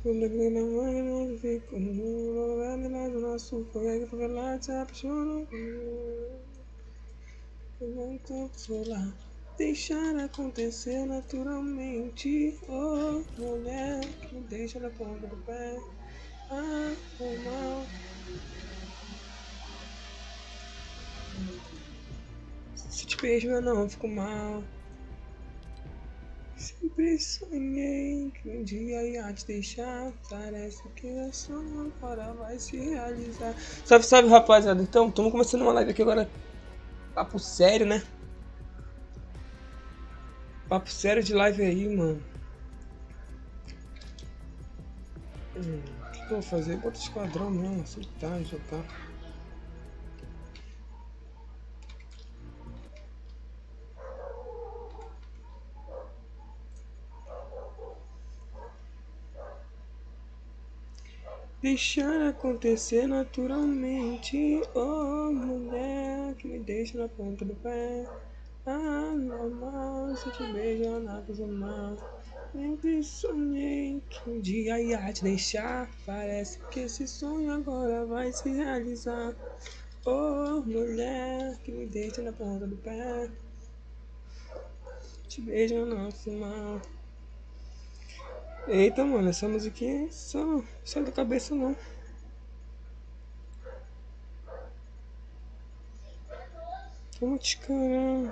Quando eu na mãe, eu fico no nosso fogo, que lá te apaixono. Eu não tô lá. Deixar acontecer naturalmente. Oh, mulher, que me deixa na ponta do pé. Ah, foi mal. Se te beijo, eu não fico mal. Sempre sonhei que um dia ia te deixar. Parece que é sonho, agora vai se realizar. Salve, salve, rapaziada. Então, estamos começando uma live aqui agora. Papo sério, né? Papo sério de live aí, mano. O que eu vou fazer? Bota esquadrão mesmo, assim tá, já tá. Deixar acontecer naturalmente. Oh, mulher que me deixa na ponta do pé. Ah, normal, se eu te beijo na coisa mal. Sempre sonhei que um dia ia te deixar. Parece que esse sonho agora vai se realizar. Oh, mulher que me deixa na ponta do pé. Te beijo na coisa mal. Eita, mano, essa musiquinha só sai da cabeça não. Vamos te caramba.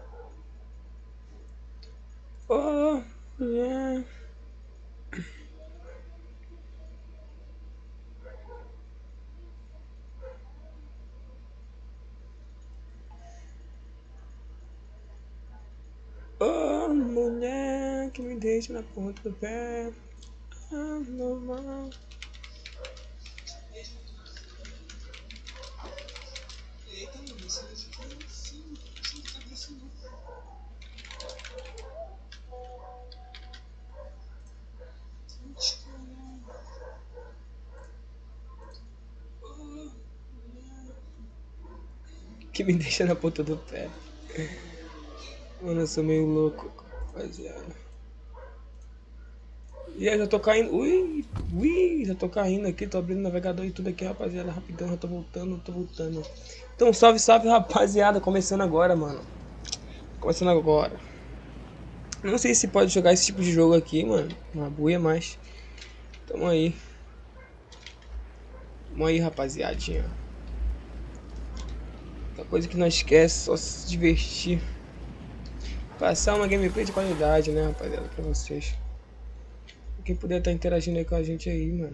Oh, yeah. Oh, mulher que me deixa na ponta do pé. Ah, normal. Que me deixa na ponta do pé. Mano, eu sou meio louco, rapaziada. E aí, já tô caindo. Ui, já tô caindo aqui, tô abrindo o navegador e tudo aqui, rapaziada. Rapidão, já tô voltando. Então, salve, salve, rapaziada. Começando agora, mano. Começando agora. Não sei se pode jogar esse tipo de jogo aqui, mano. Uma buia, mas. Tamo aí. Tamo aí, rapaziadinha. Outra coisa que não esquece, só se divertir. Passar uma gameplay de qualidade, né, rapaziada, pra vocês. Quem puder estar interagindo aí com a gente aí, mano.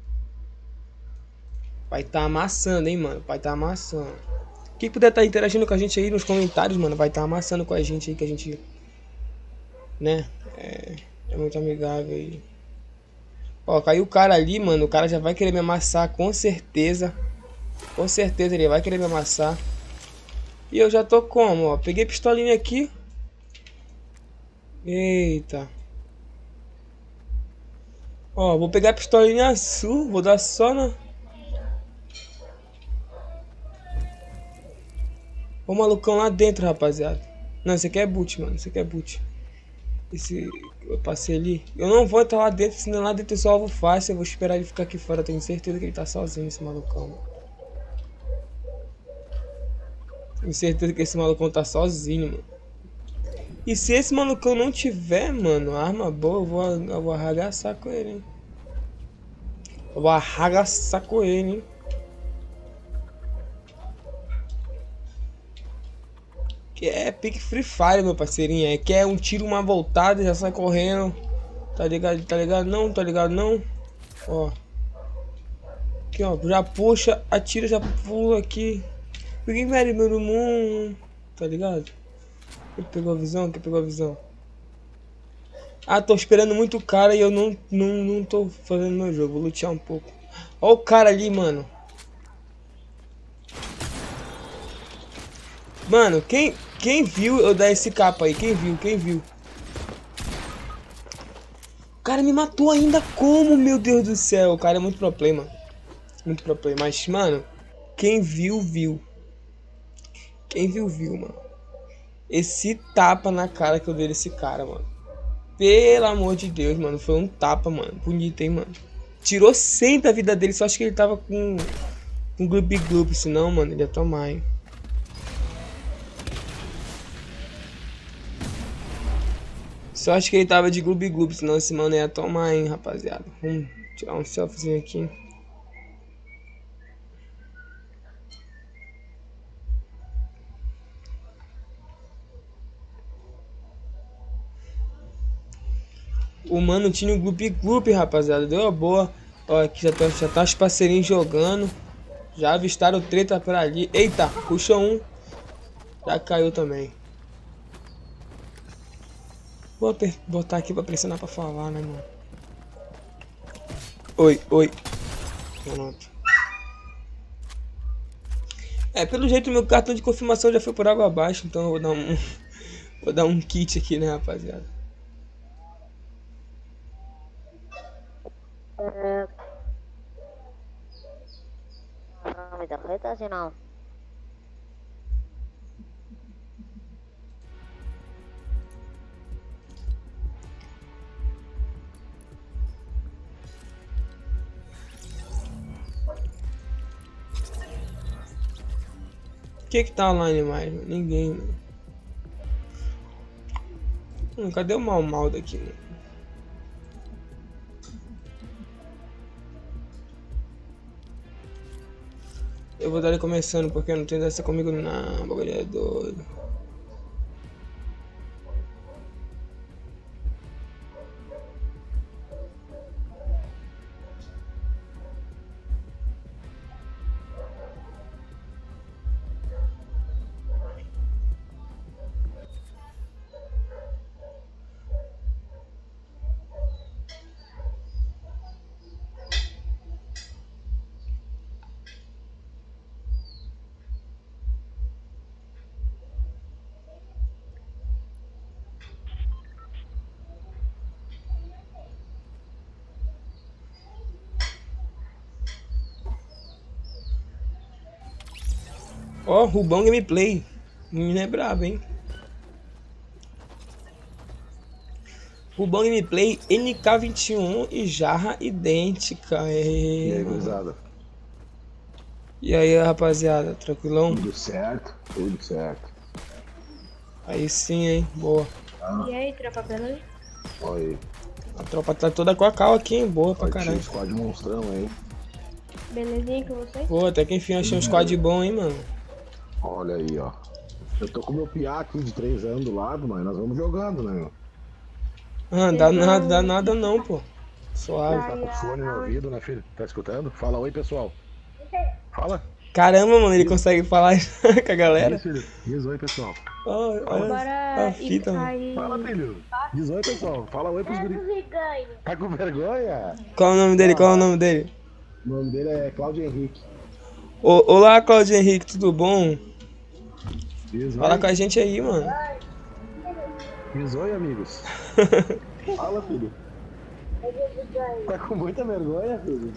Vai tá amassando, hein, mano. Vai tá amassando. Quem puder estar interagindo com a gente aí nos comentários, mano, vai tá amassando com a gente aí, que a gente, né, é muito amigável aí. Ó, caiu o cara ali, mano. O cara já vai querer me amassar, com certeza. Com certeza ele vai querer me amassar. E eu já tô como, ó. Peguei pistolinha aqui. Eita. Ó, vou pegar a pistolinha azul. Vou dar só na... Ó o malucão lá dentro, rapaziada. Não, esse aqui é boot, mano. Esse aqui é boot. Esse... Eu passei ali. Eu não vou entrar lá dentro, senão lá dentro eu só alvo fácil. Eu vou esperar ele ficar aqui fora. Eu tenho certeza que ele tá sozinho, esse malucão, mano. Tenho certeza que esse malucão tá sozinho, mano. E se esse malucão não tiver, mano, arma boa, eu vou arragaçar com ele, hein. Eu vou arragaçar com ele, hein. Que é pique Free Fire, meu parceirinho. É que é um tiro, uma voltada e já sai correndo. Tá ligado? Tá ligado não? Tá ligado não? Ó. Aqui, ó. Já puxa, atira, já pula aqui. Peguei meu mundo. Tá ligado? Quem pegou a visão? Quem pegou a visão? Ah, tô esperando muito cara e eu não tô fazendo meu jogo. Vou lutear um pouco. Ó o cara ali, mano. Mano, quem viu eu dar esse capa aí? Quem viu? O cara me matou ainda como, meu Deus do céu. O cara é muito pro play, mano. Muito pro play. Mas, mano, quem viu. Quem viu, mano. Esse tapa na cara que eu dei desse cara, mano. Pelo amor de Deus, mano. Foi um tapa, mano. Bonito, hein, mano. Tirou 100 da vida dele. Só acho que ele tava com gloob gloob. Senão, mano, ele ia tomar, hein. Só acho que ele tava de gloob gloob. Senão esse mano ia tomar, hein, rapaziada. Vamos tirar um selfiezinho aqui. O mano tinha um gloob gloob, rapaziada. Deu uma boa. Ó, aqui já tá os parceirinhos jogando. Já avistaram treta por ali. Eita, puxou um. Já caiu também. Vou botar aqui pra pressionar pra falar, né, mano? Oi, oi. Pronto. É, pelo jeito meu cartão de confirmação já foi por água abaixo. Então eu vou dar vou dar um kit aqui, né, rapaziada? ¿No mi tarjeta, si no? Que tá online mais, mano? Ninguém, mano. Cadê o mal daqui, mano? Eu vou dar ele começando porque não tem dessa comigo não, bagulho é doido. Ó, Rubão Gameplay. O menino é brabo, hein? Rubão Gameplay, NK21 e jarra idêntica. E aí, gurizada? E aí, rapaziada, tranquilão? Tudo certo? Tudo certo. Aí sim, hein? Boa. E aí, tropa, beleza? Olha aí. A tropa tá toda com a cal aqui, hein? Boa pra caralho. Squad monstrão aí. Belezinha com vocês? Pô, até que enfim achei um squad bom, hein, mano? Olha aí, ó. Eu tô com meu piá aqui de 3 anos do lado, mas nós vamos jogando, né, meu? Ah, dá nada não, pô. Suave. Tá com fone no ouvido, né, filho? Tá escutando? Fala oi, pessoal. Fala. Caramba, mano, ele consegue falar com a galera. Isso, filho. Diz oi, pessoal. Olha Bora a fita, mano. aí. Fala, filho. Diz oi, pessoal. Fala oi pros guris. Tá com vergonha? Qual é o nome dele? Qual é o nome dele? O nome dele é Cláudio Henrique. Olá, Claudio Henrique, tudo bom? Diz oi. Fala com a gente aí, mano. Diz oi, amigos. Fala, filho. Tá com muita vergonha, filho?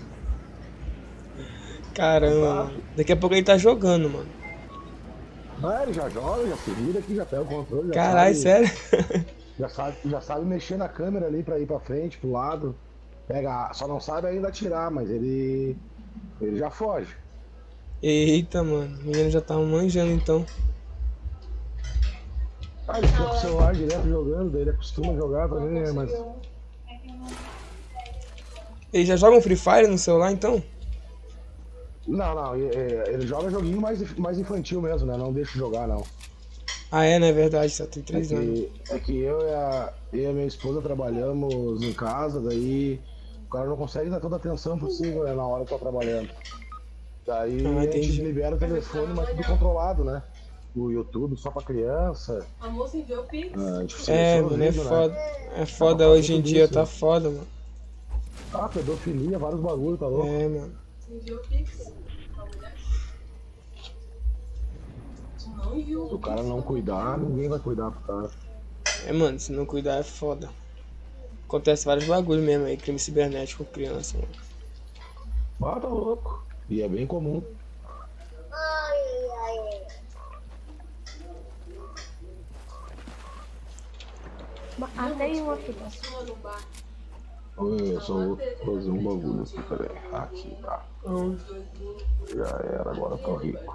Caramba, mano. Daqui a pouco ele tá jogando, mano. Ah, ele já joga, já se vira aqui, já pega o controle. Caralho, sério? Já sabe mexer na câmera ali pra ir pra frente, pro lado. Pega, só não sabe ainda atirar, mas ele já foge. Eita, mano. O menino já tá manjando, então. Ah, ele fica com o celular direto jogando, daí ele acostuma jogar também, né, mas... Ele já joga um Free Fire no celular, então? Não, ele joga joguinho mais infantil mesmo, né, não deixa jogar, não. Ah, é, né? Verdade, só tem 3 anos. É que eu e a minha esposa trabalhamos em casa, daí o cara não consegue dar toda a atenção possível, né, na hora que tá trabalhando. Daí a gente libera o telefone, mas tudo controlado, né? O YouTube só pra criança. A moça enviou o Pix. Mano, é foda. Né? É foda hoje em dia, tá foda, mano. Ah, pedofilia, vários bagulho, tá louco? É, mano. Enviou o Pix. Não enviou. Se o cara não cuidar, ninguém vai cuidar pro cara. É, mano, se não cuidar é foda. Acontece vários bagulho mesmo aí, crime cibernético com criança, mano. Ah, tá louco. E é bem comum. Ai. 。 . 。 . 。 . 。 . 。 . 。 . 。 . 。 . 。 . 。 . 。 . 。 . 。 . 。 . 。 . 。 . 。 。 . 。 。 . 。 。 . 。 。 . 。 。 . 。 。 . 。 . 。 . 。 Tem um aqui, tá? Eu só vou fazer um bagulho aqui, peraí. Aqui, tá. Já era, agora eu tô rico.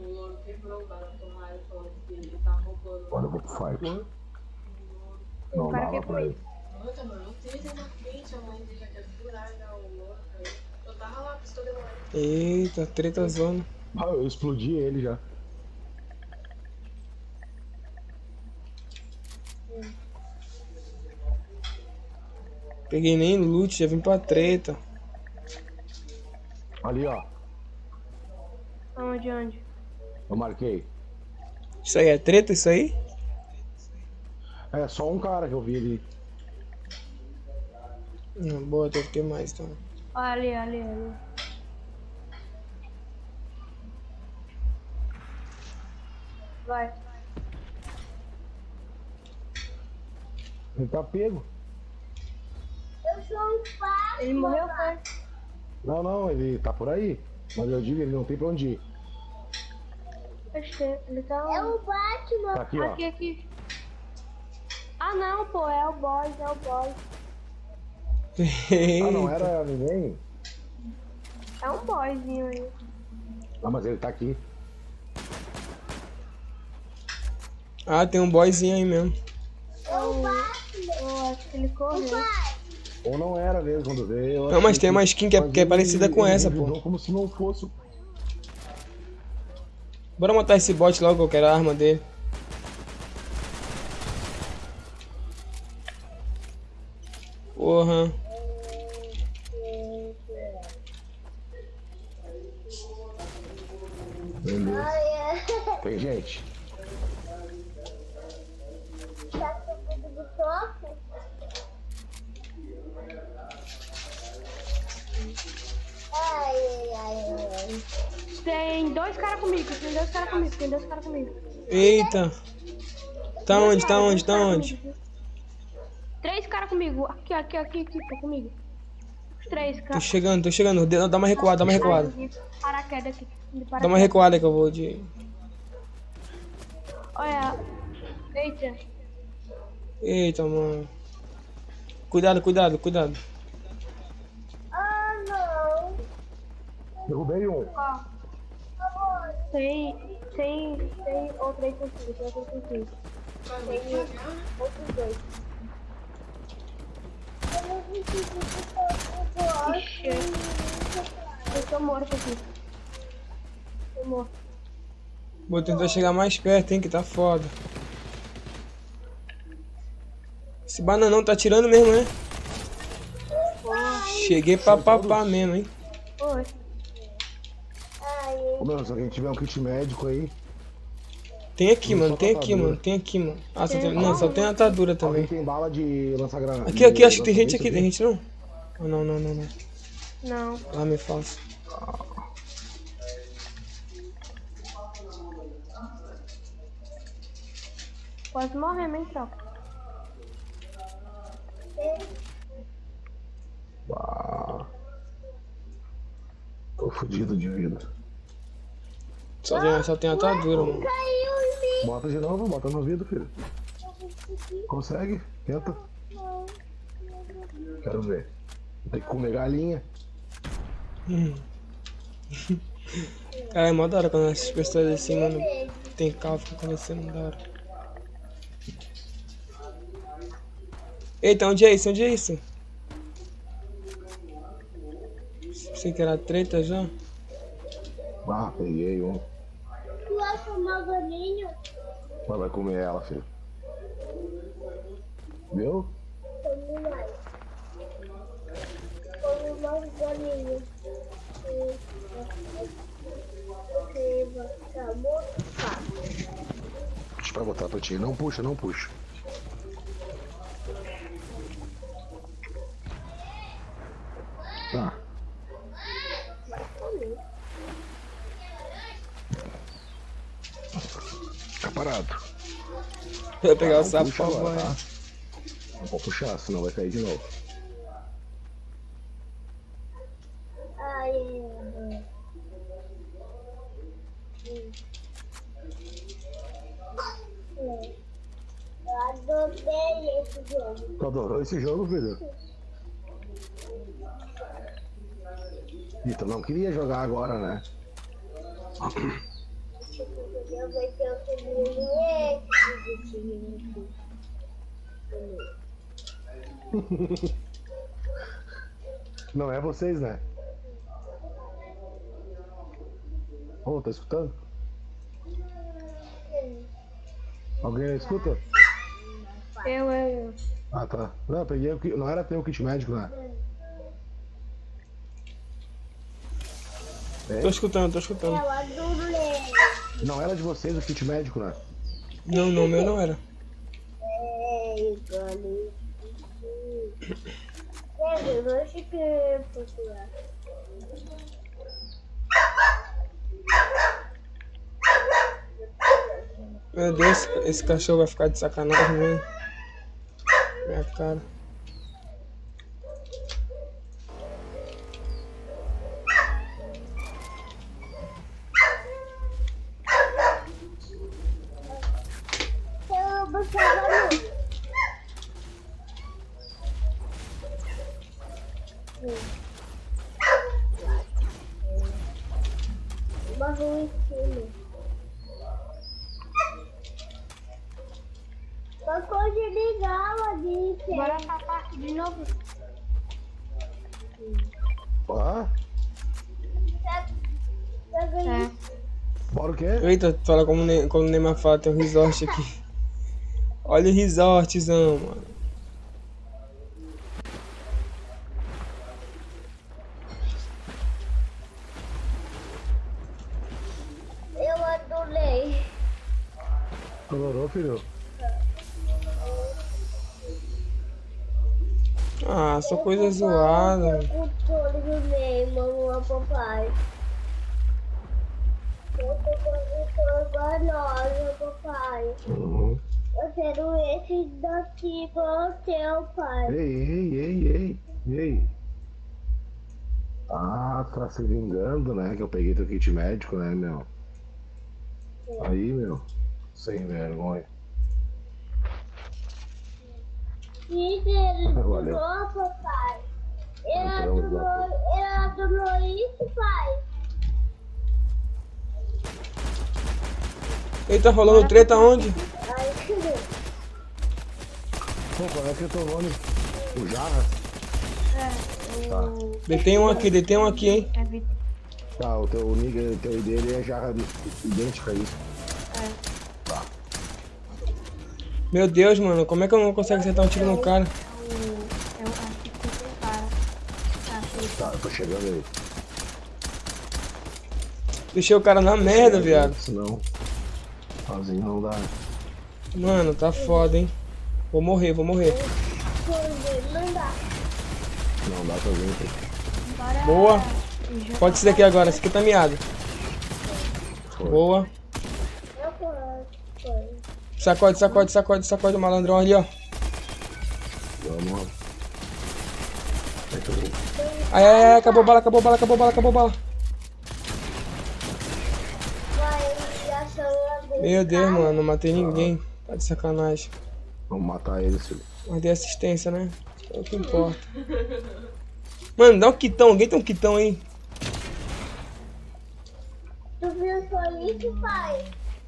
Agora eu vou pro fight. Não cara dava quer pra ele. Outra, mano, o Twitter na frente, a mãe dele já quer furar, já o louco. Eu tava lá, pistola demorando. Eita, treta zona. Ah, eu explodi ele já. Peguei nem loot, já vim pra treta. Ali, ó. Onde? Eu marquei. Isso aí é treta, isso aí? É, só um cara que eu vi ali. Não, boa, deve ter mais então. Ali. Vai. Ele tá pego. Ele morreu, foi? Não, ele tá por aí. Mas eu digo, ele não tem pra onde ir. Ele tá... É o Batman. Tá aqui, ó. Aqui. Ah, não, pô, é o boss. Ah, não era ninguém? É um boyzinho aí. Ah, mas ele tá aqui. Ah, tem um boyzinho aí mesmo. Eu acho que ele correu. Ou não era mesmo quando veio. Não, mas tem uma skin que é parecida com essa, pô. Como se não fosse. Bora matar esse bot logo, eu quero a arma dele. Porra. Beleza. Tem gente. Tem dois caras comigo. Eita. Tá onde? Três caras comigo. Aqui, tá comigo. Os três Tô caras. chegando. Dá uma recuada. Paraquedas aqui. Dá uma recuada que eu vou de... Olha. Eita. Eita, mano. Cuidado. Derrubei um. Ó. Tem outro aí contigo. Tem outros dois. Ixi. Eu tô morto aqui. Vou tentar chegar mais perto, hein, que tá foda. Esse bananão tá atirando mesmo, né? Cheguei pra papar mesmo, hein. Oi. Ô, meu, se alguém tiver um kit médico aí. Tem aqui, mano. Ah, só tem atadura também. Alguém tem bala de lança-granada. Aqui, acho que tem gente aqui, não? Ah, não. Não. Ah, me falso. Quase morremos, hein, troca. Tô fudido de vida. Só tem atadura, mano. Bota de novo, bota no vidro, filho. Consegue? Tenta. Quero ver. Tem que comer galinha. Cara, é mó da hora quando essas pessoas assim, mano. Tem carro, fica acontecendo da hora. Eita, onde é isso? Pensei que era treta já. Ah, peguei um. Tu acha uma galinha? Mas vai comer ela, filho. Viu? Come mais. Come mais galinha. Porque vai ficar muito fácil. Deixa eu botar pra ti. Não puxa. Tá. Fica parado. Eu vou pegar o Não sapo puxa pra agora, banho. tá? Não pode puxar, senão vai cair de novo. Ai, adorei esse jogo. Tu adorou esse jogo, filho? E tu não queria jogar agora, né? Eu vou ter o Não é vocês, né? Ô, tá escutando? Alguém escuta? Eu. Ah, tá. Não, eu peguei o kit. Não era teu kit médico, né? Tô escutando, tô escutando. Eu adorei. Não era de vocês o kit médico, né? Não, não, meu não era. Eu acho que é popular. Meu Deus, esse cachorro vai ficar de sacanagem, né? Minha cara. Eu buscava no. Uma rua em cima. Uma coisa legal ali. Bora pra parte de novo. Ah, É. bora o quê? Eita, fala como o Neymar fala, tem um resort aqui. Olha o resortzão, mano. Eu adorei. Adorou, filho? Ah, só coisa zoada. O controle do Neymar, papai. Eu tô com o controle nós, papai. Uhum. Eu quero esse daqui igual o teu, pai. Ei. Ah, tá se vingando, né? Que eu peguei teu kit médico, né, meu? Aí, meu. Sem vergonha. E ele Valeu. adorou, papai. Entramos lá. Ele adorou isso, pai. Eita, rolando treta onde? Ai, que Pô, qual é que é teu nome? O Jarra? Detém um aqui, hein? É Vitor. Tá, o teu nick, o teu ID dele é Jarra idêntica a isso. Meu Deus, mano, como é que eu não consigo acertar um tiro no cara? Eu acho que tem cara. Tá, eu tô chegando aí. Deixei o cara na merda, viado. Senão, sozinho não dá. Mano, tá foda, hein? Vou morrer. não dá. Não dá sozinho, filho. Bora. Boa. Pode ser daqui agora, esse aqui tá miado. Foi. Boa. Eu posso. Sacode o malandrão ali, ó. Vamos. Ai, acabou bala. Vai, achando Meu Deus, mano, não matei ninguém. Tá de sacanagem. Vamos matar ele, filho. Mas dei assistência, né? É o que importa. Mano, dá um quitão. Alguém tem um quitão aí? Tu viu só isso, pai?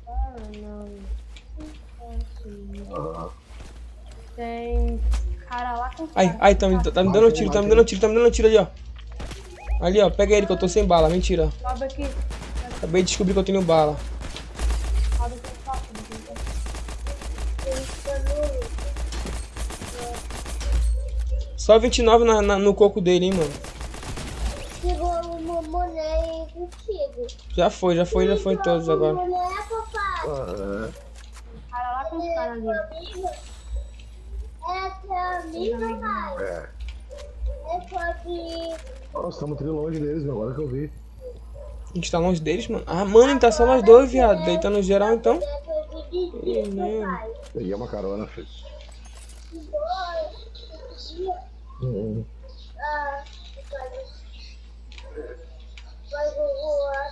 Tem cara lá com Ai, tá me dando tiro ali, ó. Ali, ó, pega ele que eu tô sem bala. Mentira. Sobe aqui. Acabei de descobrir que eu tenho bala. Sobe aqui, sobe. Só 29 no coco dele, hein, mano. Chegou uma mulher contigo. Já foi todos agora. Mulher, papai. Cara lá com os caras ali. Amiga. É teu amigo, pai. É. É pode. Nossa, estamos tri longe deles, meu. Agora que eu vi. A gente tá longe deles, mano. Ah, mano, tá só nós dois, viado. Deitando no geral, então. Papai. Peguei uma carona, filho. Ah, vai voar.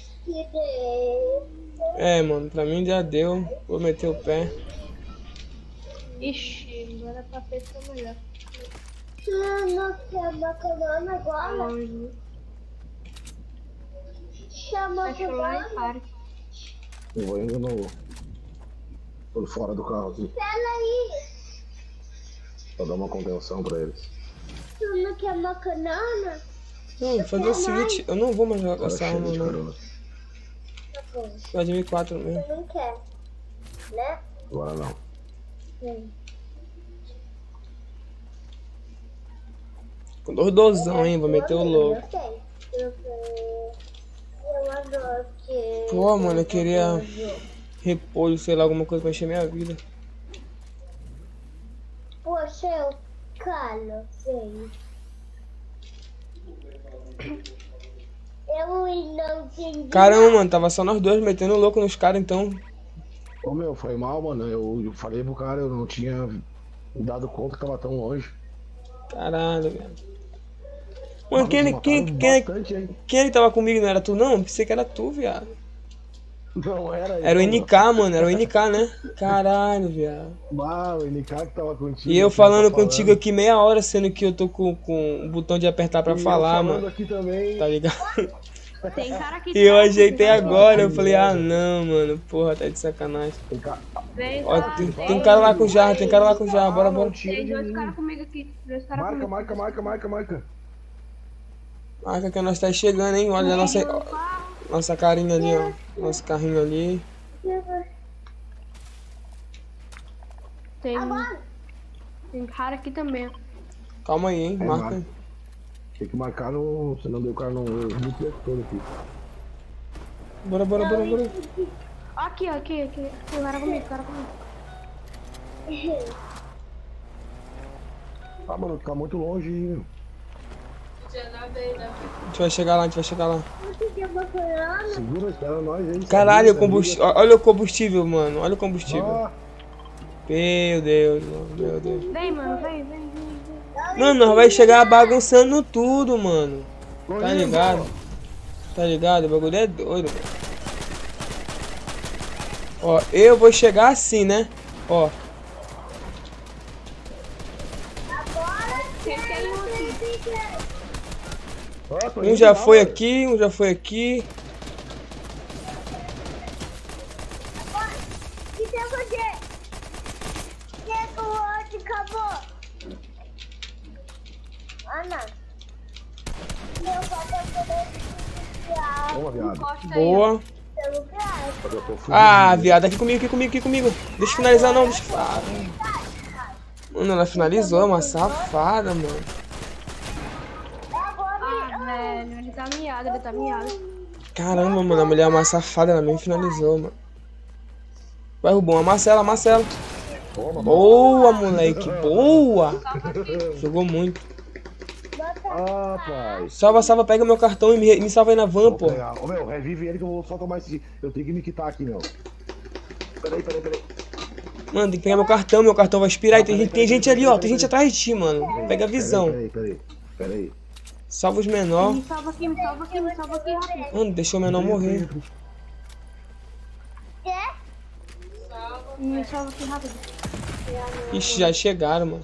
É, mano, pra mim já deu. Vou meter o pé. Ixi, agora pra pescar melhor. Tu não quer macarona agora? Chama Acho lá e para. Eu vou indo por fora do carro aqui. Peraí. Pra dar uma contenção pra eles. Tu não quer macarona? Não, vou fazer o seguinte, eu não vou mais jogar com Agora essa chega arma de não. carona. Tá bom. Vai de M4 mesmo. Tu não quer, né? Agora não. Sim. Com 2 dozão, hein, vou meter o louco. Eu sei. Eu adoro que... Pô, mano, eu queria repolho, sei lá, alguma coisa pra encher minha vida. Poxa, eu calo, sei. Eu não entendi. Caramba, mano, tava só nós dois metendo louco nos caras, então. Ô meu, foi mal, mano. Eu falei pro cara, eu não tinha me dado conta que tava tão longe. Caralho, velho. Mano, Bastante, hein? quem ele tava comigo, não era tu não? Pensei que era tu, viado. Não era Era o eu, NK, mano, era o NK, né? Caralho, viado. mano. O NK que tava contigo. E eu que falando tava contigo aqui meia hora, sendo que eu tô com o botão de apertar pra E eu falar, falando mano. aqui também. Tá ligado? Tem cara aqui. E eu ajeitei agora, eu Ai, falei, merda. não, mano, porra, tá de sacanagem. Tem ca- Vem, Ó, tá, tem vem. cara lá com jarra, tem cara lá com jarra, bora, bora. Tira Tem de 2 mim. caras comigo aqui. 2 caras Marca, comigo. marca. Marca que nós tá chegando, hein? Olha a nossa carinha ali, ó. Nosso carrinho ali. Tem cara aqui também. Calma aí, hein? É, Marca marca. aí. Tem que marcar no. Senão deu o cara no. Muito todo aqui. Bora. Aqui. Tem cara comigo. Ah, mano, ficar muito longe, hein? Já dá bem, né? A gente vai chegar lá. Tu quer macarona? Segura, espera nós aí. Caralho, Segura, combustível. Olha o combustível, mano. Olha o combustível. Ah, Meu Deus, mano. Meu Deus. Vem, mano, vem. Mano, nós vai chegar bagunçando tudo, mano. Tá correndo. ligado? Tá ligado? O bagulho é doido, mano. Ó, eu vou chegar assim, né? Ó. Ah, tô Um indo já lá, foi mano. aqui, um já foi aqui. E tem você? Que o outro acabou? Ana. Meu papai foi Toma, viado. Encosta aí. Boa. pelo braço. Eu tô fudido. Ah, viado, aqui comigo. Deixa eu finalizar não, deixa eu... Ah, mano, ela finalizou, é uma safada, mano. Ah, velho, ele tá miado. Caramba, mano, a mulher é uma safada, ela nem finalizou, mano. Vai, Rubão, amassa ela. Toma, Boa, moleque, boa. Jogou muito. Ah, pai. Salva, pega meu cartão e me salva aí na van, pô. Ô, meu, revive ele que eu vou só tomar esse. Eu tenho que me quitar aqui, meu. Peraí. Mano, tem que pegar meu cartão vai expirar. E tem gente ali, ó, tem gente atrás de ti, mano. Pega a visão. Peraí. Salva os menor. Me salva aqui, rápido. Mano, deixou o menor morrer. Me salva aqui rápido. Ixi, já chegaram, mano.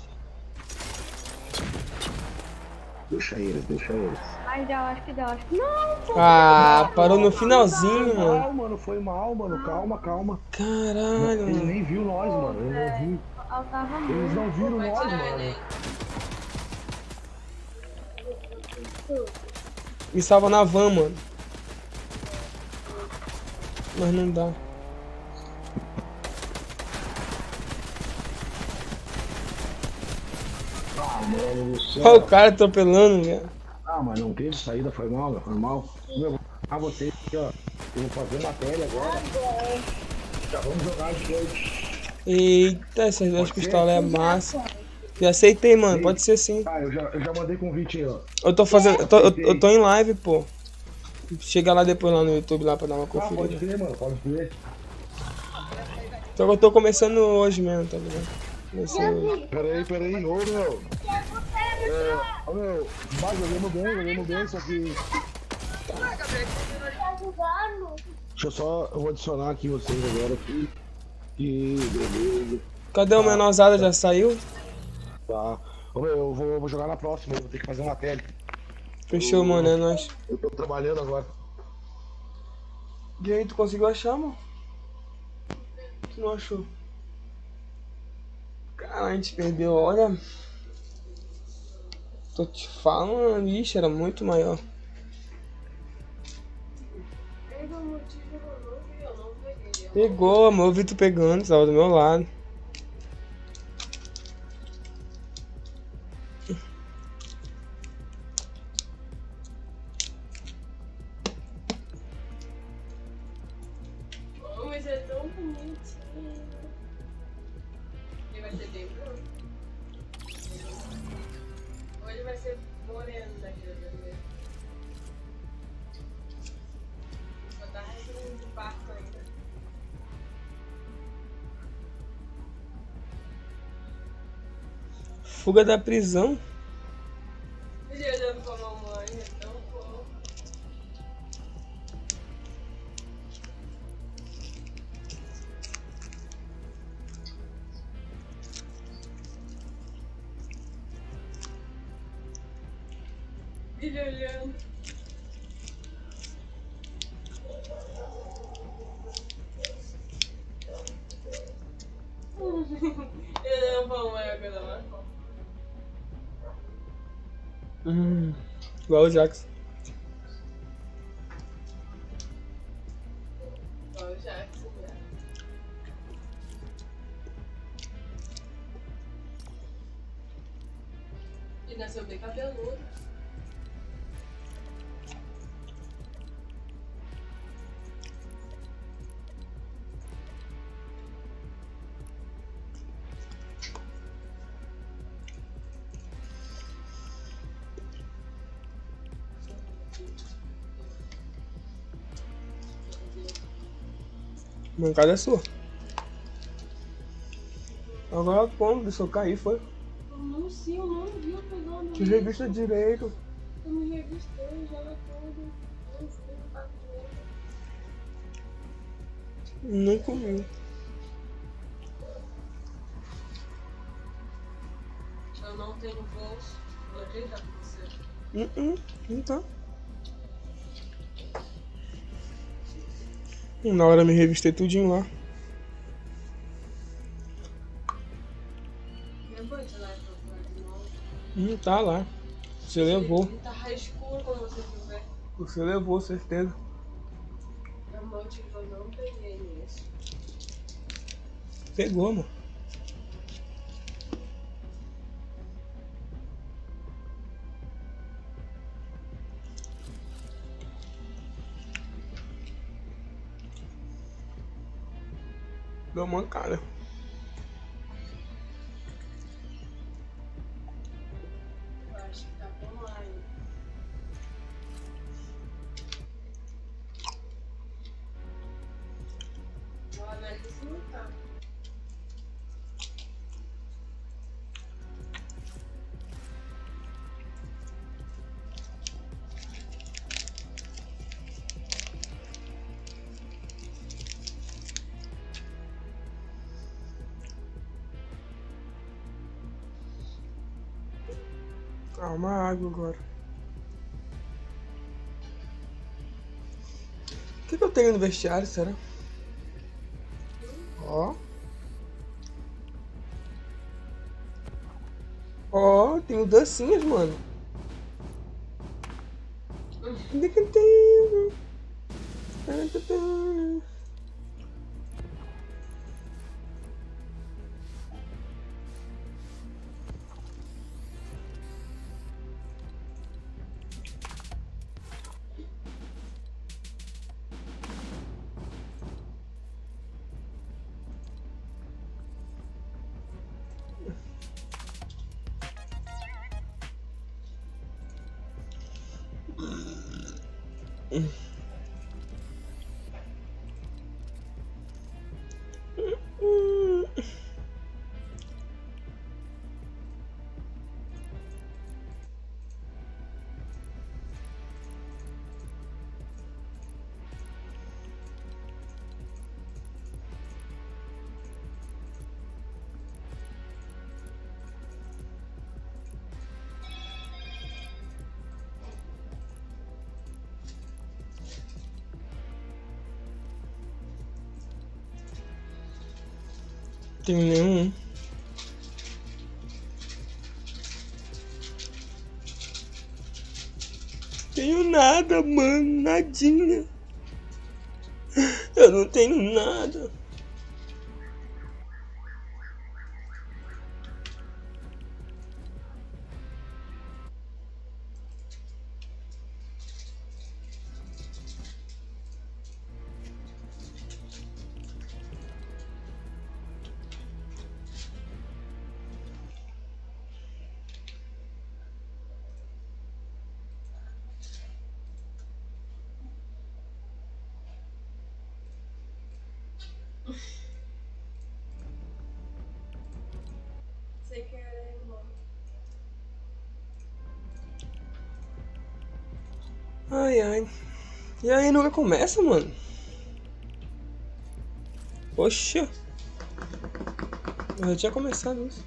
Deixa eles. Mas dá, acho que não, pô. Ah, parou no finalzinho, mano. Foi mal, mano. Calma. Caralho, Ele mano. nem viu nós, mano. Ele não viu. Faltava Eles muito. não viram nós, Tirar, né? mano. Me salva na van, mano. Mas não dá. Mano do céu. Olha o cara atropelando, velho. Ah, mas não teve saída, foi mal. Meu, você aqui, ó. Eu vou fazer matéria agora. Já vamos jogar de noite. Eita, essas duas pistolas é massa. Já aceitei, mano. Pode ser sim. Ah, eu já mandei convite aí, ó. Eu tô fazendo. Eu tô em live, pô. Chega lá depois lá no YouTube lá pra dar uma Ah, pode conferida. crer, mano, pode crer. Só que eu tô começando hoje mesmo, tá ligado? Comecei hoje. Peraí, ô meu. Ô meu, mas jogamos bem, só que. Tá jogando? Eu vou adicionar aqui vocês agora aqui. E beleza. Cadê o menorzada? Já saiu? Tá. Ô, meu, eu vou jogar na próxima, eu vou ter que fazer uma tele. Fechou, mano, é nóis. Eu tô trabalhando agora. E aí, tu conseguiu achar, mano? Tu não achou? Cara, a gente perdeu, olha. Tô te falando, ixi, era muito maior. Ainda o motivo eu não peguei. Pegou, amor, eu vi tu pegando, tava do meu lado. Oh, mas é tão bonitinho. Ele vai ser bem branco. Ou ele vai ser moreno daquele vermelho. Só tá recebendo de parto ainda. Fuga da prisão? Ele olhando pra mamãe, é tão fofo. Ele olhando. Ele olhando pra mamãe, é a coisa mais fofa. Igual o Jackson. Ó, o Jackson, né? E nasceu bem cabeludo. Mancada é sua. Agora como? Deixou cair, foi? Eu não sei, eu não vi eu pegando. Que revista direito. Eu me revistei, joga tudo. Não sei, tá tudo. Nem comigo. Eu não tenho bolso. Não acredito com você. Não tá. Na hora me revistei tudinho lá. Depois você vai procurar de novo. Tá lá. Você levou. Tá escuro como você quiser. Você levou, certeza. Eu não peguei nisso. Pegou, mano. Deu mancada. Eu acho que tá online. Vou analisar se não tá. Uma água agora. O que eu tenho no vestiário, será? Ó. Ó, tenho dancinhas, mano. Tenho nenhum. Tenho nada, mano. Nadinha. Eu não tenho nada. Sem querer, irmão. Ai, ai. E aí, nunca começa, mano? Poxa. Eu já tinha começado isso.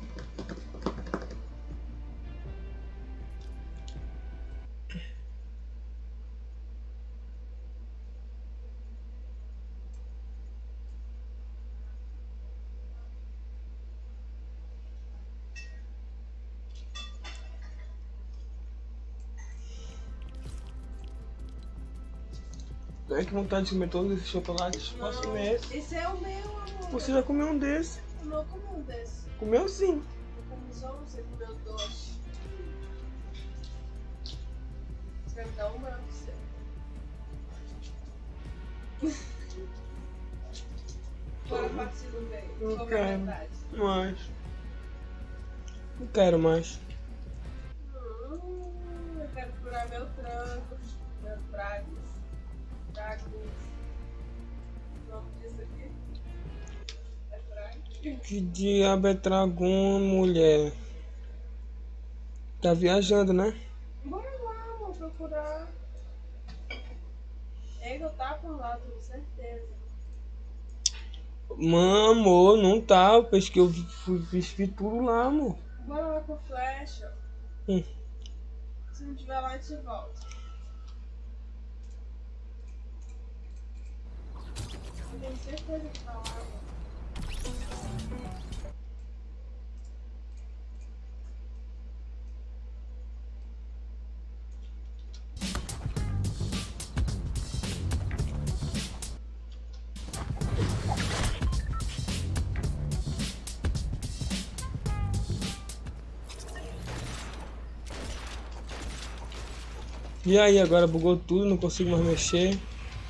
Ai, que vontade de comer todos esses chocolates. Posso comer esse? Esse é o meu, amor. Você já comeu um desse? Eu não comi um desse. Comeu sim. Eu comi só um, você comeu dois. Você vai me dar uma pra você. Agora partida do meio. Não Sobre a quero verdade. mais. Não quero mais. Eu quero curar meu tranco, meu pragas. O nome disso aqui é praga. Que diabo é Dragon, mulher? Tá viajando, né? Bora lá, vou procurar. Ele tá por lá, tenho certeza. Mano, amor, não tá. Eu pesquei, eu vi tudo lá, amor. Bora lá com flecha. Se não tiver lá, a gente volta. Eu tenho certeza que tá lá. E aí, agora bugou tudo, não consigo mais mexer.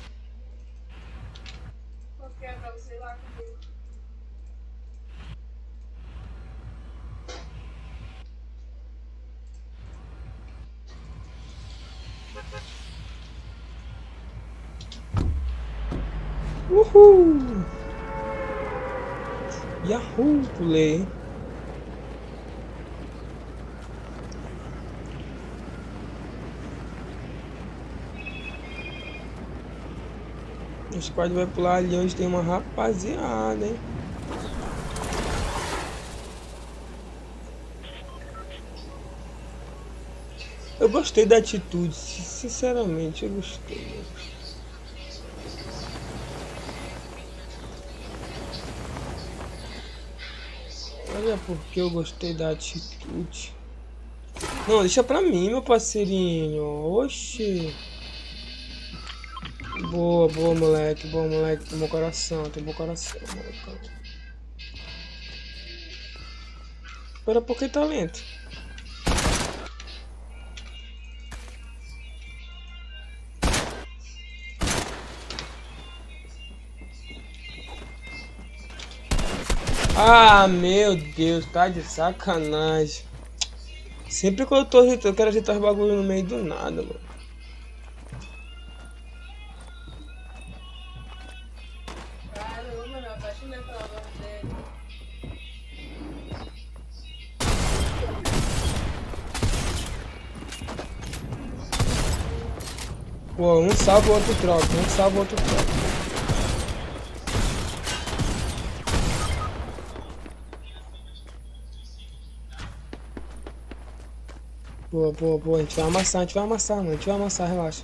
Qual que é pra você ir lá comigo? Uhul! Yahoo! Pulei. O squad vai pular ali onde tem uma rapaziada, hein? Eu gostei da atitude, sinceramente, eu gostei. Olha porque eu gostei da atitude. Não, deixa pra mim, meu parceirinho. Oxi. Boa, boa, moleque. Boa, moleque. Tem bom coração, moleque. Espera por que tá lento? Ah, meu Deus, tá de sacanagem. Sempre que eu quero ajeitar os bagulho no meio do nada, mano. Caramba, me apaixonei pela voz dele. Pô, um salva o outro troca, um salva o outro troca. Boa, boa, boa. A gente vai amassar, mano. A gente vai amassar, relaxa.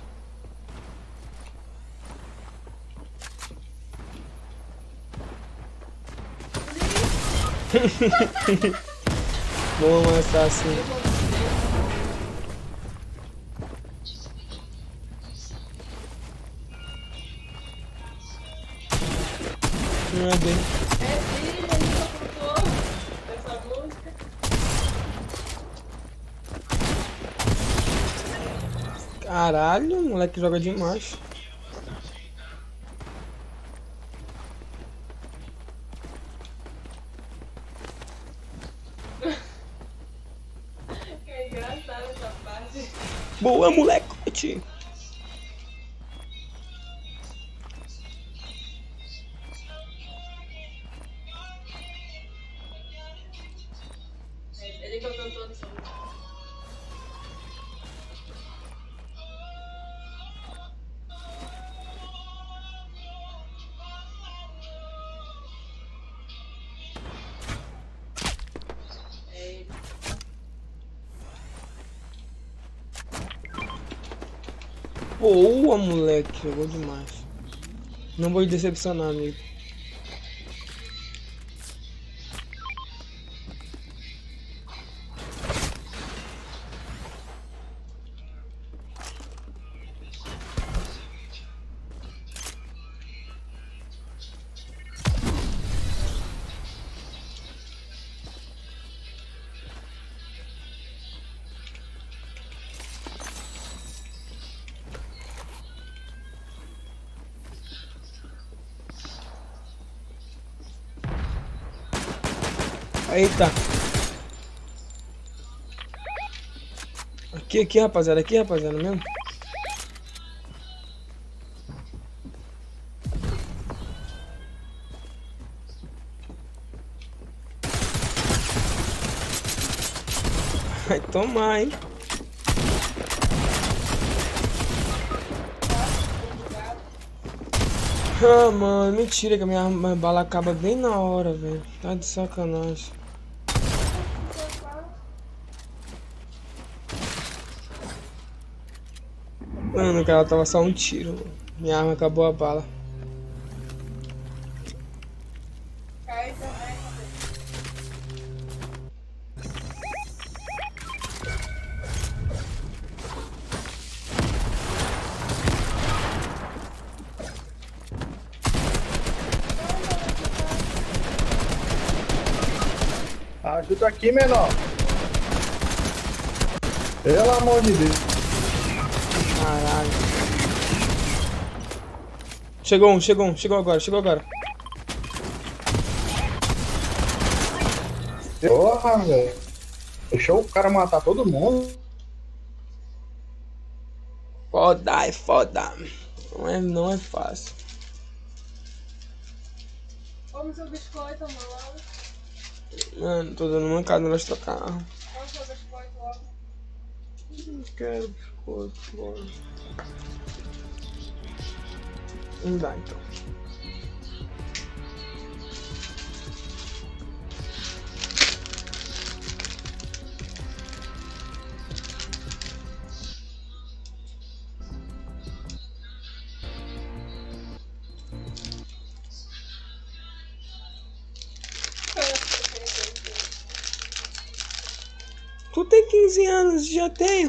Vamos amassar assim. Não é bem. É filho, a gente ocultou essa música. Caralho, o moleque joga demais. É engraçado essa parte. Boa, molecote. Ele que é o cantor dessa música. É ele. Boa, moleque. Jogou demais. Não vou te decepcionar, amigo. Eita. Aqui, rapaziada, mesmo. Vai tomar, hein. Ah, mano, mentira que a minha bala acaba bem na hora, velho. Tá de sacanagem. Mano, cara, tava só um tiro, mano. Minha arma acabou a bala. Cai também. Ajuda aqui, menor. Pelo amor de Deus. Caralho. Chegou agora. Porra, velho. Deixou o cara matar todo mundo. Foda, é foda. Não é fácil. Como seu biscoito, mano? Mano, tô dando mancada nelas trocar. Como seu biscoito logo? Não quero biscoito, bora. Não dá então. Tu tem 15 anos, já tenho.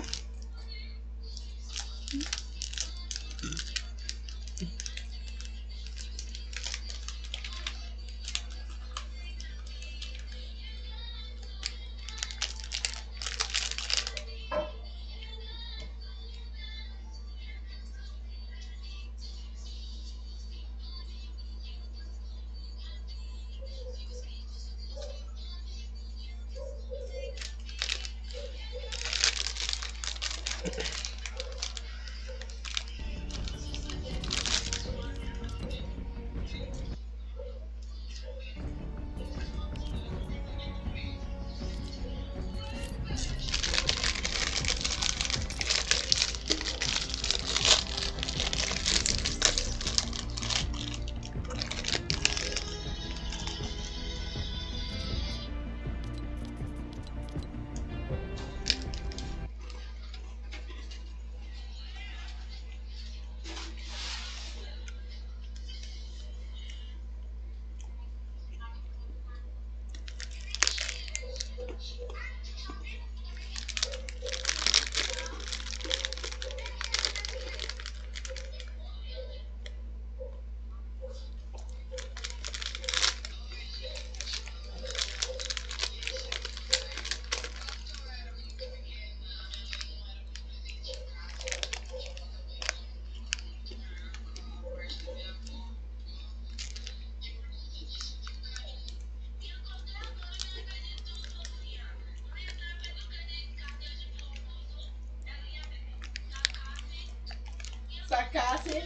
sacasse.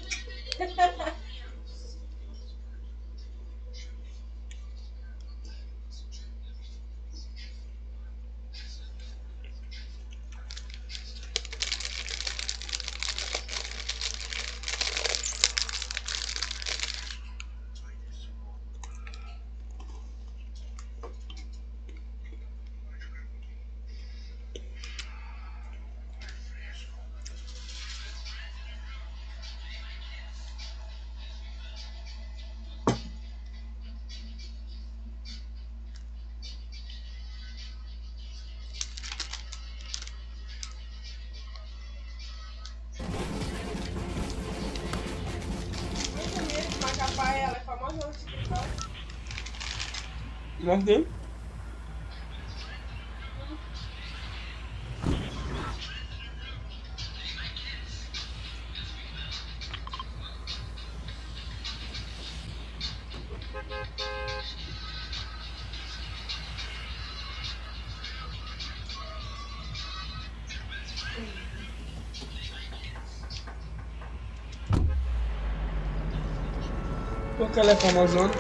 Macapá, ela é famosa no TikTok. Mas tem. Por que ela é famosona?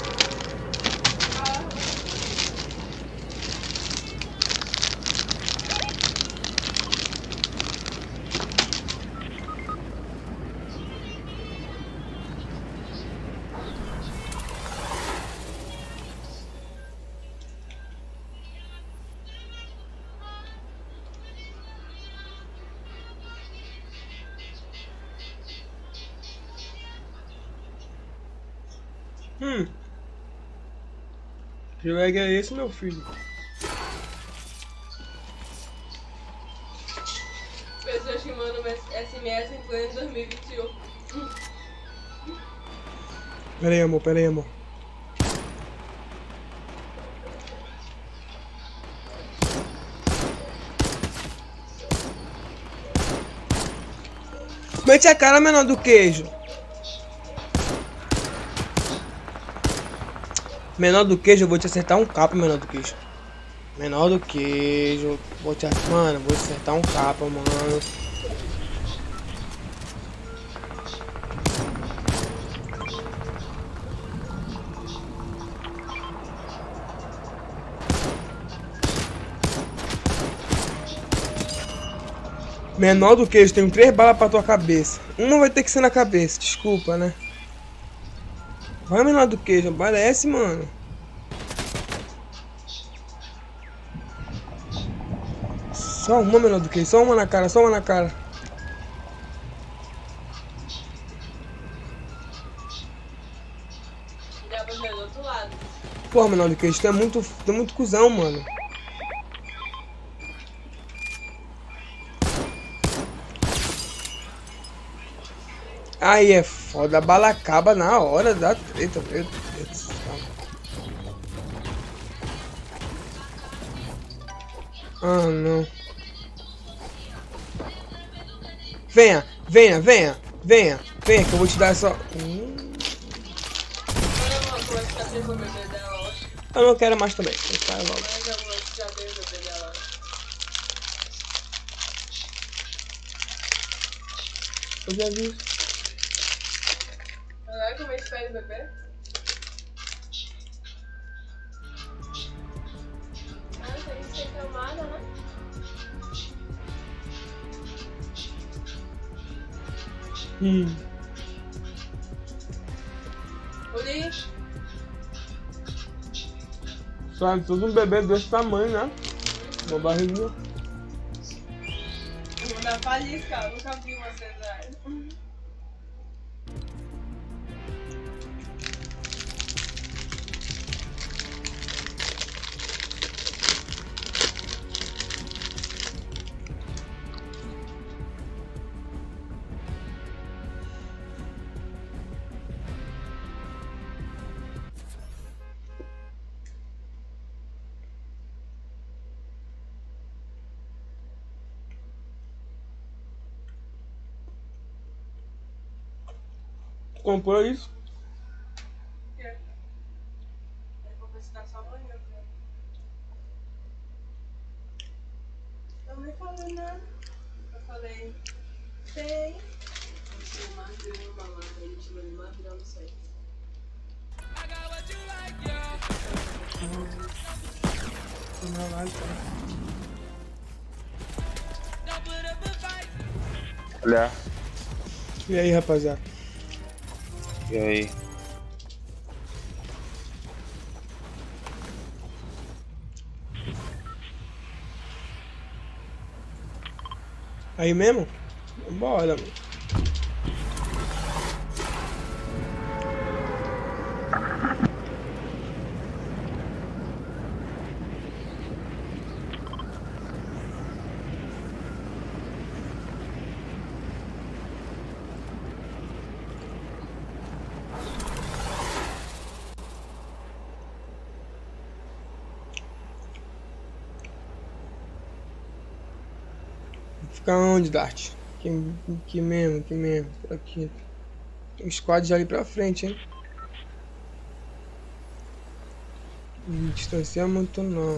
Que lag é esse, meu filho? Pessoas que mandam SMS em pleno 2021. Pera aí, amor, pera aí, amor. Mete a cara menor do queijo. Menor do queijo, eu vou te acertar um capa, menor do queijo. Menor do queijo. Vou te acertar. Mano, vou te acertar um capa, mano. Menor do queijo, tenho 3 balas pra tua cabeça. Uma vai ter que ser na cabeça, desculpa, né? Vai, menor do queijo, parece, mano. Só uma, menor do queijo, só uma na cara, só uma na cara. Já pra ver do outro lado. Porra, menor do queijo, tu é muito cuzão, mano. Aí é foda, a bala acaba na hora da treta, meu Deus do céu. Ah, não. Venha, venha, venha, venha, venha, que eu vou te dar essa... Olha, amor, como é que tá tendo o bebê dela hoje? Eu não quero mais também, vai logo. Mas, amor, já teve o bebê dela. Eu já vi. Olha como é que faz o bebê. Ah, tem que ser camada, né? Uli, Sabe, todo um bebê desse tamanho, né? Uma barriguinha. vou dar faísca, eu nunca vi uma cesárea. Comprou isso? Eu vou precisar só amanhã, cara. Eu nem falei nada. Eu falei, tem. Neymar virou uma balada, ele tirou o Neymar virando sexo. Olha. E aí, rapaziada? E aí? Aí mesmo? Bora, mano. Ficar onde, Dart? Aqui mesmo, por aqui. Tem um squad já ali pra frente, hein? Não me distancia muito não.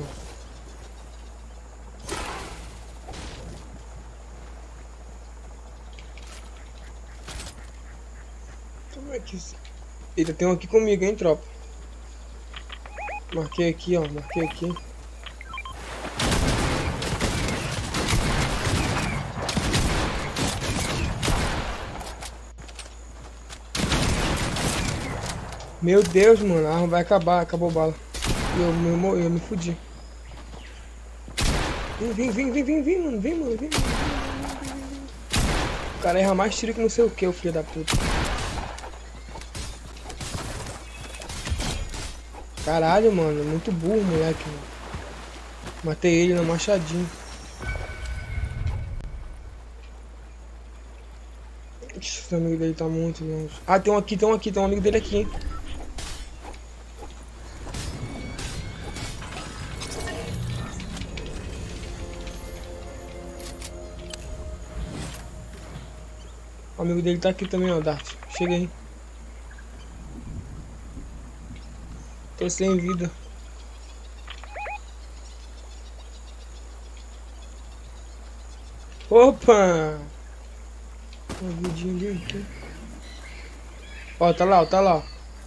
Como é que... Eita, tem um aqui comigo, hein, tropa? Marquei aqui, ó, marquei aqui. Meu Deus, mano, a arma vai acabar, acabou a bala. Eu me fudi. Vem, mano, vem. O cara erra mais tiro que não sei o que, o filho da puta. Caralho, mano, muito burro, moleque, mano. Matei ele no machadinho. Ixi, o amigo dele tá muito longe. Ah, tem um amigo dele aqui, hein. O amigo dele tá aqui também, ó, Dart. Chega aí. Tô sem vida. Opa! Uma vidinha ali aqui. Ó, tá lá, ó.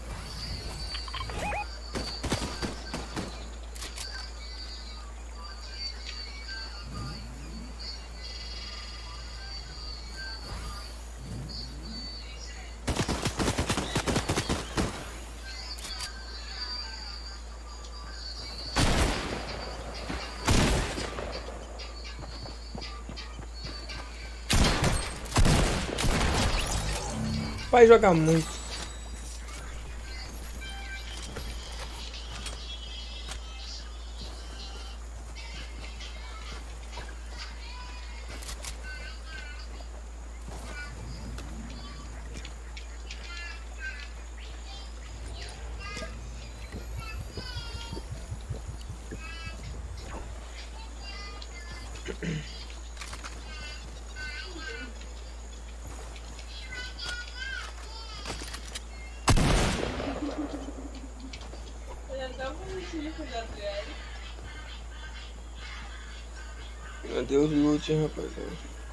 Vai jogar muito. Meu Deus, loot, hein, rapaziada.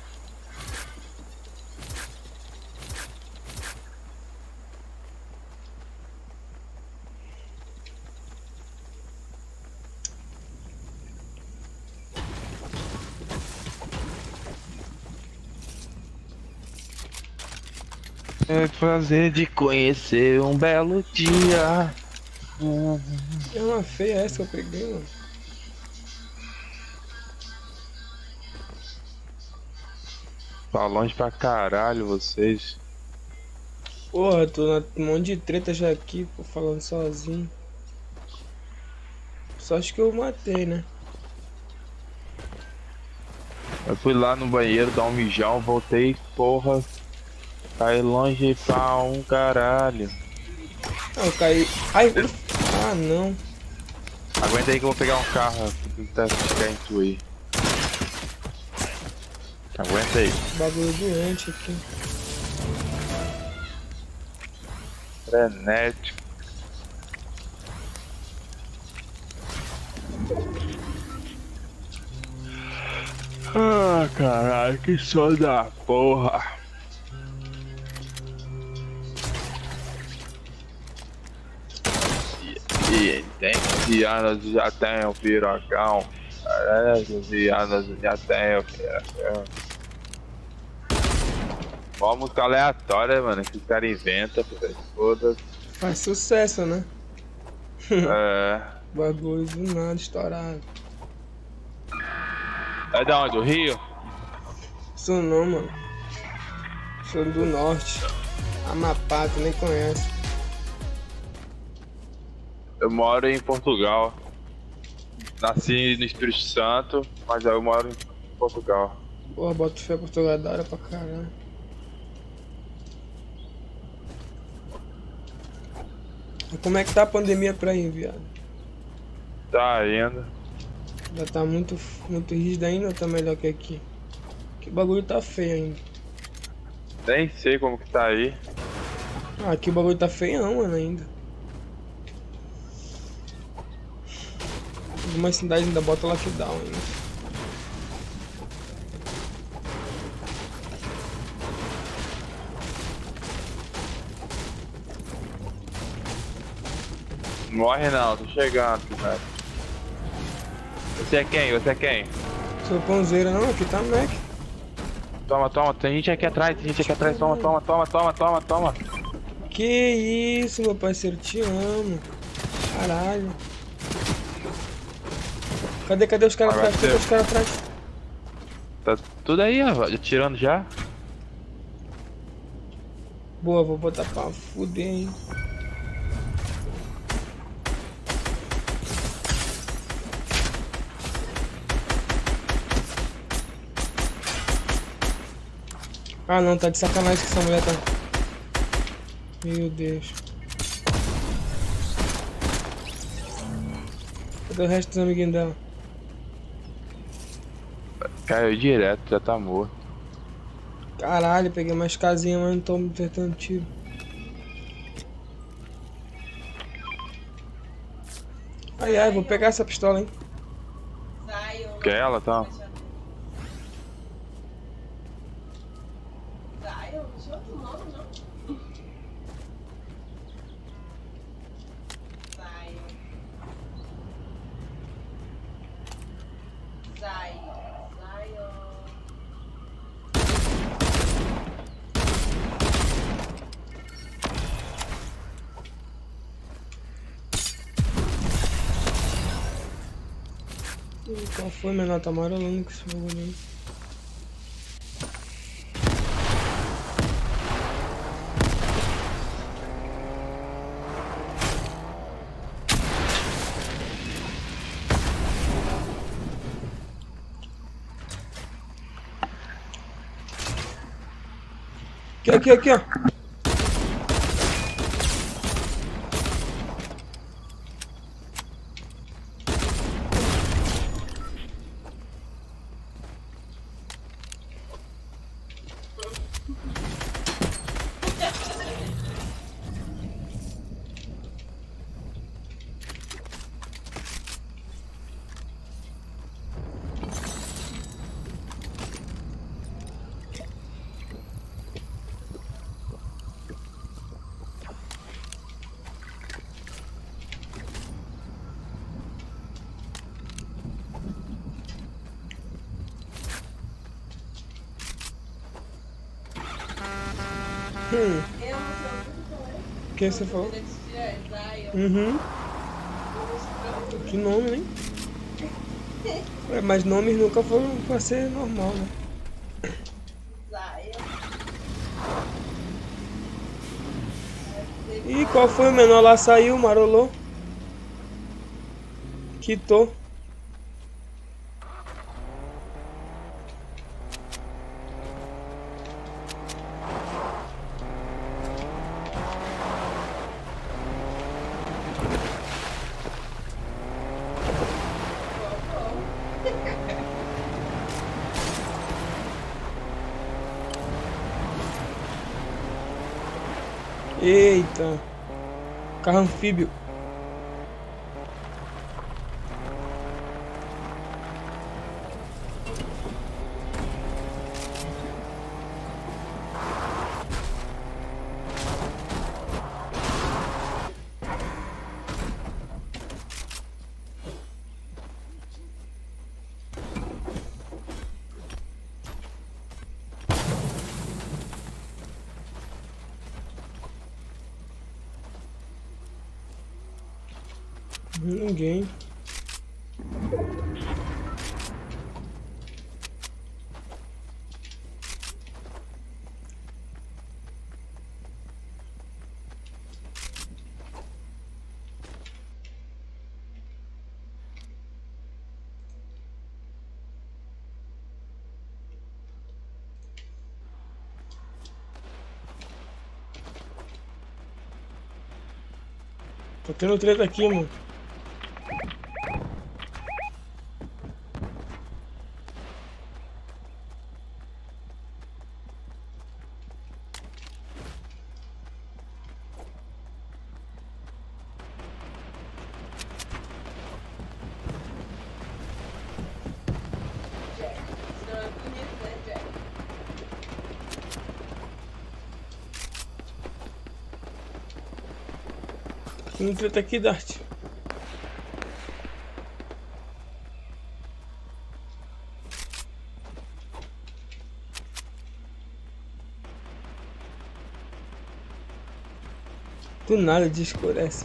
É prazer de conhecer um belo dia. É uma feia essa que eu peguei, mano. Tá longe pra caralho vocês. Porra, tô na um monte de treta já aqui, pô, falando sozinho. Só acho que eu matei, né? Eu fui lá no banheiro dar um mijão, voltei, porra. Caí longe pra um caralho. Ah, eu caí. Ai, ah, não. Aguenta aí que eu vou pegar um carro. Tentar chegar em tu aí. Aguenta aí. Bagulho doente aqui. Frenético. Ah, caralho, que sono da porra. tem 15 anos já tem um pirocão. 15 anos já tem um pirocão. Uma música aleatória, mano, que os caras inventam, foda-se. Faz sucesso, né? É. Bagulho do nada, estourado. É da onde? Do Rio? Sou não, mano. Sou do norte. Amapá, tu nem conhece. Eu moro em Portugal. Nasci no Espírito Santo, mas eu moro em Portugal. Porra, boto fé, Portugal é da hora pra caralho. E como é que tá a pandemia pra aí, viado? Tá indo. Já tá muito rígido ainda ou tá melhor que aqui? Que bagulho tá feio ainda. Nem sei como que tá aí. Ah, aqui o bagulho tá feião, mano, ainda. Algumas cidades ainda botam lockdown ainda. Morre não, tô chegando, cara. Você é quem? Você é quem? Sou pãozeira, não, aqui tá Mac. Toma, toma, tem gente aqui atrás, toma, toma, toma, toma, toma, toma. Que isso, meu parceiro, te amo. Caralho. Cadê os caras Vai atrás? Cadê os caras atrás? Tá tudo aí, ó, atirando já. Boa, vou botar pra fuder, hein. Ah não, tá de sacanagem que essa mulher tá. Meu Deus. Cadê o resto dos amiguinhos dela? Caiu direto, já tá morto. Caralho, peguei mais casinha, mas não tô me acertando tiro. Ai ai, vou pegar essa pistola, hein. Quer ela, tá? Qual foi, menor? Tá amarelando com esse bagulho aí. Aqui, ó. Quem você falou? Uhum. Que nome, hein? Ué, mas nomes nunca foram pra ser normal, né? Ih, qual foi o menor lá? Saiu, marolou. Quitou. Eita, carro anfíbio. Ninguém. Tô tendo treta aqui, mano. Não é bonito, né, Jack? Tendo treta aqui, Dart. Do nada desescurece.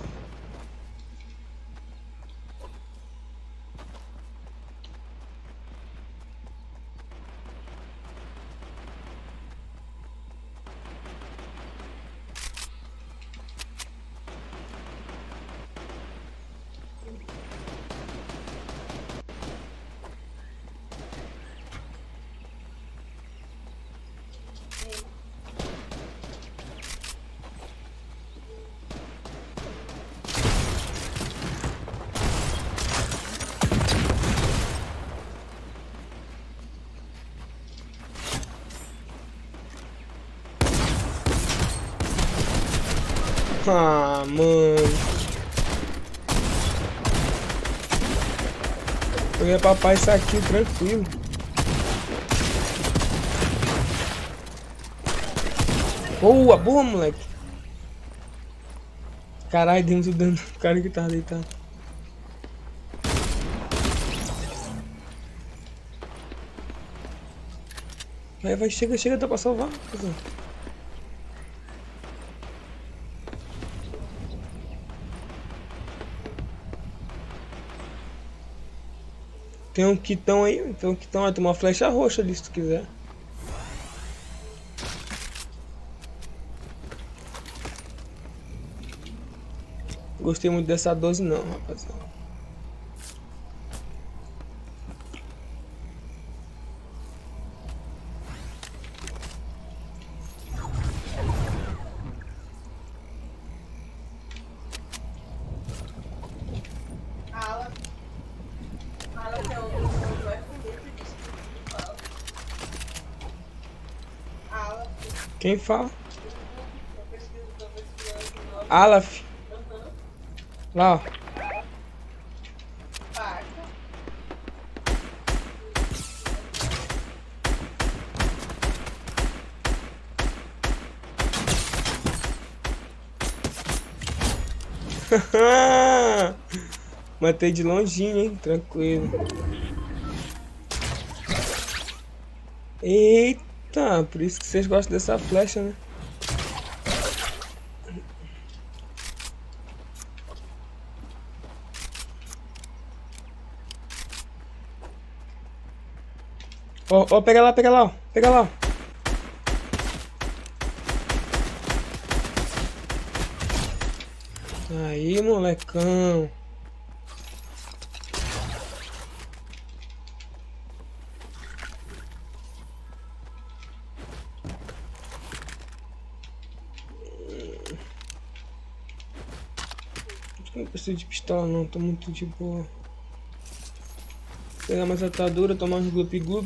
Ah, mano. Eu ia papar isso aqui tranquilo. Boa, boa, moleque. Caralho, deu muito dano no cara que tava deitado. Vai, chega, dá pra salvar. Tem um quitão aí, tem uma flecha roxa ali se tu quiser. Gostei muito dessa 12 não, rapaziada. Fala que é o vai comer disso. Fala. Quem fala? Tô pesquisando. Alaf. Lá, ó. Faca. Matei de longinho, hein? Tranquilo. Eita, por isso que vocês gostam dessa flecha, né? Ó, pega lá, ó. Pega lá, ó. Aí, molecão. Não preciso de pistola não, tô muito de boa. Pegar mais atadura, tomar uns glup-glup.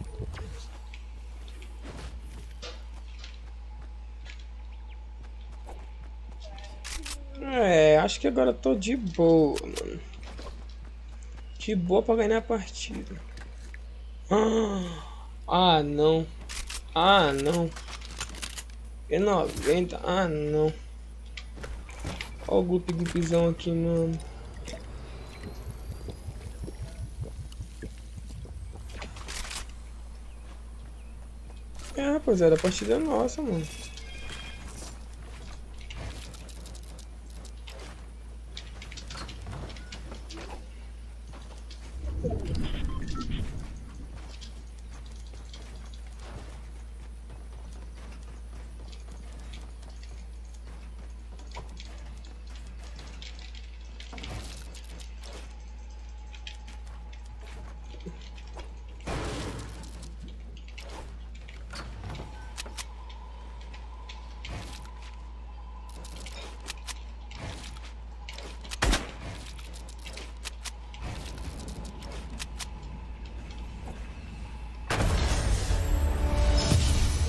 Acho que agora eu tô de boa, mano. De boa pra ganhar a partida. Ah, não. Ah, não. P90. Ah, não. Olha o glup-glupzão aqui, mano. Rapaziada, a partida é nossa, mano.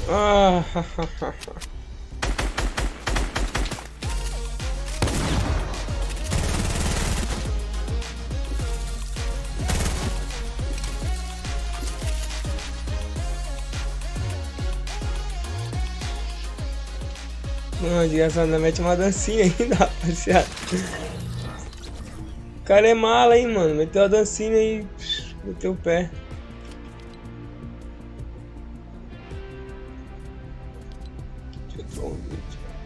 Ah, não, desgraçado, ainda mete uma dancinha ainda, rapaziada. O cara é mala, hein, mano. Meteu a dancinha e meteu o pé. Deixa eu ver um vídeo.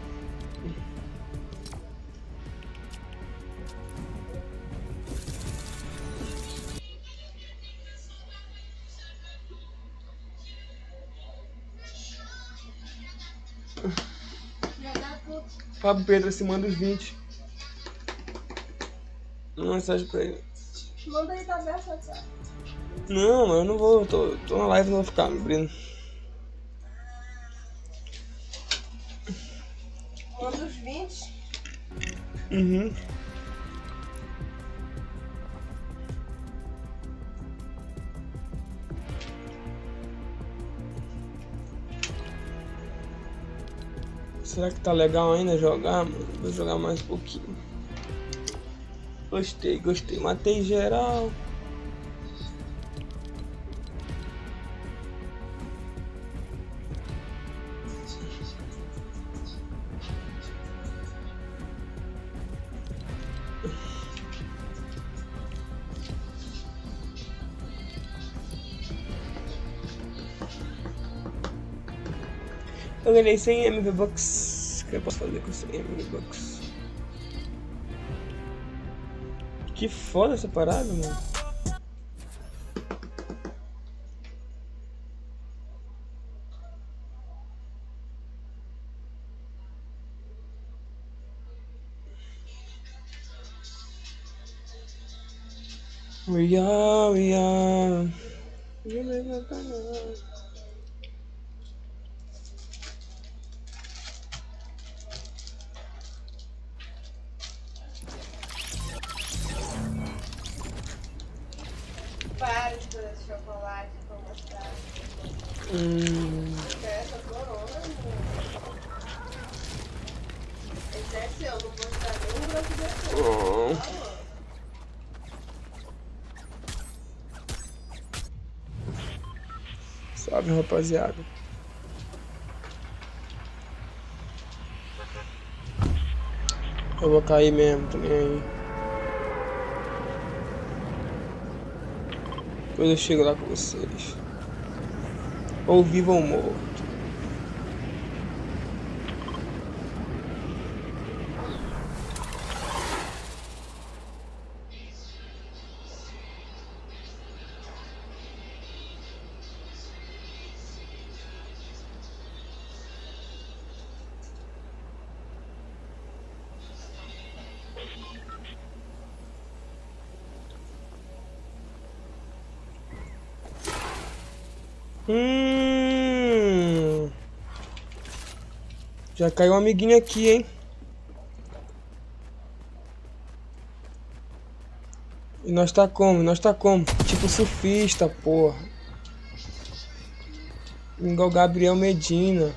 Fábio Pedro, se manda os 20. Uma mensagem pra ele. Manda aí, tá aberto, cara. Não, eu não vou. Tô na live, não vou ficar me abrindo. Manda os 20. Uhum. Será que tá legal ainda jogar, mano? Vou jogar mais um pouquinho. Gostei. Matei geral. Eu ganhei 100 MV Bucks. O que eu posso fazer com 100 MV Bucks? Que foda essa parada, mano. We are. Para de fazer esse chocolate pra eu mostrar. Essa corona, amor. Esse é seu, não vou mostrar nenhum broto de açúcar. Salve, rapaziada. Eu vou cair mesmo, tô nem aí. Depois eu chego lá com vocês. Ou vivo ou morto. Já caiu um amiguinho aqui, hein? E nós tá como? Tipo surfista, porra. Igual Gabriel Medina.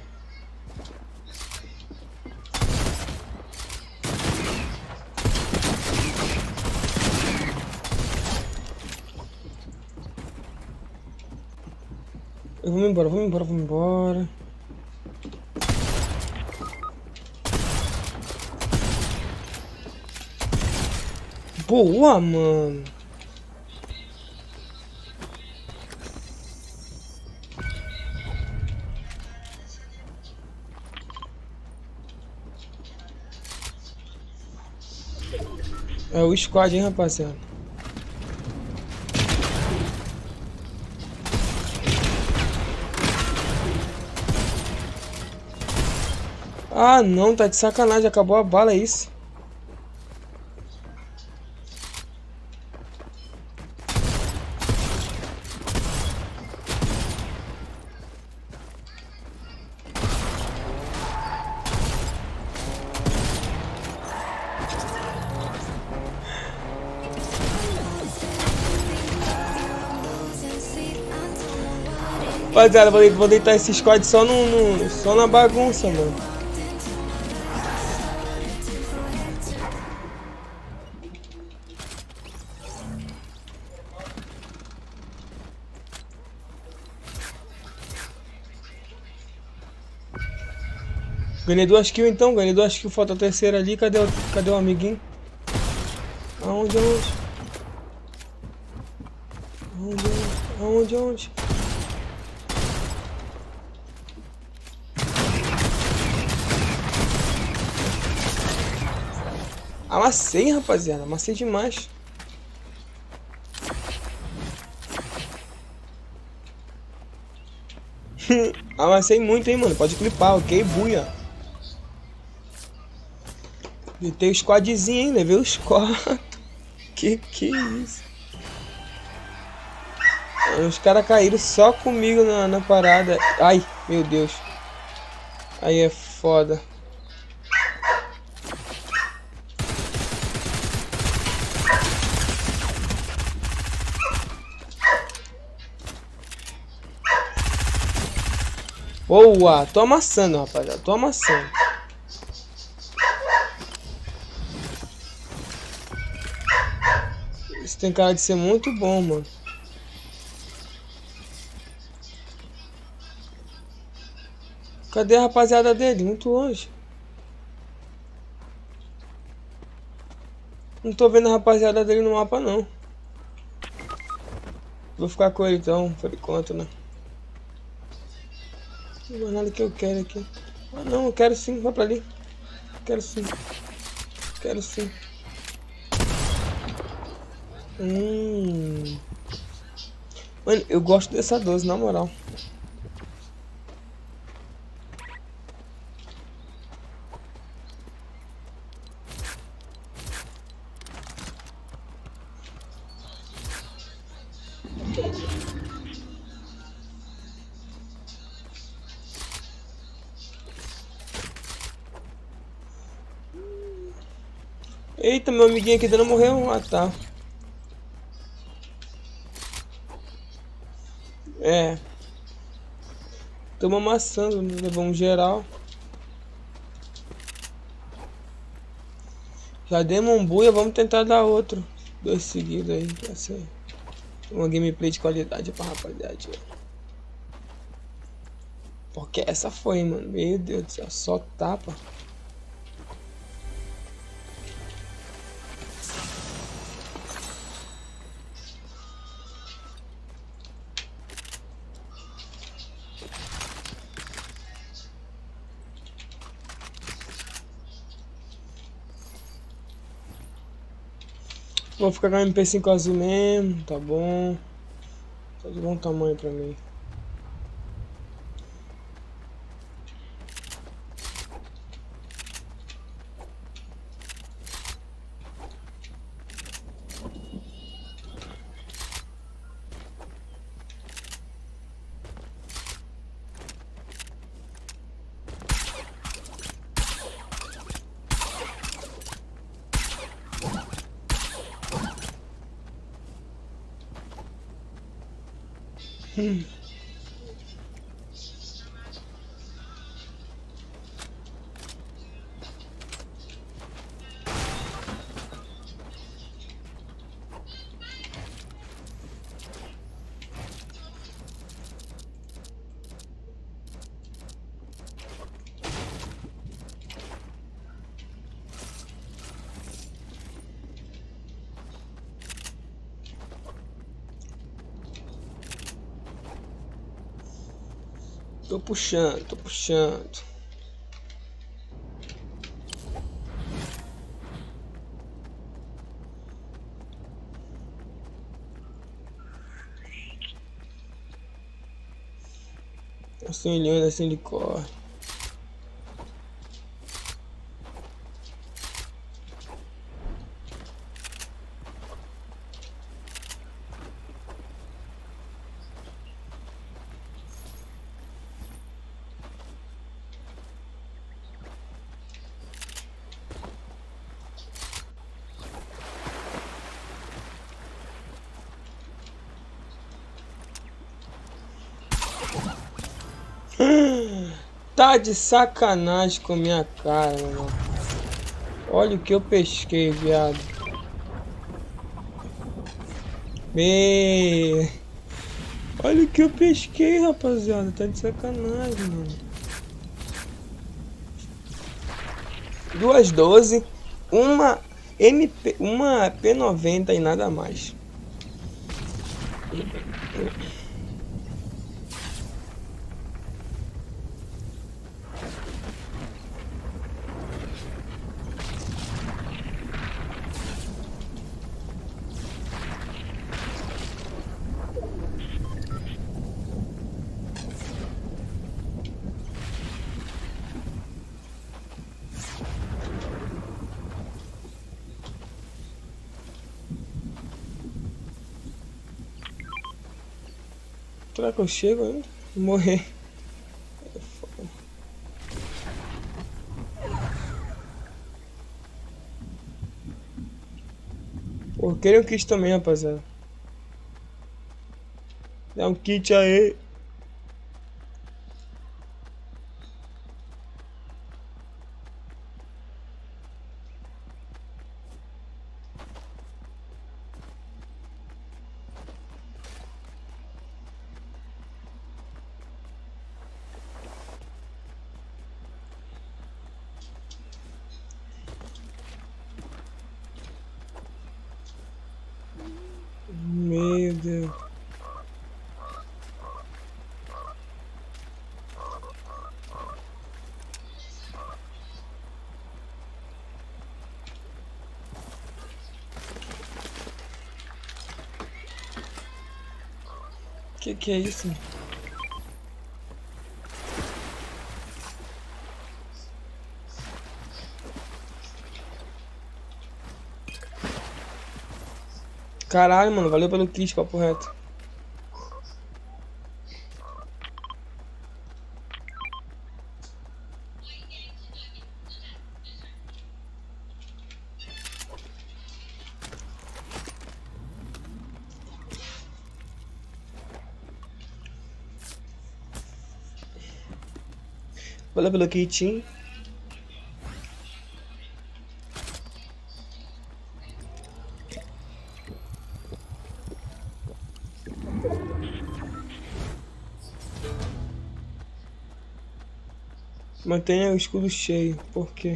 Eu vou me embora. Boa, mano. É o squad, hein, rapaziada. Ah, não, tá de sacanagem. Acabou a bala, é isso? Rapaziada, vou deitar esse squad só só na bagunça, mano. Ganhei 2 kills então, ganhei 2 kills, falta a terceira ali, cadê o amiguinho? Aonde? Amassei, rapaziada, amassei demais. Amassei muito, hein, mano, pode clipar, ok, buia. Deitei o squadzinho, hein? Levei os 4. Que isso? Os caras caíram só comigo na parada. Ai, meu Deus. Aí é foda. Boa! Tô amassando, rapaziada. Tô amassando. Isso tem cara de ser muito bom, mano. Cadê a rapaziada dele? Muito longe. Não tô vendo a rapaziada dele no mapa, não. Vou ficar com ele, então, por enquanto, né? Não é nada que eu quero aqui. Ah, não, eu quero sim. Vai pra ali. Quero sim. Quero sim. Mano, eu gosto dessa 12, na moral. Eita, meu amiguinho aqui dentro morreu. Ah, tá. É. Tamo amassando, levamos geral. Já demos um buia, vamos tentar dar outro. 2 seguidos aí, pra ser uma gameplay de qualidade pra rapaziada. Porque essa foi, mano. Meu Deus do céu, só tapa. Vou ficar com a MP5 azul mesmo, tá bom. Tá de bom tamanho pra mim. Tô puxando, tô puxando. Assim ele anda, assim ele corre. tá de sacanagem com minha cara, meu irmão. Olha o que eu pesquei, viado. Olha o que eu pesquei, rapaziada. Tá de sacanagem, mano. 212, uma P90 e nada mais. Será que eu chego ainda? Vou morrer. Pô, queria um kit também, rapaziada. Dá um kit aí. Meu Deus. Que é isso? Caralho, mano, valeu pelo kit, papo reto. Valeu pelo kit. Mantenha o escudo cheio. Por quê?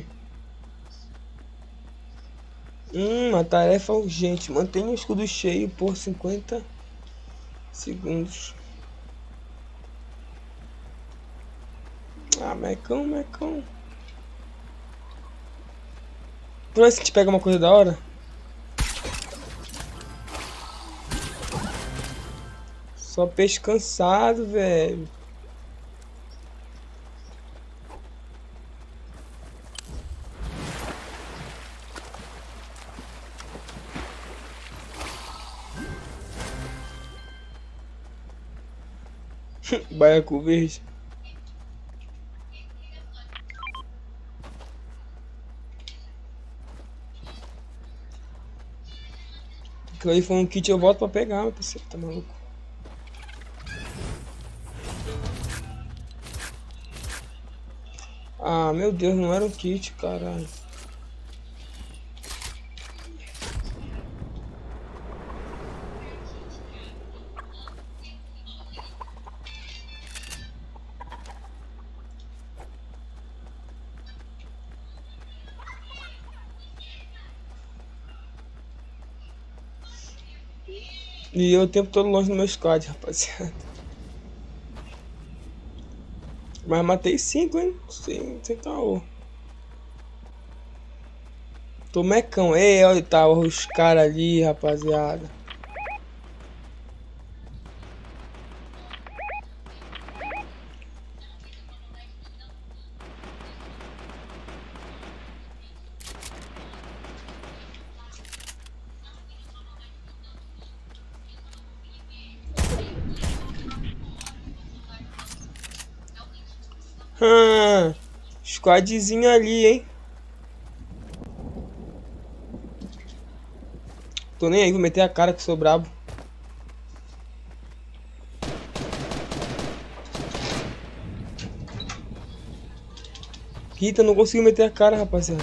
Uma tarefa urgente. Mantenha o escudo cheio por 50 segundos. Ah, mecão. Por aí se te pega uma coisa da hora. Só peixe cansado, velho. Baiacu verde. Aquilo aí foi um kit, eu volto pra pegar, meu parceiro, tá maluco? Ah, meu Deus, não era um kit, caralho. E eu o tempo todo longe do meu squad, rapaziada. Mas matei 5, hein? Sem caô. Tô mecão. Ei, olha, tá os caras ali, rapaziada. Squadzinho ali, hein? Tô nem aí, vou meter a cara que sou brabo. Rita, não conseguiu meter a cara, rapaziada.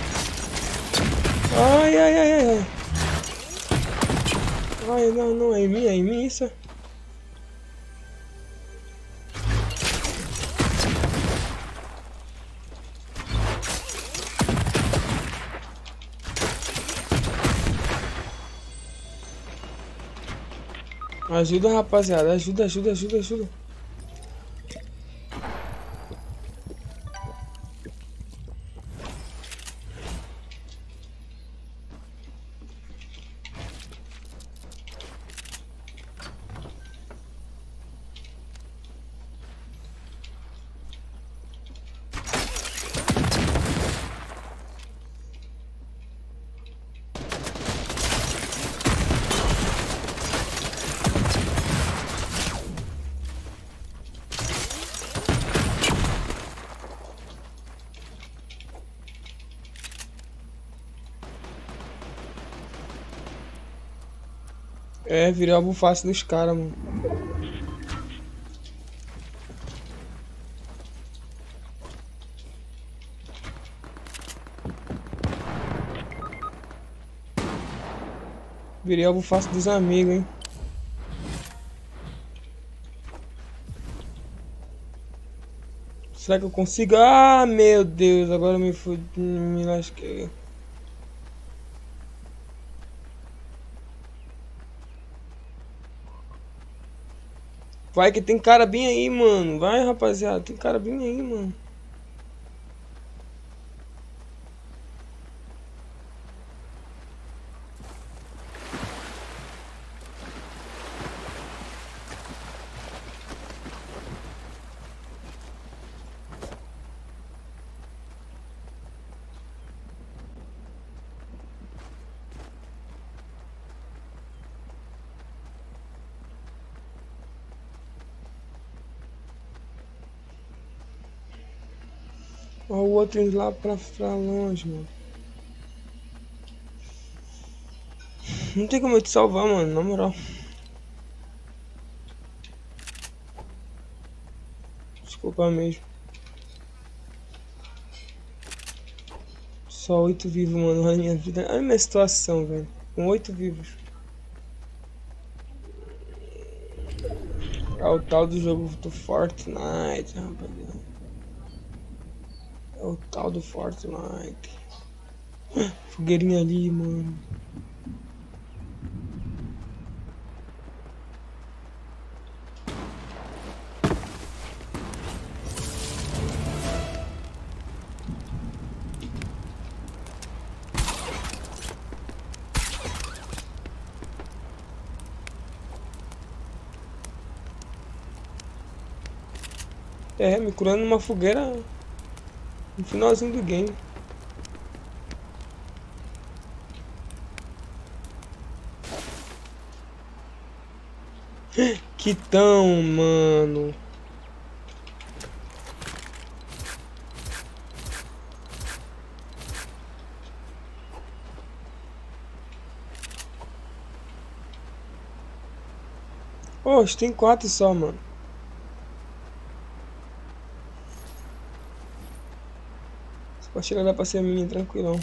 Ai, ai, ai, ai, ai. Ai, não, não, é em mim isso. Ajuda, rapaziada, ajuda, ajuda, ajuda, ajuda. É, virei alvo fácil dos caras, mano. Virei alvo fácil dos amigos, hein. Será que eu consigo? Ah, meu Deus, agora me fudi, me lasquei. Vai que tem cara bem aí, mano. Vai, rapaziada, tem cara bem aí, mano. Olha o outro indo lá pra longe, mano. Não tem como eu te salvar, mano, na moral. Desculpa mesmo. Só 8 vivos, mano, na minha vida. Olha a minha situação, velho. Com 8 vivos. É o tal do jogo do Fortnite, rapaziada. É o tal do Fortnite. Fogueirinha ali, mano. É, me curando numa fogueira no finalzinho do game. Que tão, mano. Poxa, tem 4 só, mano. Pode chegar lá pra ser minha, tranquilão.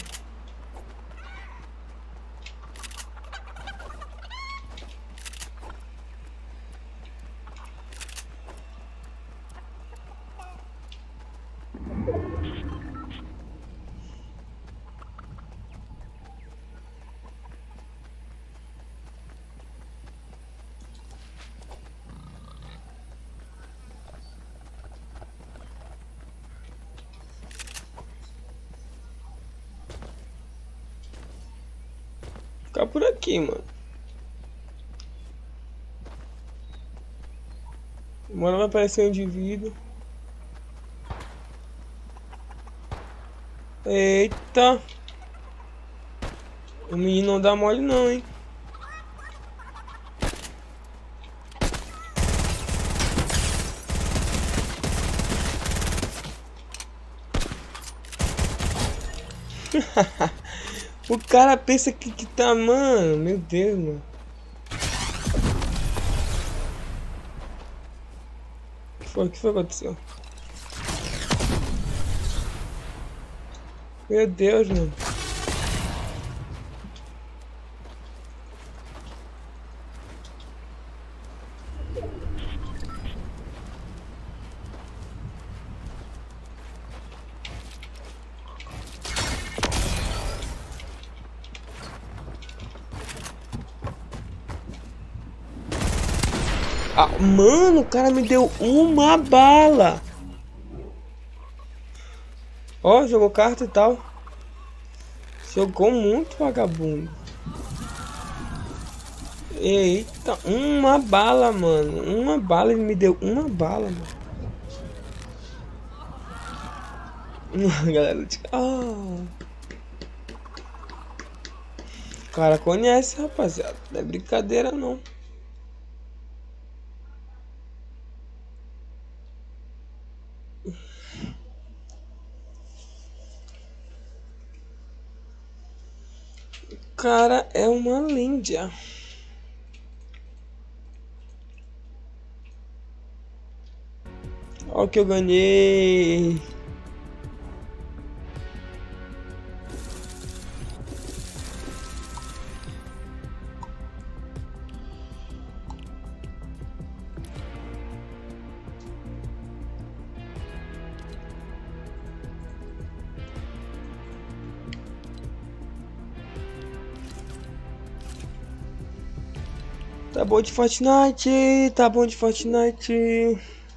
Ficar por aqui, mano. Uma hora vai aparecer um indivíduo. Eita. O menino não dá mole não, hein. O cara pensa que tá, mano. Meu Deus, mano. O que foi que aconteceu? Meu Deus, mano. Ah, mano, o cara me deu uma bala. Ó, jogou carta e tal. Jogou muito vagabundo. Eita, uma bala, mano. Uma bala, ele me deu uma bala, mano. Galera, o cara conhece, rapaziada. Não é brincadeira, não. O cara é uma líndia. Olha o que eu ganhei. Tá bom de Fortnite, tá bom de Fortnite.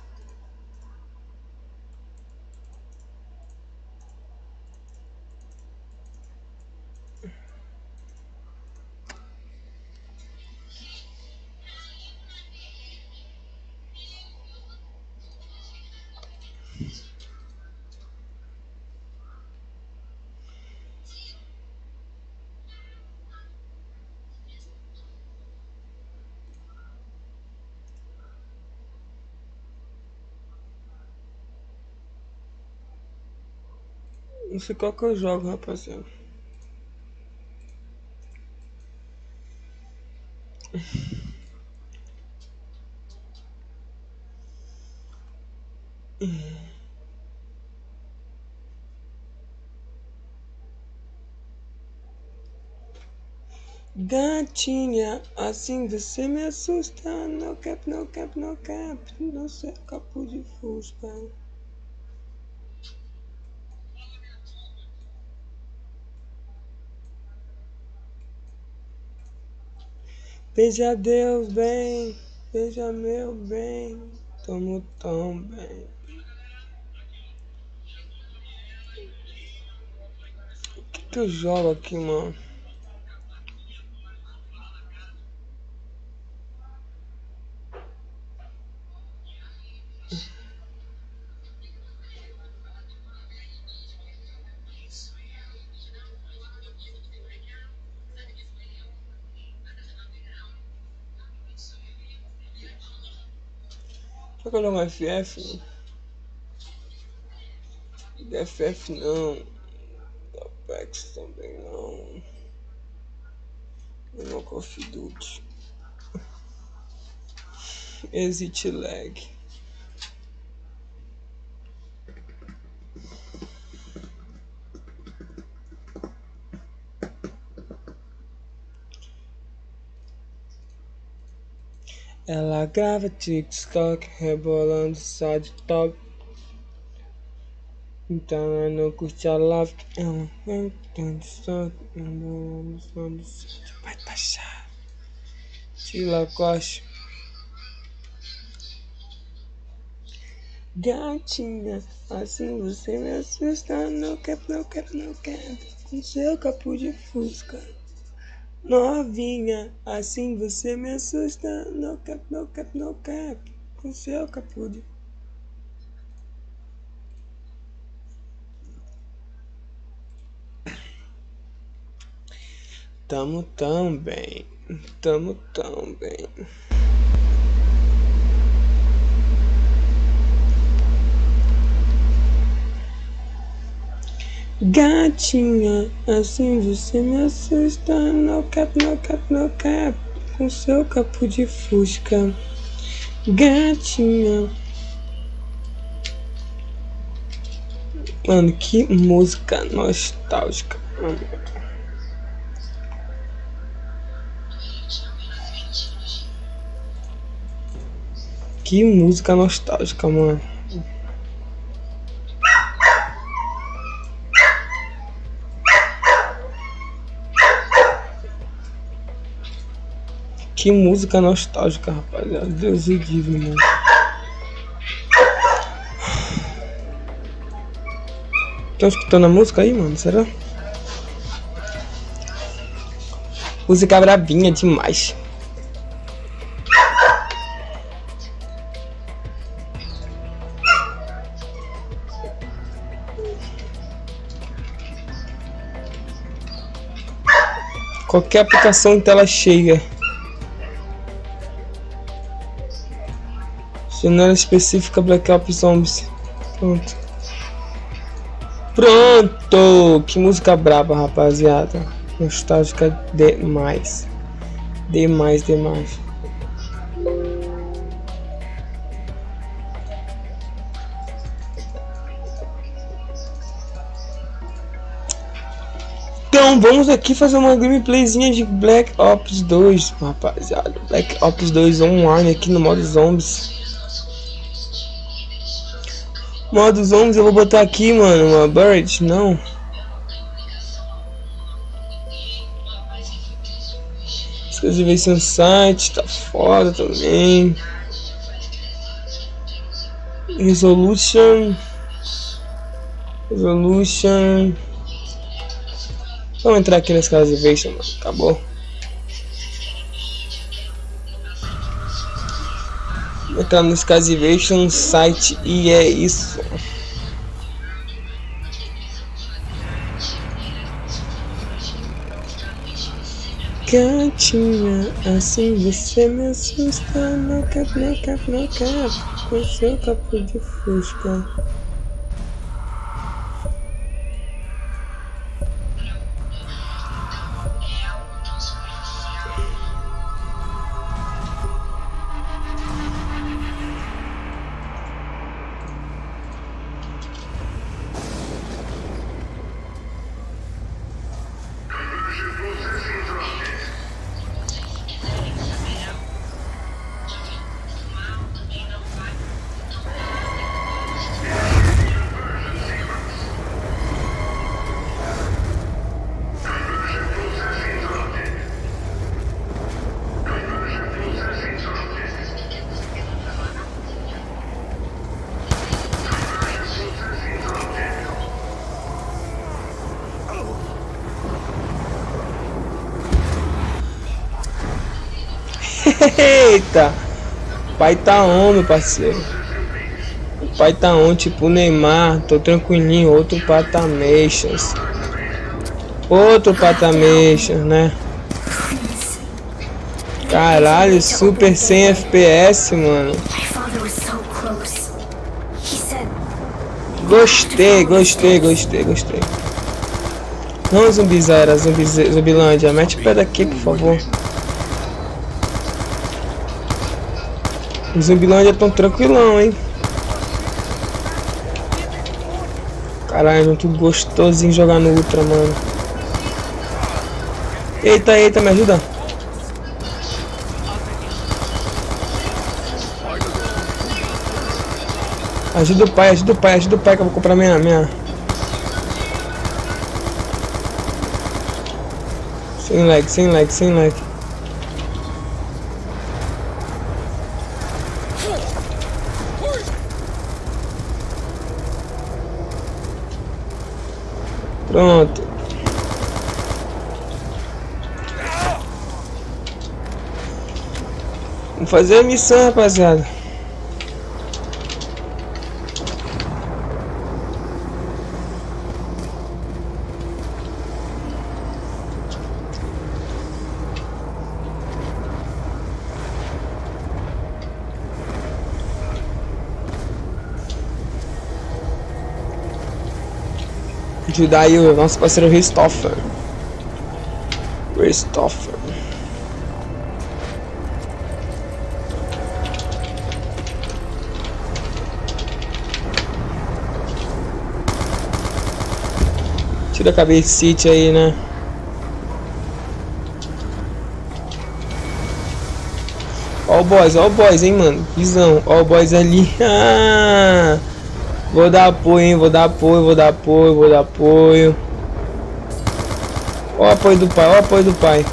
Não sei qual que eu jogo, rapaziada. Gatinha, assim você me assusta. No cap, no cap, no cap. No seu capô de fusca. Beija Deus bem, beija meu bem. Tamo tão bem. O que eu jogo aqui, mano? Será que eu jogo FF? FF não. Apex também não. Não Call of Duty. Exit lag. Ela grava TikTok rebolando só de top. Então ela não curte a love. Ela vem tendo só. Vai baixar. Tila Costa. Gatinha, assim você me assusta. No cap, no cap, no cap. Com seu capô de fusca. Novinha, assim você me assusta. No cap, no cap, no cap. Com seu capô de... Tamo tão bem. Tamo tão bem. Gatinha, assim você me assusta. No cap, no cap, no cap. Com seu capô de fusca. Gatinha. Mano, que música nostálgica, mano. Que música nostálgica, mano. Que música nostálgica, rapaziada. Deus me livre, mano. Estão escutando a música aí, mano? Será? Música brabinha demais. Qualquer aplicação em tela cheia. Janela específica Black Ops Zombies. Pronto. Pronto! Que música braba, rapaziada. Nostálgica demais. Demais, demais. Então vamos aqui fazer uma gameplayzinha de Black Ops 2, rapaziada. Black Ops 2 online aqui no modo Zombies. Modo Zombies eu vou botar aqui, mano, uma bird, não. Exclusivation site, tá foda também. Resolution. Vamos entrar aqui nesse Exclusivation, mano. Acabou. Vou entrar no Exclusivation site e é isso. Gatinha, assim você me assusta. Não cap, com seu capô de fusca. Eita! O pai tá on, meu parceiro. O pai tá on, tipo o Neymar. Tô tranquilinho. Outro patamations. Né? Caralho, super 100 FPS, mano. Gostei. Não, Zumbizera, Zumbilândia. Mete o pé daqui, por favor. Os Zumbilândia tão tranquilão, hein? Caralho, muito gostosinho jogar no Ultra, mano. Eita, me ajuda. Ajuda o pai que eu vou comprar minha. Sem lag. Pronto. Vamos fazer a missão, rapaziada. Ajudar aí o nosso parceiro Christopher. Tira a cabecite aí, né? Ó o boys, hein, mano. Visão. Ó o boys ali. Ah, vou dar apoio, hein. Vou dar apoio, vou dar apoio, vou dar apoio. Ó o apoio do pai, ó o apoio do pai.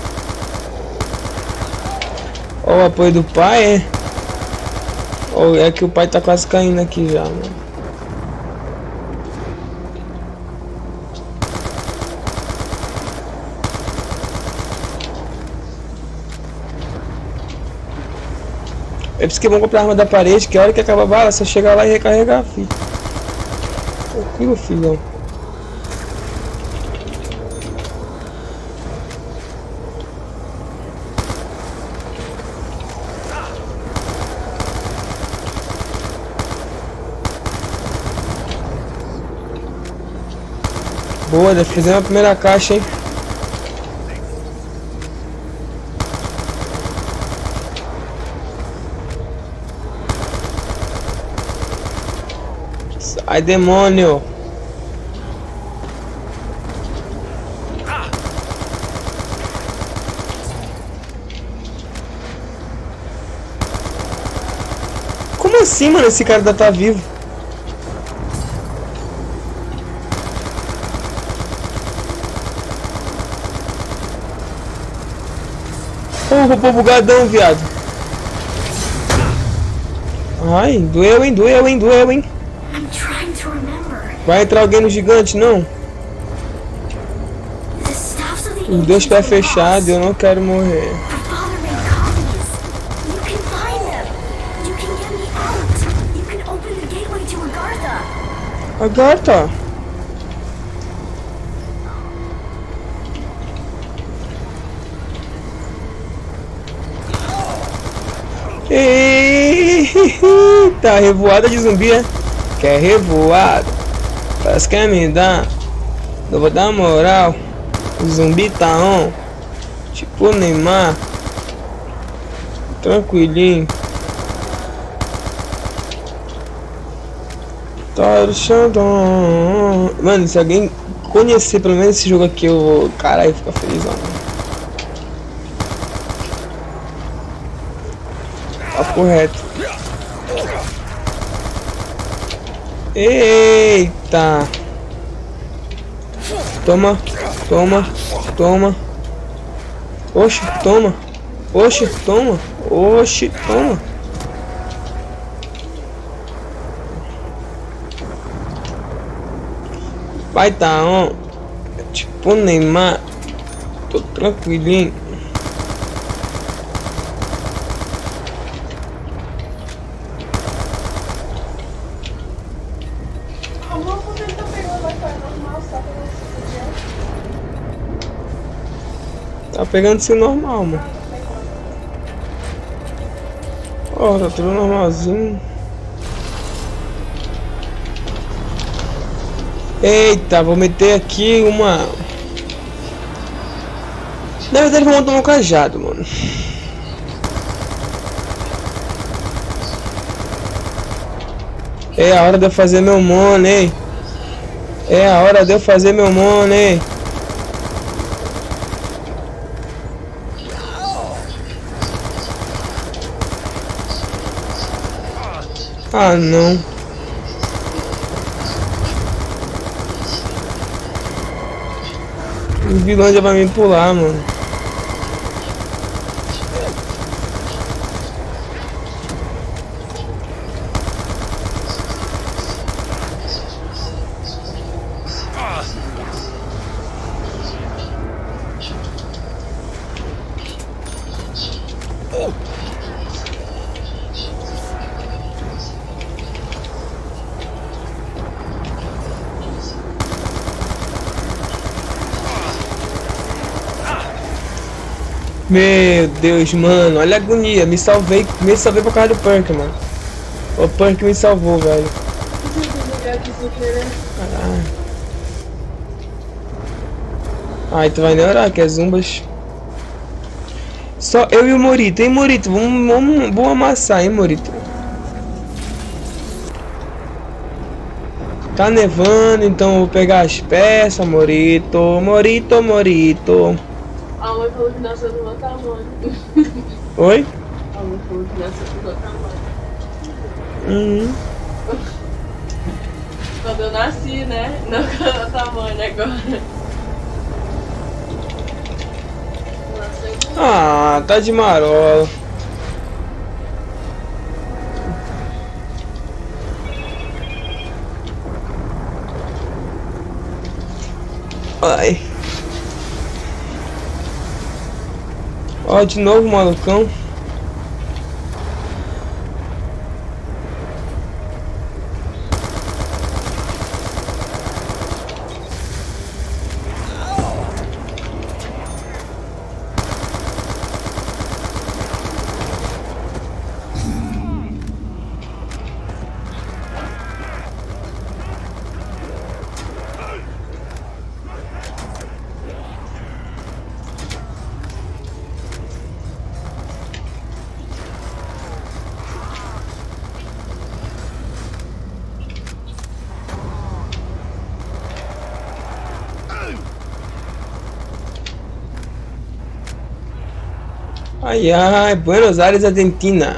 Ó o apoio do pai, é. Ó, é que o pai tá quase caindo aqui já, mano. É por isso que é bom comprar arma da parede, que a hora que acaba a bala, você chega lá e recarregar, filho. Tranquilo, filhão. Boa, deve fazer a primeira caixa, hein. Ai, demônio! Como assim, mano? Esse cara ainda tá vivo. Ô, robô bugadão, viado. Ai, doeu, hein? Doeu, hein? Doeu, hein? Vai entrar alguém no gigante, não? Os dois pés fechados, eu não quero morrer. Agartha! Eita, revoada de zumbi, é? Quer revoada? Parece que me dá. Eu vou dar moral. O zumbi tá on. Tipo o Neymar. Tranquilinho. Tá deixando. Mano, se alguém conhecer pelo menos esse jogo aqui, eu vou. Caralho, fica feliz, ó. Papo reto. Eita! Toma, toma, toma. Oxe, toma. Oxe, toma. Oxe, toma. Vai tá on. Tipo Neymar. Tô tranquilinho. Tá pegando isso normal, mano. Ó, tá tudo normalzinho. Eita, vou meter aqui uma... Na verdade, vou montar um cajado, mano. É a hora de eu fazer meu money. É a hora de eu fazer meu money. Ah, não. O vilão já vai me pular, mano. Meu Deus, mano, olha a agonia, me salvei por causa do Punk, mano. O Punk me salvou, velho. Caralho. Ai, tu vai neurar, que é zumbas. Só eu e o Morito, hein, Morito? Vamos amassar, hein, Morito? Tá nevando, então eu vou pegar as peças, Morito. Morito. A mãe falou que nasceu do meu tamanho. Oi? A mãe falou que nasceu do meu tamanho. Quando eu nasci, né? Não com o meu tamanho agora. Ah, tá de marola. Ai. Ó, de novo, malucão. Ai, ai, Buenos Aires, Argentina.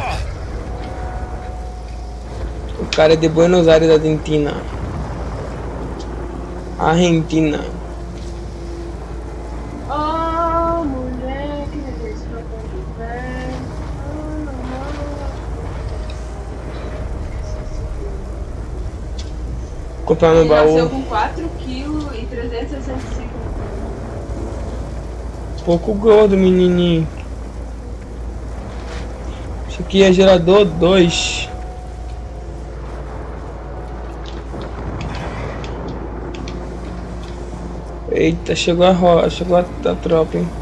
O cara é de Buenos Aires, Argentina. Argentina. Oh, mulher, que delícia, meu povo de pé. Comprar no Ele nasceu baú. com 4 kg e 365. Pouco gordo, menininho. Isso aqui é gerador 2. Eita, chegou a tropa, hein?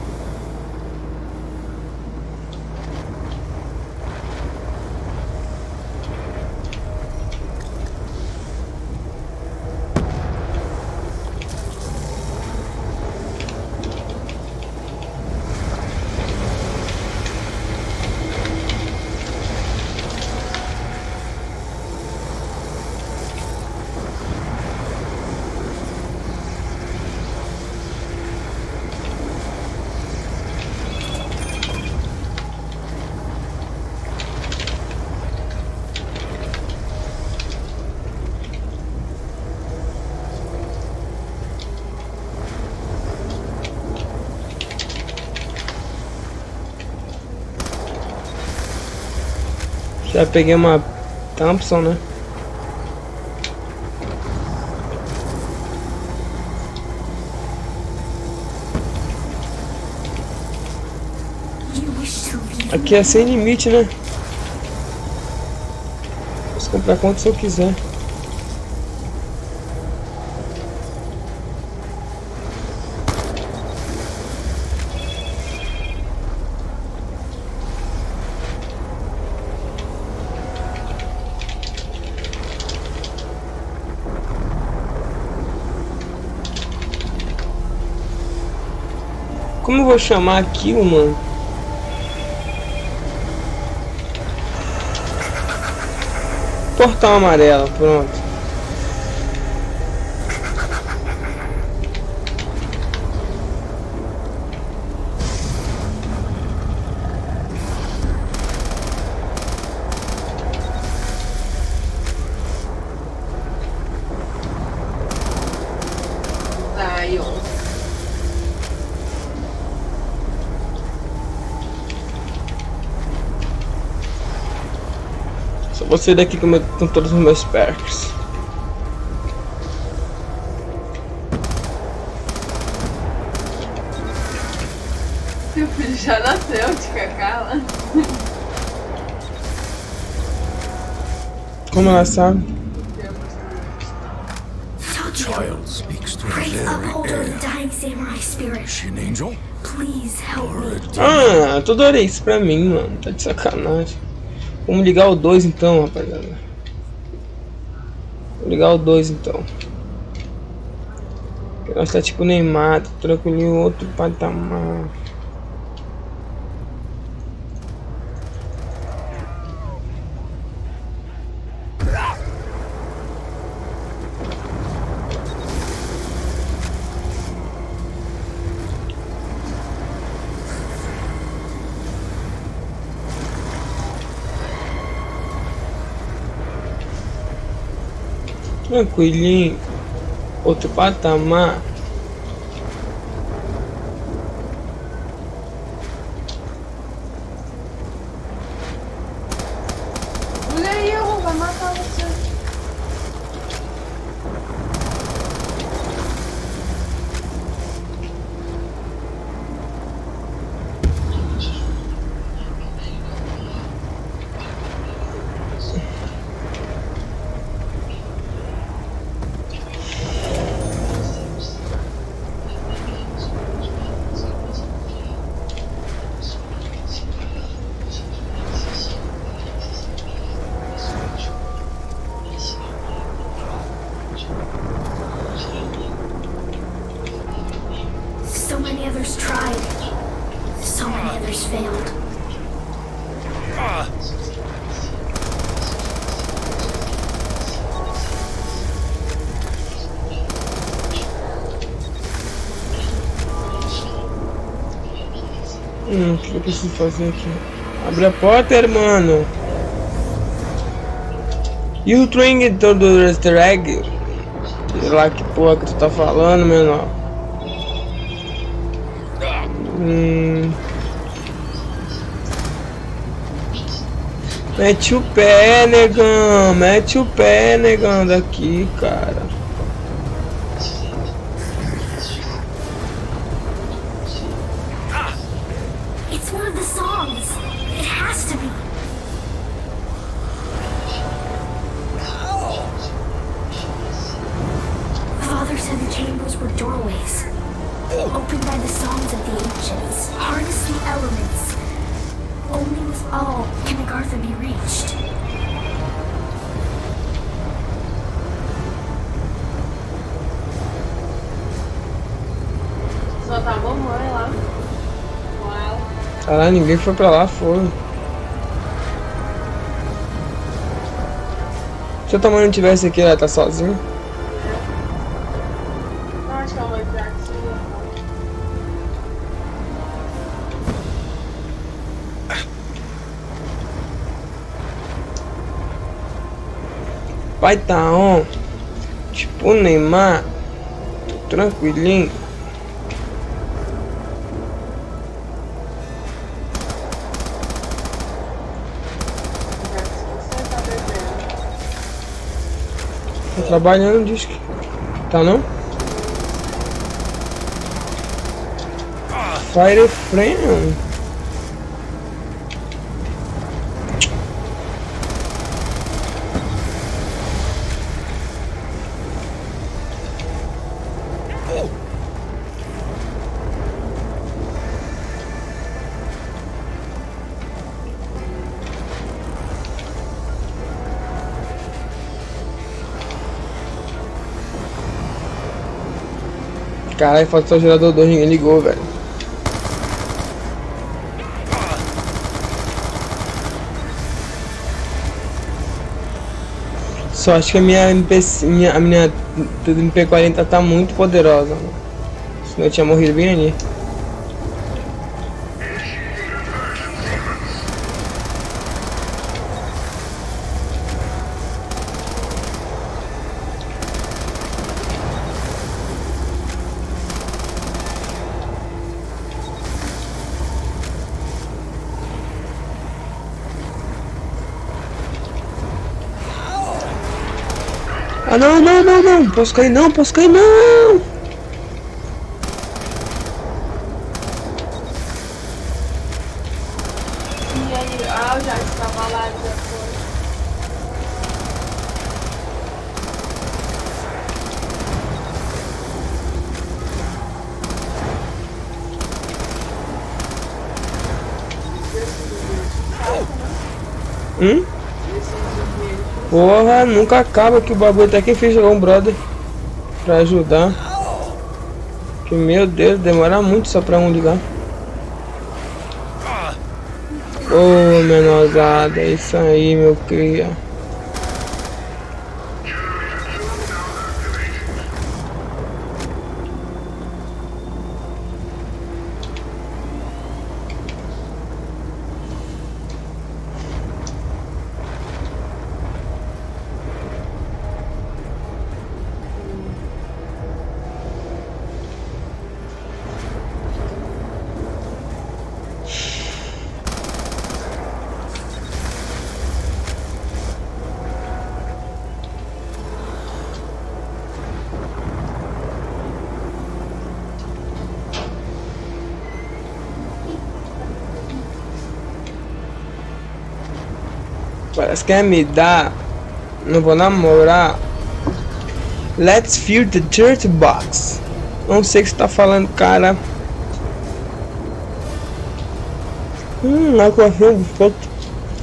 Já peguei uma Thompson, né? Aqui é sem limite, né? Posso comprar quanto eu quiser. Como eu vou chamar aquilo, mano? Portão amarelo, pronto. Zion. Só vou sair daqui com todos os meus perks. Seu filho já nasceu de cacala. Como ela sabe? Child speaks to the Praise very upholder of air. the dying samurai spirit. Is she an angel Please help or me. a demon? Ah, tu adorei isso pra mim, mano. Tá de sacanagem. Vamos ligar o 2 então, rapaziada. Vou ligar o 2 então. Nós tá tipo Neymar, tranquilinho, outro patamar. Tranquilinho. Outro patamar. Olha aí, eu vai matar você. So many others tried. So many others failed. O que eu preciso fazer aqui? Abre a porta, irmão. E o trem todo do easter egg? Sei lá que porra que tu tá falando, menor. Mete o pé, negão. Mete o pé, negão, daqui, cara. It's one of the songs. It has to be. Father said the chambers were doorways, opened by the songs of the ancients. Harness the elements. Only with all can Agartha be reached. Só tá a mamãe lá. Com ela. Caralho, ninguém foi pra lá, foi. Se a tua mãe não tivesse aqui, ela tá sozinha. Não, acho que ela vai vir aqui. Pai tá on. Tipo o Neymar. Tô tranquilinho. Você tá bebendo. Tô trabalhando, diz que. Tá não? Fire Friend. Caralho, falta só o gerador 2, ninguém ligou, velho. Só acho que a minha MP40 tá muito poderosa, mano. Senão eu tinha morrido bem ali. Ah, não, não, não, não. Posso cair não, posso cair não. E aí, ah, já estava lá depois. Porra, nunca acaba que o bagulho até quem fez jogar um brother pra ajudar. Que meu Deus, demora muito só pra um ligar. Ô, menorzada, é isso aí, meu cria. Parece que quer me dar. Não vou namorar. Let's fill the dirt box. Não sei o que você tá falando, cara. Aquafim, biscoito.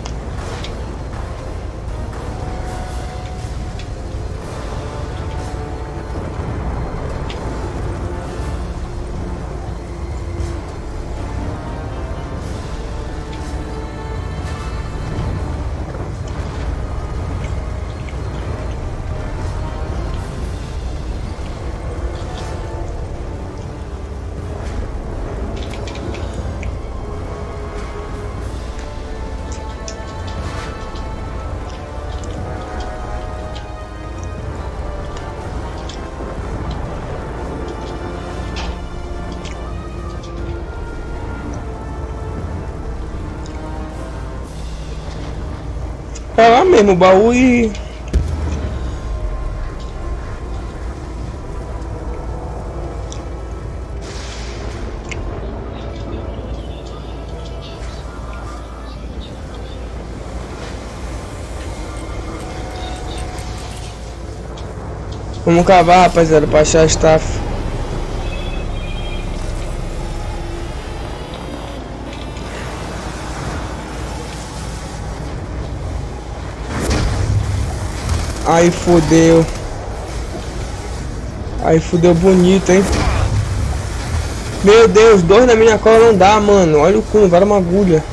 É lá mesmo, o baú e... Vamos cavar, rapaziada, pra achar a staff. Aí fodeu. Aí fodeu bonito, hein? Meu Deus, 2 na minha cola não dá, mano. Olha o cu, vara uma agulha.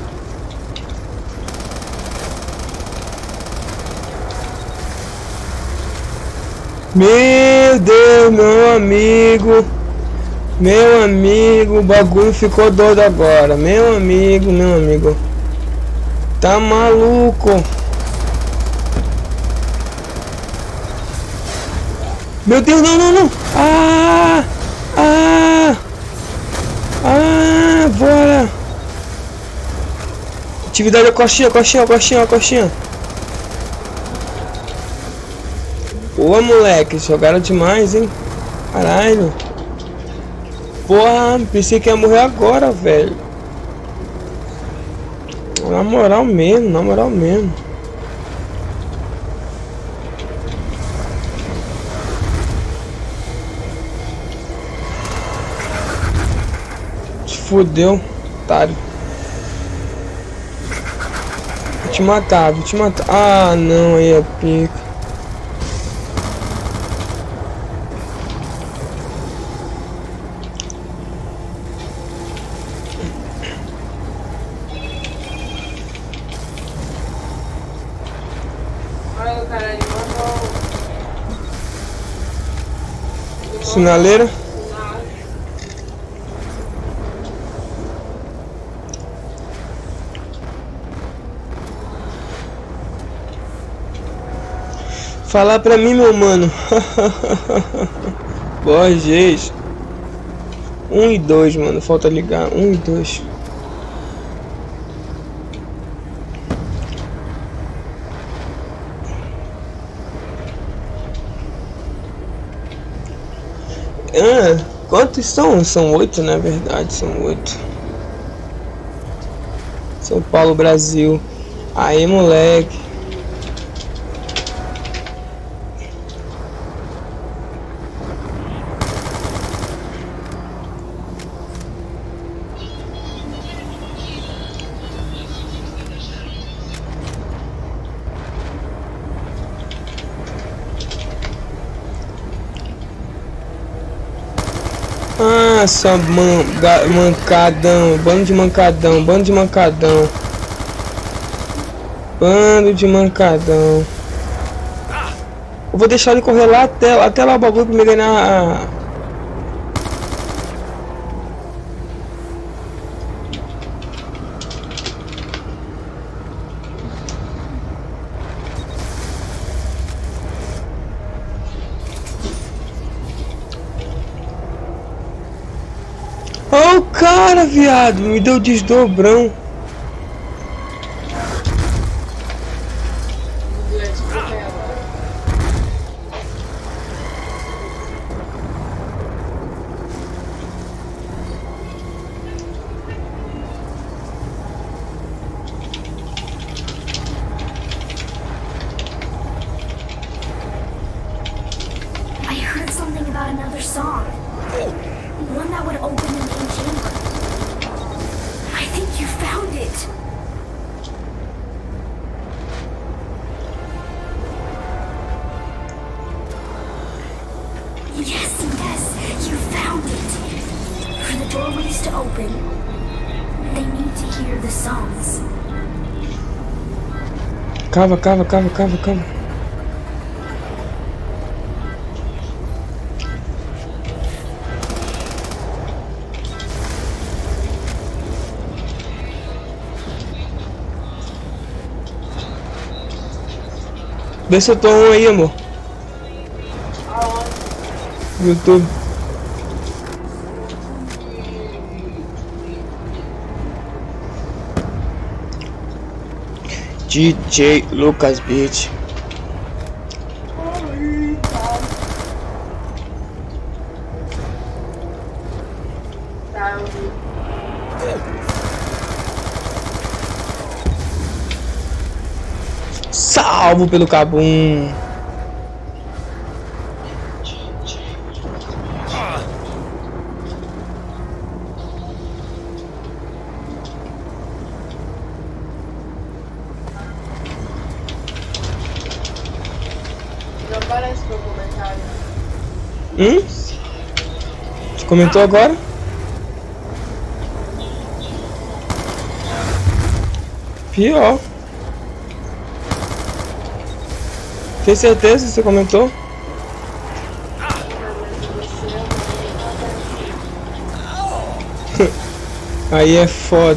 Meu Deus, meu amigo. Meu amigo, o bagulho ficou doido agora. Meu amigo. Tá maluco. Meu Deus, não. Bora. Atividade coxinha. Boa, moleque, jogaram demais, hein? Caralho. Porra, pensei que ia morrer agora, velho. Na moral mesmo. Se fudeu, otário. Vou te matar. Ah, não, aí é pica. Sinaleira. Falar pra mim, meu mano. Boa, gente. 1 e 2, mano. Falta ligar. 1 e 2. Quantos são? São 8, na verdade, são 8. São Paulo, Brasil. Aí, moleque. Só mancadão, bando de mancadão. Eu vou deixar ele correr lá até lá o bagulho pra me ganhar. Oh, cara, viado, me deu desdobrão. another song. One that would open the main chamber. I think you found it. Yes, you found it. For the doorways to open, they need to hear the songs. Cava, cava, cava, cava, cava. Vê se eu tô um aí, amor. YouTube. DJ Lucas Beat. Salvo pelo Cabum. Não aparece meu comentário. Você comentou agora? Pior. Tem certeza que você comentou? Aí é foda.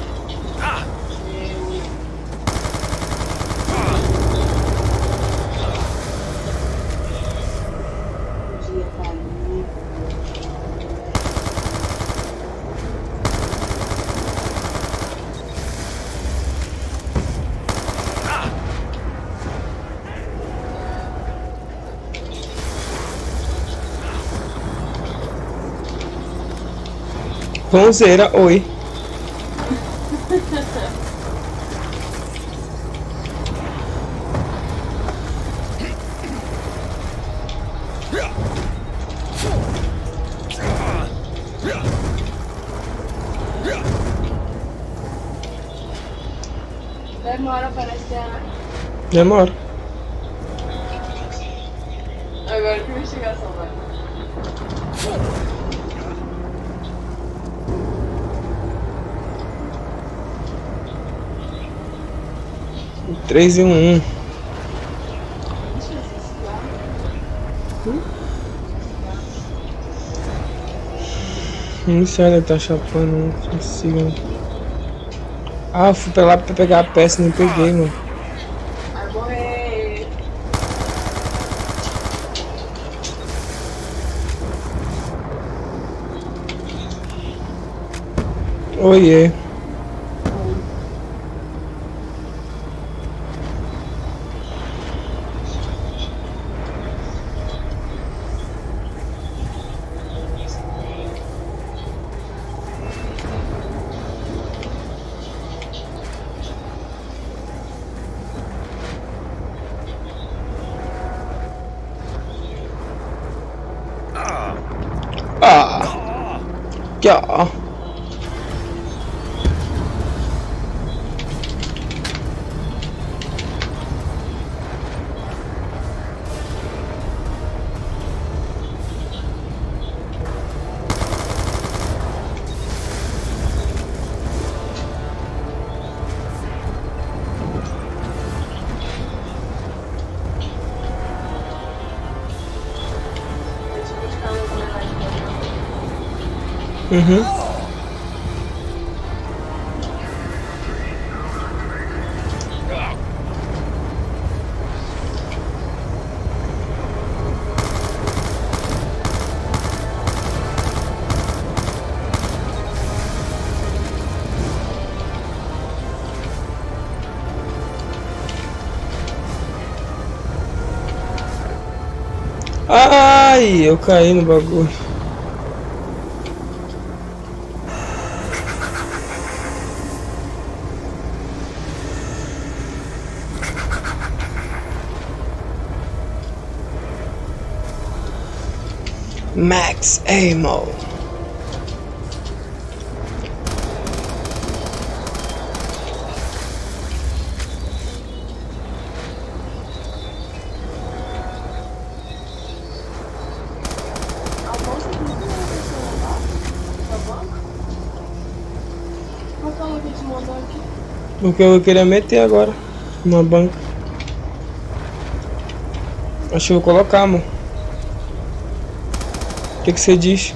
Pãozeira, oi. Demora para aparecer. Demora. Agora que investigação vai. 3 e 1. Não sei onde ele tá chapando, não consigo. Ah, eu fui pra lá pra pegar a peça e não peguei, mano. Vai morrer. Oiê. Aqui, ó. Uhum. Ai, eu caí no bagulho. Max Ammo. Porque eu queria meter agora uma banca. Acho que eu vou colocar, amor. O que você diz?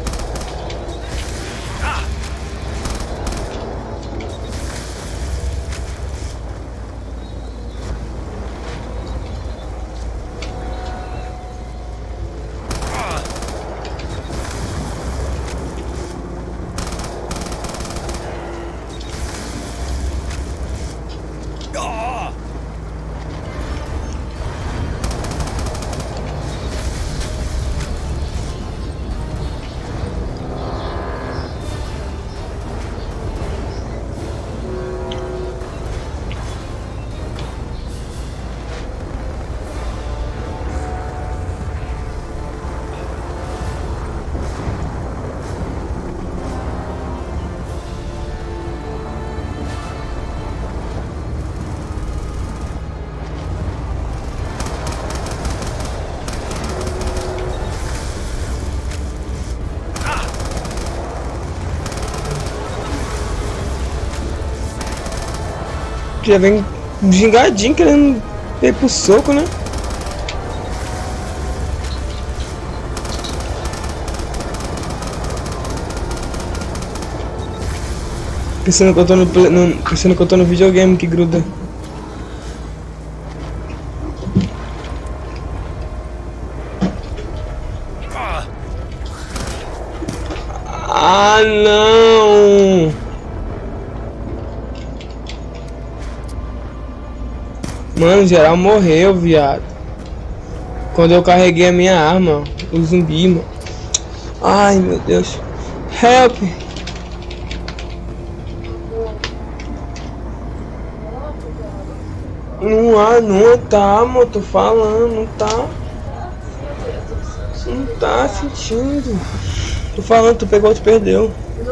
Já vem gingadinho querendo ir pro soco, né? Pensando que eu tô pensando que eu tô no videogame que gruda. Ah, não! Mano, geral morreu, viado. Quando eu carreguei a minha arma, o zumbi, mano. Ai, meu Deus. Help! Não tá, mano. Tô falando, não tá. Não tá sentindo. Tô falando, tu pegou, tu perdeu.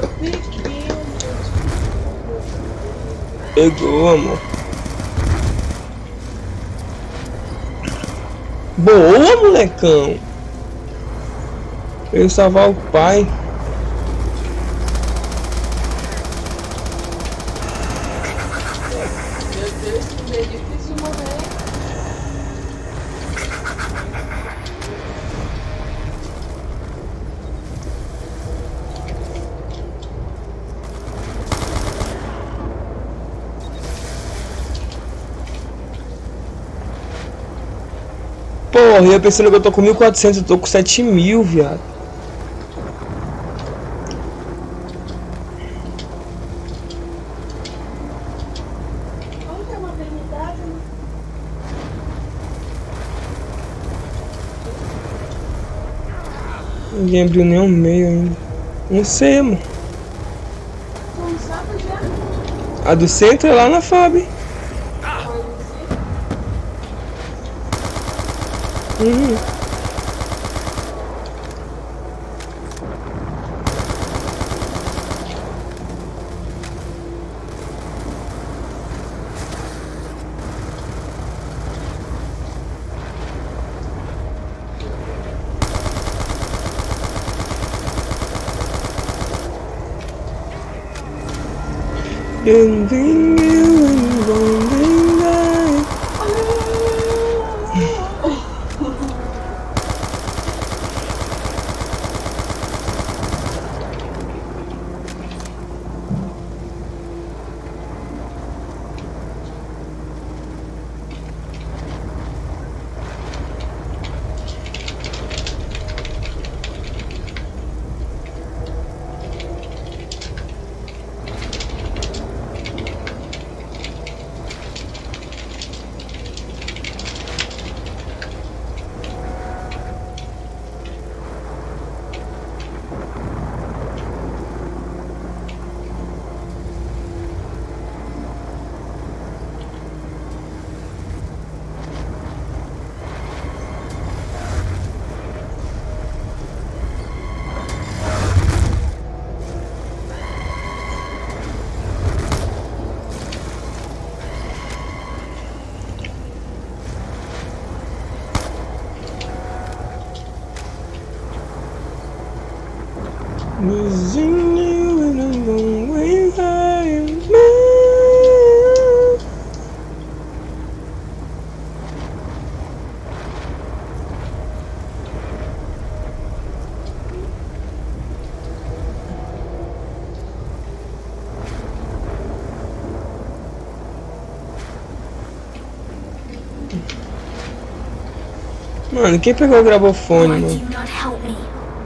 Pegou, amor. Boa, molecão. Eu ia salvar o pai. Meu Deus, que é difícil morrer. Porra, eu pensando que eu tô com 1.400, eu tô com 7.000, viado. Onde é a maternidade? Ninguém abriu nem o meio ainda. Não sei, mano. Não sabe já? A do centro é lá na FAB. Losing you and I'm going high. Mano, quem pegou o gravofone, Why do mano? you not help me?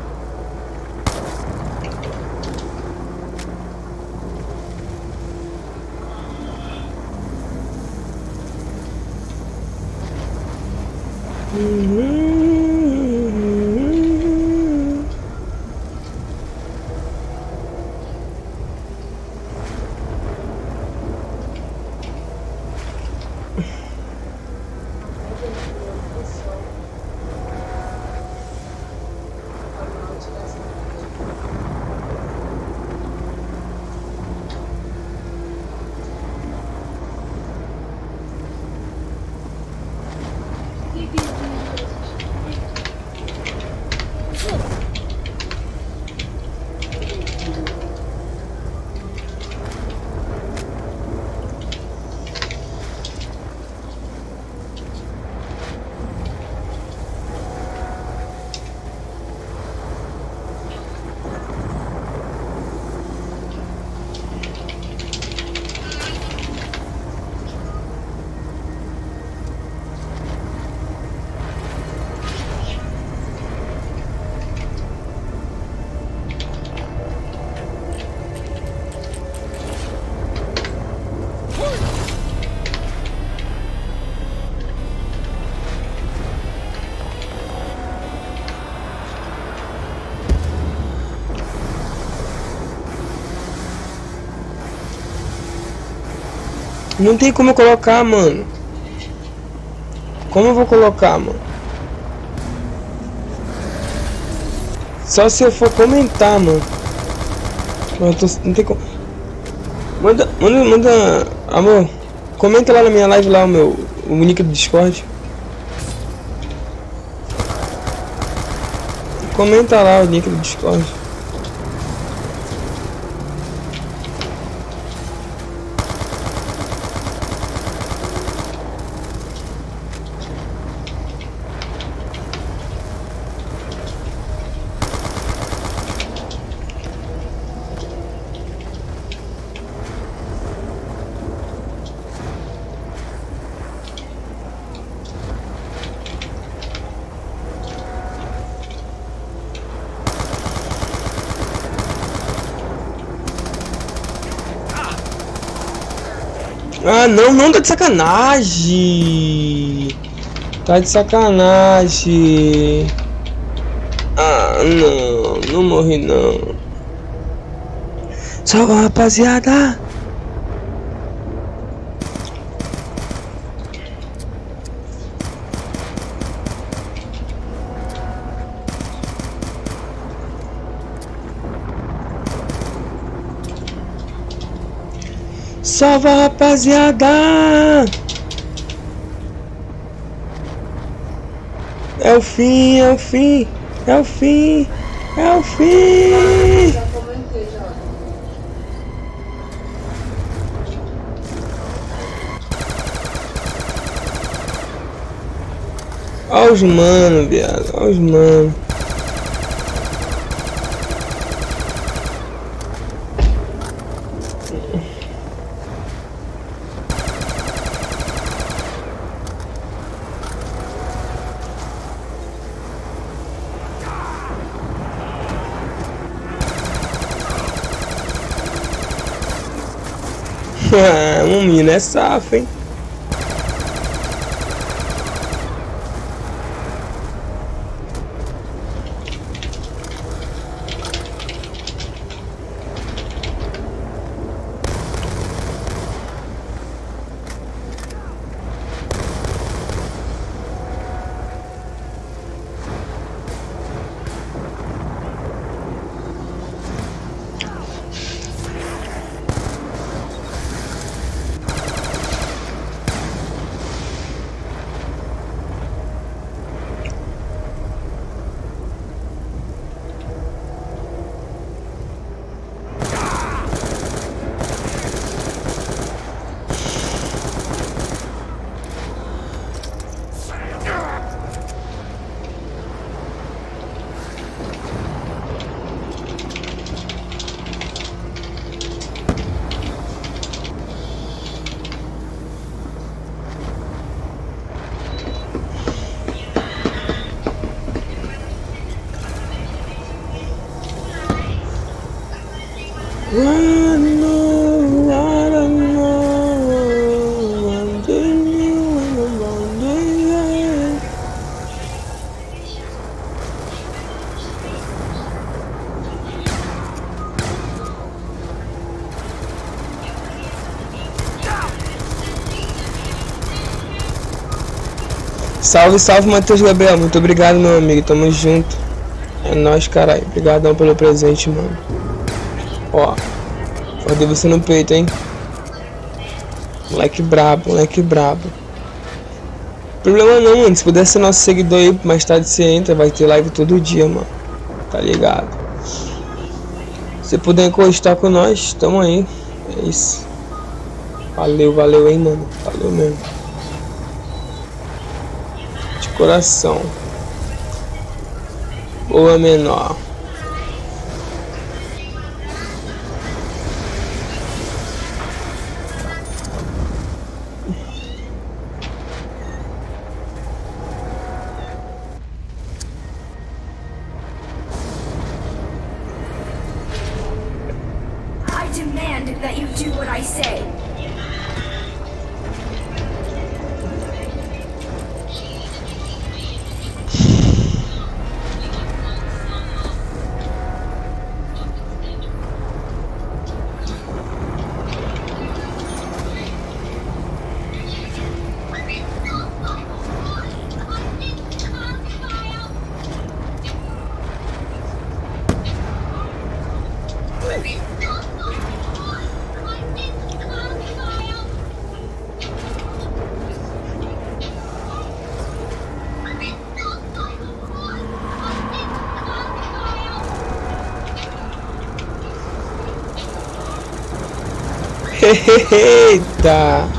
Não tem como eu colocar, mano. Como eu vou colocar, mano? Só se eu for comentar, mano. Não tem como. Manda, amor. Comenta lá na minha live lá o nick do Discord. Comenta lá o nick do Discord. Ah, não, tá de sacanagem. Tá de sacanagem. Ah, não morri não. Salve, rapaziada. Salve, rapaziada! É o fim, é o fim, é o fim, é o fim! Já comentei já. Olha os mano, viado, olha os mano. Um menino é safo, hein? Salve, salve, Matheus Gabriel. Muito obrigado, meu amigo. Tamo junto. É nóis, caralho. Obrigadão pelo presente, mano. Ó. Guardei você no peito, hein? Moleque brabo, moleque brabo. Problema não, mano. Se puder ser nosso seguidor aí, mais tarde você entra. Vai ter live todo dia, mano. Tá ligado? Se puder encostar com nós, tamo aí. É isso. Valeu, valeu, hein, mano. Valeu mesmo. Coração. Boa, menor. I demand that you do what I say. Eita!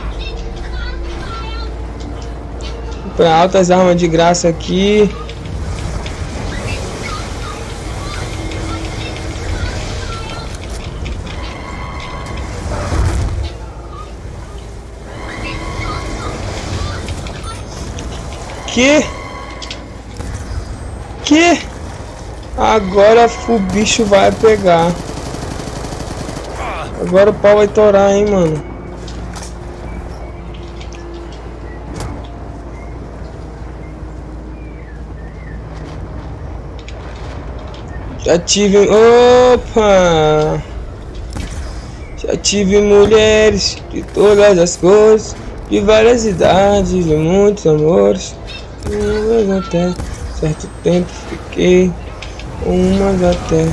Pra altas armas de graça aqui. Que? Agora o bicho vai pegar. Agora o pau vai torar, hein, mano. Já tive... Opa! Já tive mulheres de todas as cores, de várias idades, de muitos amores. Umas até certo tempo fiquei, umas até...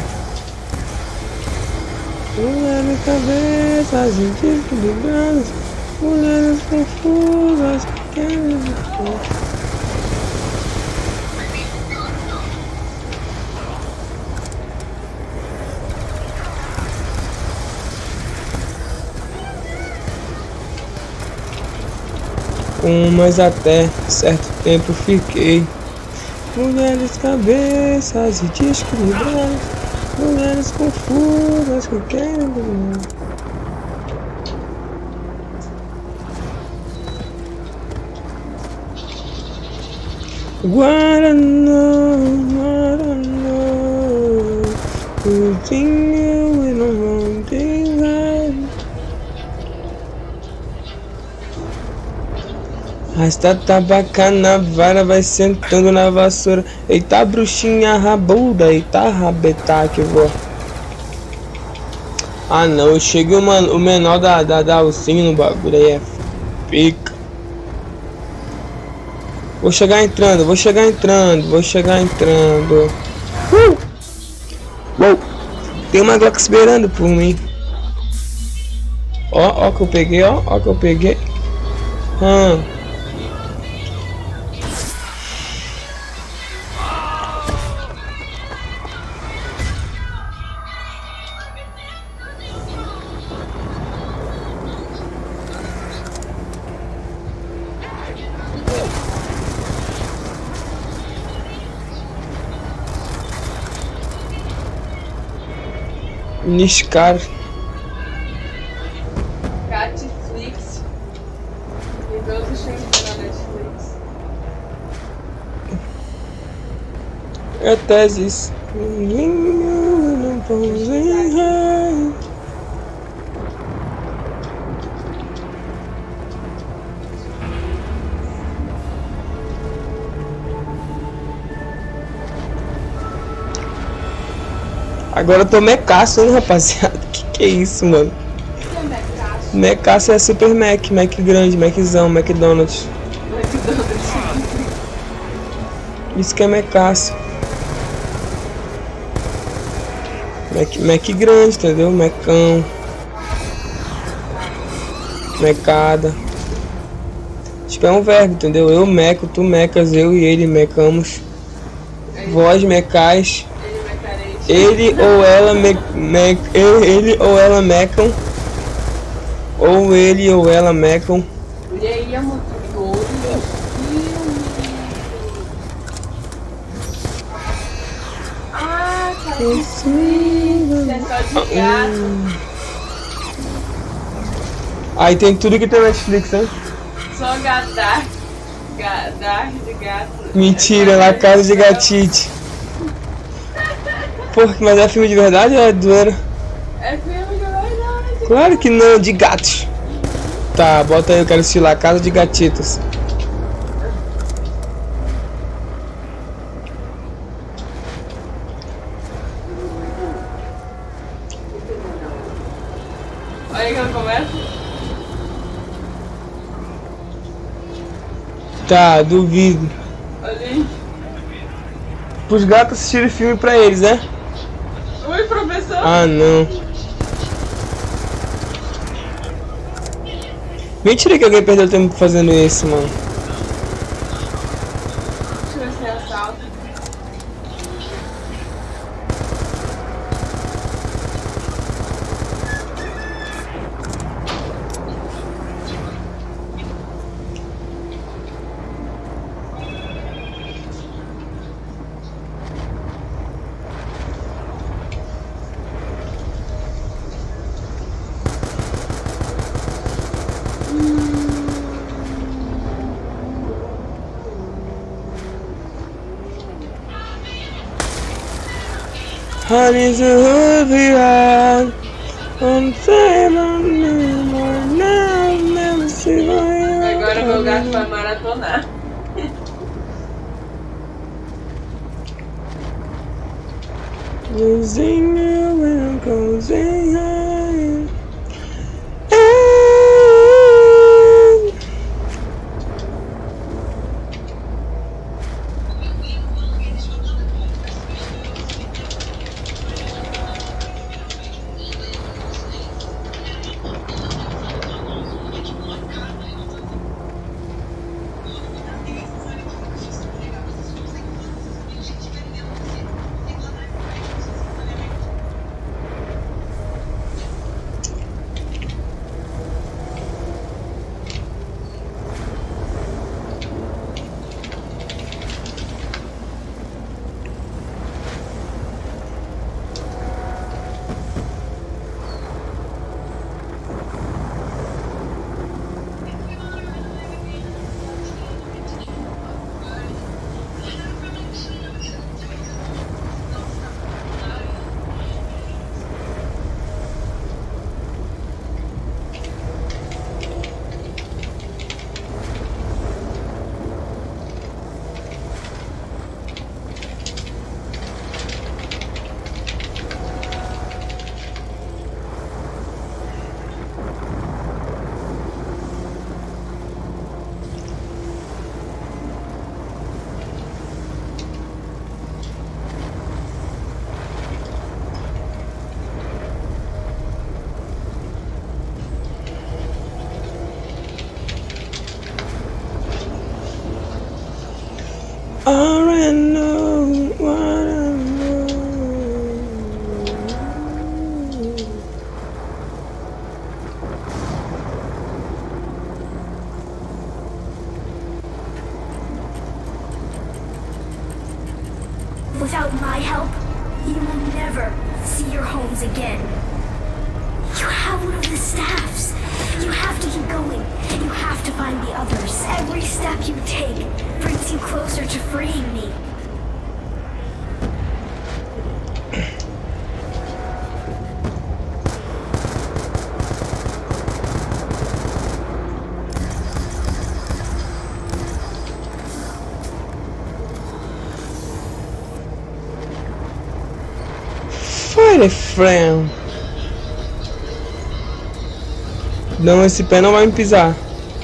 Mulheres cabeças desequilibradas, mulheres confusas que querem viver. Umas até certo tempo fiquei, mulheres cabeças desequilibradas, mulheres confusas que querem dormir. Guaraná, Guaraná, curtinho e não vão ter. Rasta tabaca na vara, vai sentando na vassoura. Eita bruxinha rabuda, eita rabeta que eu vou. Ah não, eu cheguei o menor da alcinha no bagulho aí, é pica. Vou chegar entrando. Uou! Tem uma Glock esperando por mim. Ó que eu peguei, ó que eu peguei. Niscar. Catflix. Tem todos os filmes da Netflix. É teses. Não Agora eu tô mecaço, hein, rapaziada? Que é isso, mano? O que é Mecaço? Mecaço é Super Mac, Mac grande, Maczão, McDonald's. Isso que é mecaço. Mac grande, entendeu? Mecão. Mecada. Tipo, é um verbo, entendeu? Eu meco, tu mecas, eu e ele mecamos. Vós mecais. Ele ou ela ele ou ela mecam. Ou ele ou ela mecam. E aí, amor, ah, cara, isso é só de gato. Aí tem tudo que tem Netflix, hein? Só gato, dark de gato. Mentira, La Casa de Gatite. Pô, mas é filme de verdade ou é doeira? É filme de verdade. Claro que não, de gatos. Tá, bota aí, eu quero assistir La Casa de Gatitos. Olha que ela começa. Tá, duvido. Olha aí. Pros gatos assistirem filme pra eles, né? Oi, professor. Ah, não. Mentira que alguém perdeu tempo fazendo isso, mano. Deixa eu ver se é assalto. Honey's a heavy ride. I'm saying I'm never see my Agora meu gato vai maratonar. Losing you when I'm closing eyes. I know what I know. Without my help, you will never see your homes again. You have one of the staffs. You have to keep going. You have to find the others. Every step you take brings you closer to freeing me. Fire Flame. Não, esse pé não vai me pisar.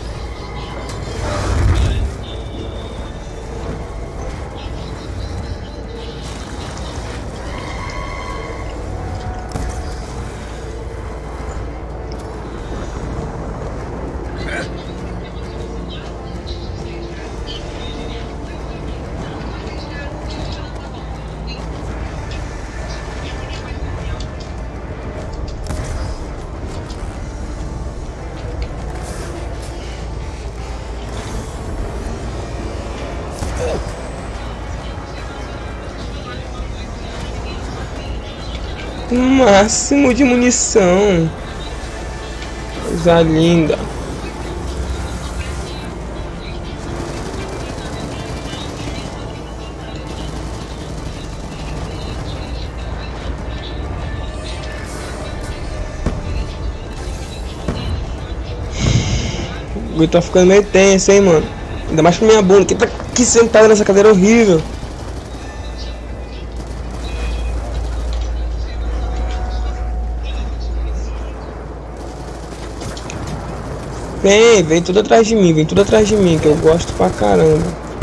Máximo de munição. Coisa linda. O Gui tá ficando meio tenso, hein, mano. Ainda mais pra minha bunda, que tá aqui sentada nessa cadeira horrível. Vem tudo atrás de mim, que eu gosto pra caramba.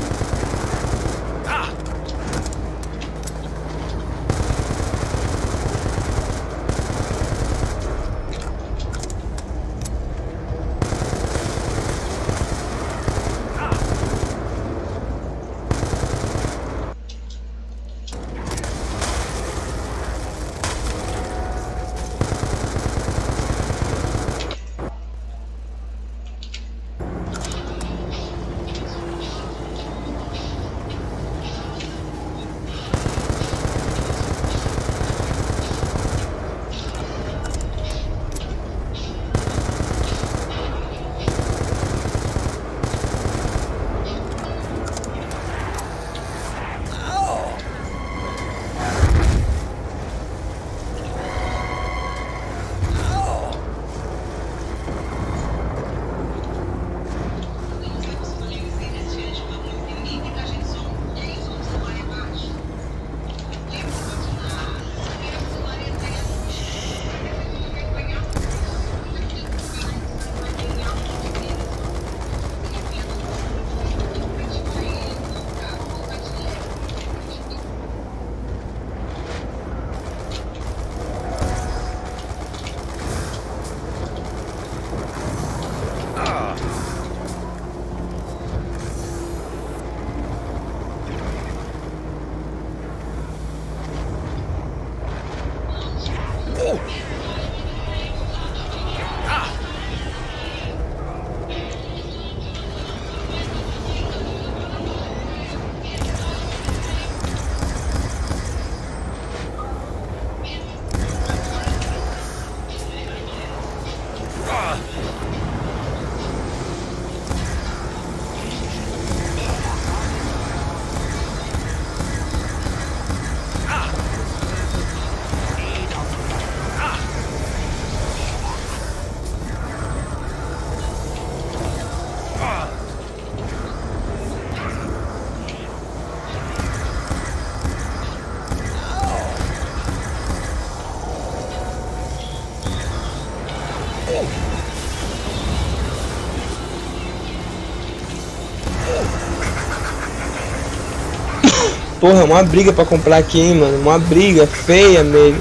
Porra, uma briga pra comprar aqui, hein, mano. Uma briga feia mesmo.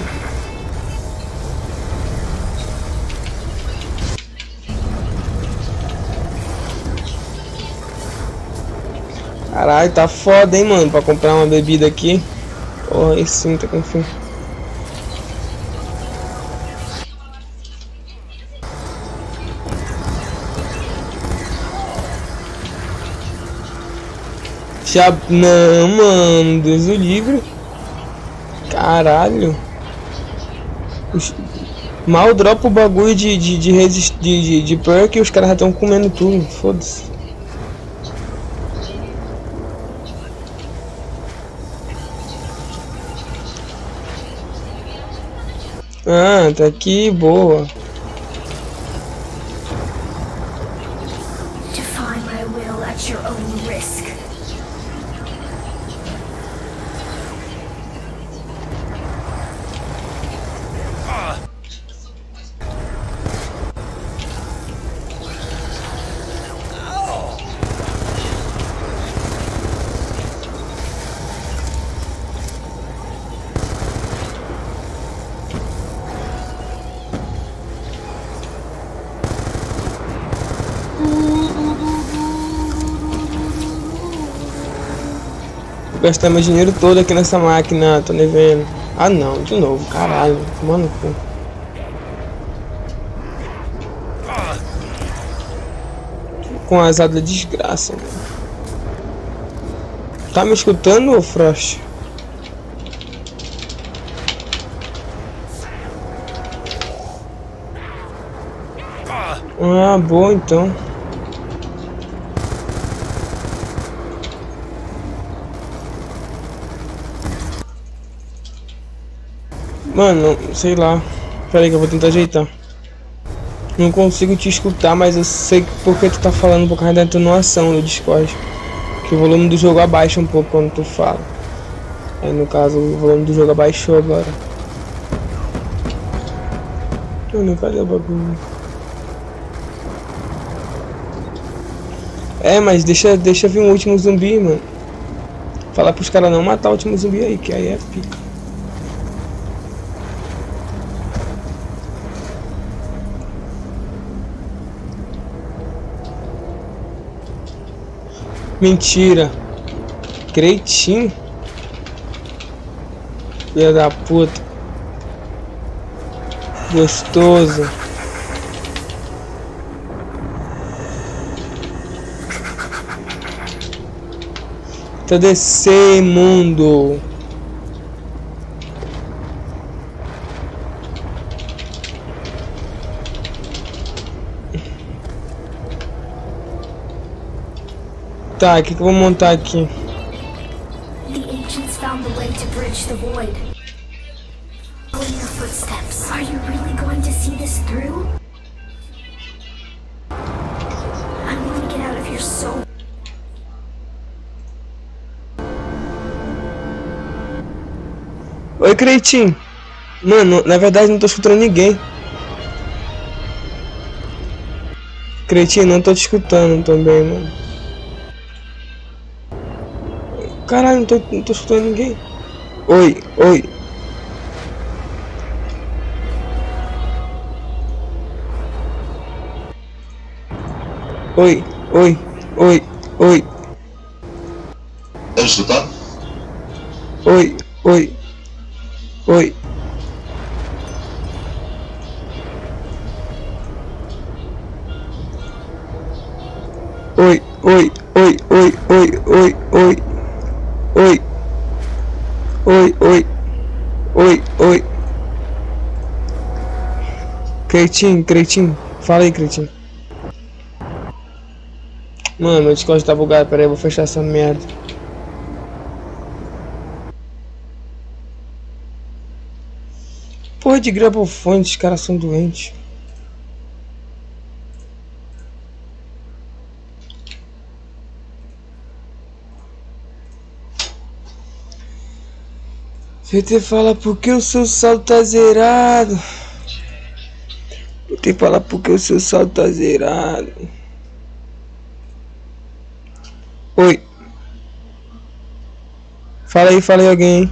Caralho, tá foda, hein, mano, pra comprar uma bebida aqui. Porra, aí sim, tá com fome. Já... Não, mano, Deus o livre. Caralho. Mal dropa o bagulho de perk e os caras já estão comendo tudo. Foda-se. Ah, tá aqui, boa. Defy my will at your own risk. gastar meu dinheiro todo aqui nessa máquina, tô nem vendo. Ah não, de novo, caralho, mano, pô. Com azar da desgraça, mano. Tá me escutando, ô Frost? Ah, boa então. Mano, sei lá. Pera aí que eu vou tentar ajeitar. Não consigo te escutar, mas eu sei porque tu tá falando por causa da atenuação do Discord. Que o volume do jogo abaixa um pouco quando tu fala. Aí no caso o volume do jogo abaixou agora. Mano, cadê o bagulho? É, mas deixa vir um último zumbi, mano. Falar pros caras não matar o último zumbi aí, que aí é pica. Mentira. Cretinho. Filha da puta. Gostoso. Tá descer, mundo. Tá, o que eu vou montar aqui? The ancients found the way to bridge the void. Follow your footsteps. Are you really going to see this through? I'm going to get out of here so. Oi, Cretinho. Mano, na verdade não tô escutando ninguém. Cretinho, não tô te escutando também, mano. Caralho, não tô escutando ninguém. Oi, oi. Oi, oi, oi, oi. Tá me escutando? Oi, oi, oi. Oi, oi, oi, oi, oi, oi, oi. Oi. Oi, oi. Oi, oi. Cretinho, Cretinho. Fala aí, Cretinho. Mano, meu Discord tá bugado. Pera aí, eu vou fechar essa merda. Porra de gravofone, esses caras são doentes. VT fala porque o seu saldo tá zerado. VT fala porque o seu saldo tá zerado. Oi. Fala aí alguém.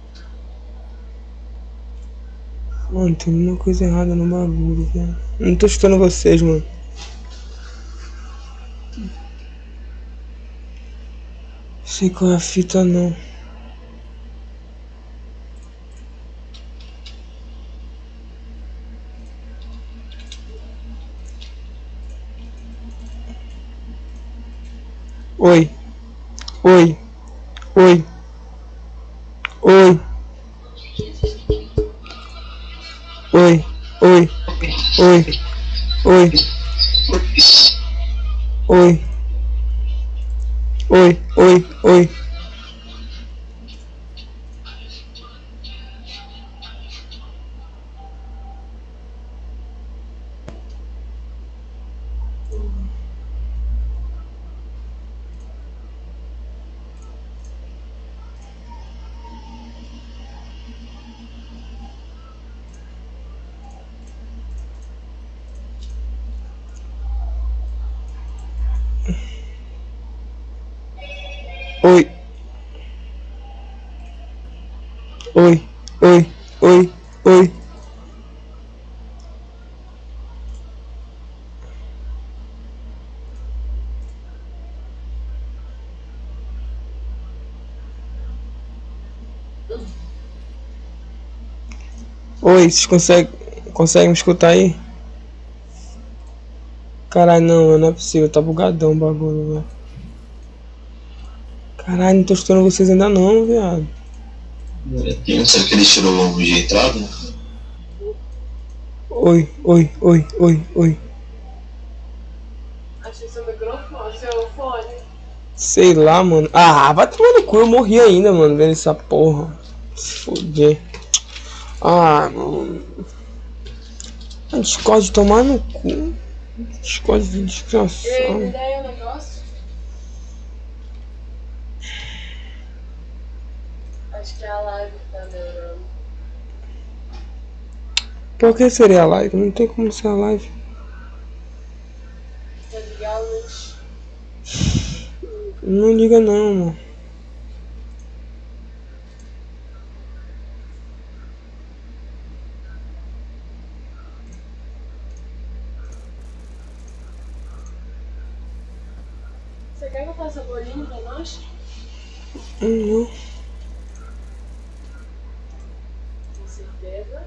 Mano, tem uma coisa errada no bagulho, velho. Não tô escutando vocês, mano. Sei qual é a fita, não. Oi. Oi. Oi. Oi. Oi. Oi. Oi. Oi. Oi. Oi. Oi. Oi. Oi. Oi. Oi. Oi. Oi. Oi, vocês conseguem me escutar aí? Caralho, não é possível, tá bugadão o bagulho, velho. Caralho, não tô escutando vocês ainda não, viado. Será que ele tirou o de entrada? Oi. Achei seu microfone, seu fone. Sei lá, mano. Ah, vai tomar no cu, eu morri ainda, mano, vendo essa porra. Se fuder. Ah, mano. A Discord tomar no cu. Discord de desgraçado. Ei, me dá aí o negócio? Acho que é a live que tá demorando. Por que seria a live? Não tem como ser a live. Tá ligado, Luiz? Não liga não, mano. Você quer que eu faça bolinho pra nós? Não. Com certeza.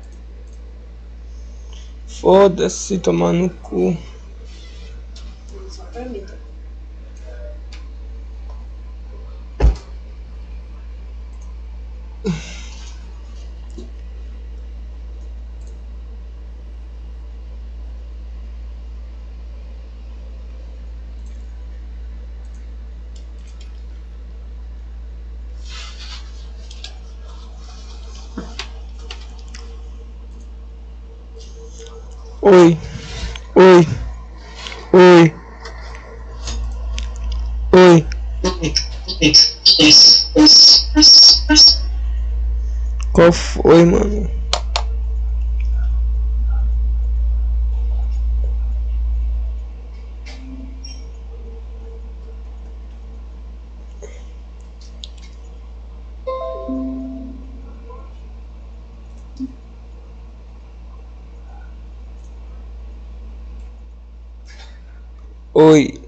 Foda-se, tomar no cu. Só pra mim, tá? Oi. Qual foi, mano? Oi.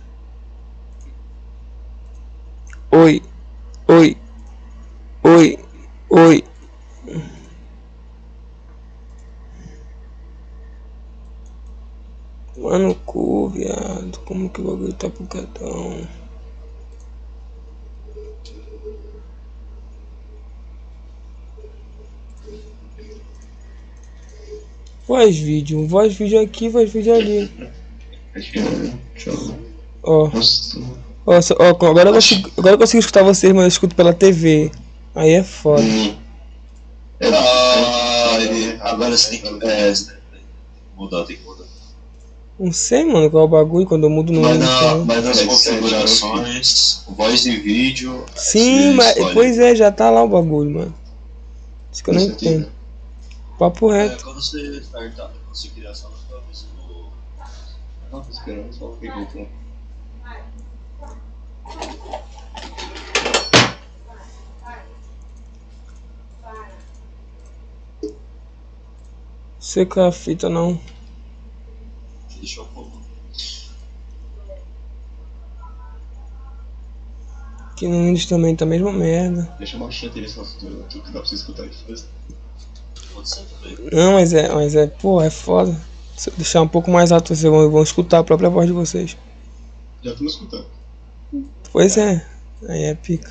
Mano, cu, viado. Como que o bagulho tá bugadão? Voz vídeo aqui, voz vídeo ali. Ó. Agora eu consigo escutar vocês, mas eu escuto pela TV. Aí é foda. Agora você tem que mudar, tem que mudar. Não sei, mano, qual é o bagulho quando eu mudo no Vai nas configurações, voz e vídeo. Sim, mas pois é, já tá lá o bagulho, mano. Isso que eu não entendo. Papo reto. Quando você startar, você criar só na sua vez no... Não, tô esperando só o que eu tô. Sei que é a fita não. Deixa eu pôr. Aqui no Windows também tá a mesma merda. Deixa eu baixar a trilha sonora aqui que dá pra você escutar isso. Pode ser também. Não, mas pô, é foda. Se eu deixar um pouco mais alto, vocês vão escutar a própria voz de vocês. Já tô me escutando. Pois é, aí é pica.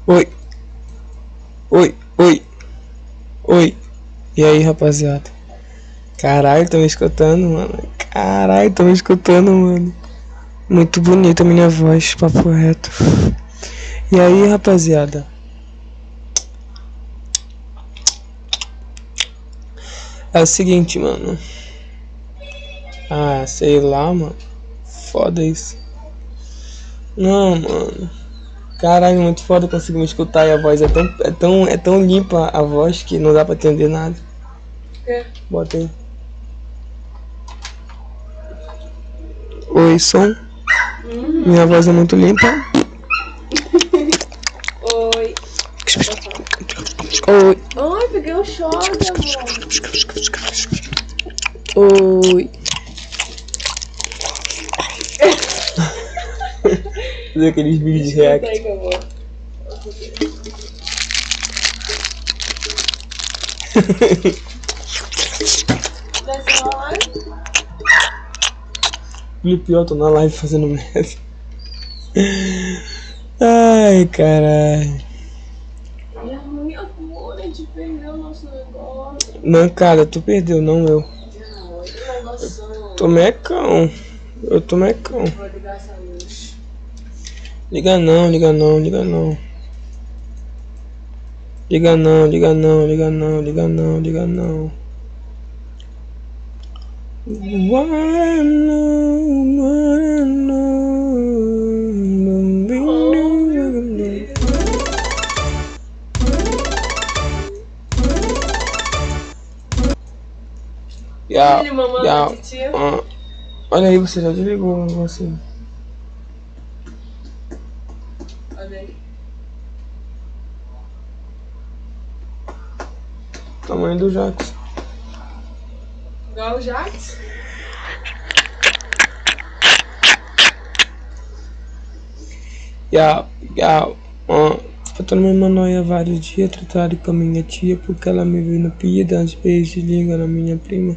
Oi. Oi, oi. Oi. E aí, rapaziada? Caralho, tô me escutando, mano. Caralho, tô me escutando, mano. Muito bonita a minha voz, papo reto. E aí, rapaziada? É o seguinte, mano. Ah, sei lá, mano. Foda isso. Não, mano. Caralho, muito foda conseguir me escutar e a voz é tão limpa a voz que não dá pra entender nada. Bota aí. Oi, som. Minha voz é muito limpa. Oi. Oi. Ai, peguei um choque, amor. Oi. Fazer aqueles vídeos de react. E o pior, tô na live fazendo merda. Ai, caralho. E a minha amor, a gente perdeu o nosso negócio. Não, cara, tu perdeu, não eu. Não, que negoção. Tô mecão. Eu tô mecão. Vou ligar essa luz. Liga não, liga não, liga não. Liga não, liga não, liga não, liga não, liga não. Olha aí, você já desligou você. Olha aí. Tamanho do Jax. Igual o Jax? Eu tô numa noia há vários dias, tratado com a minha tia, porque ela me viu no pia, dando uns beijos de língua na minha prima.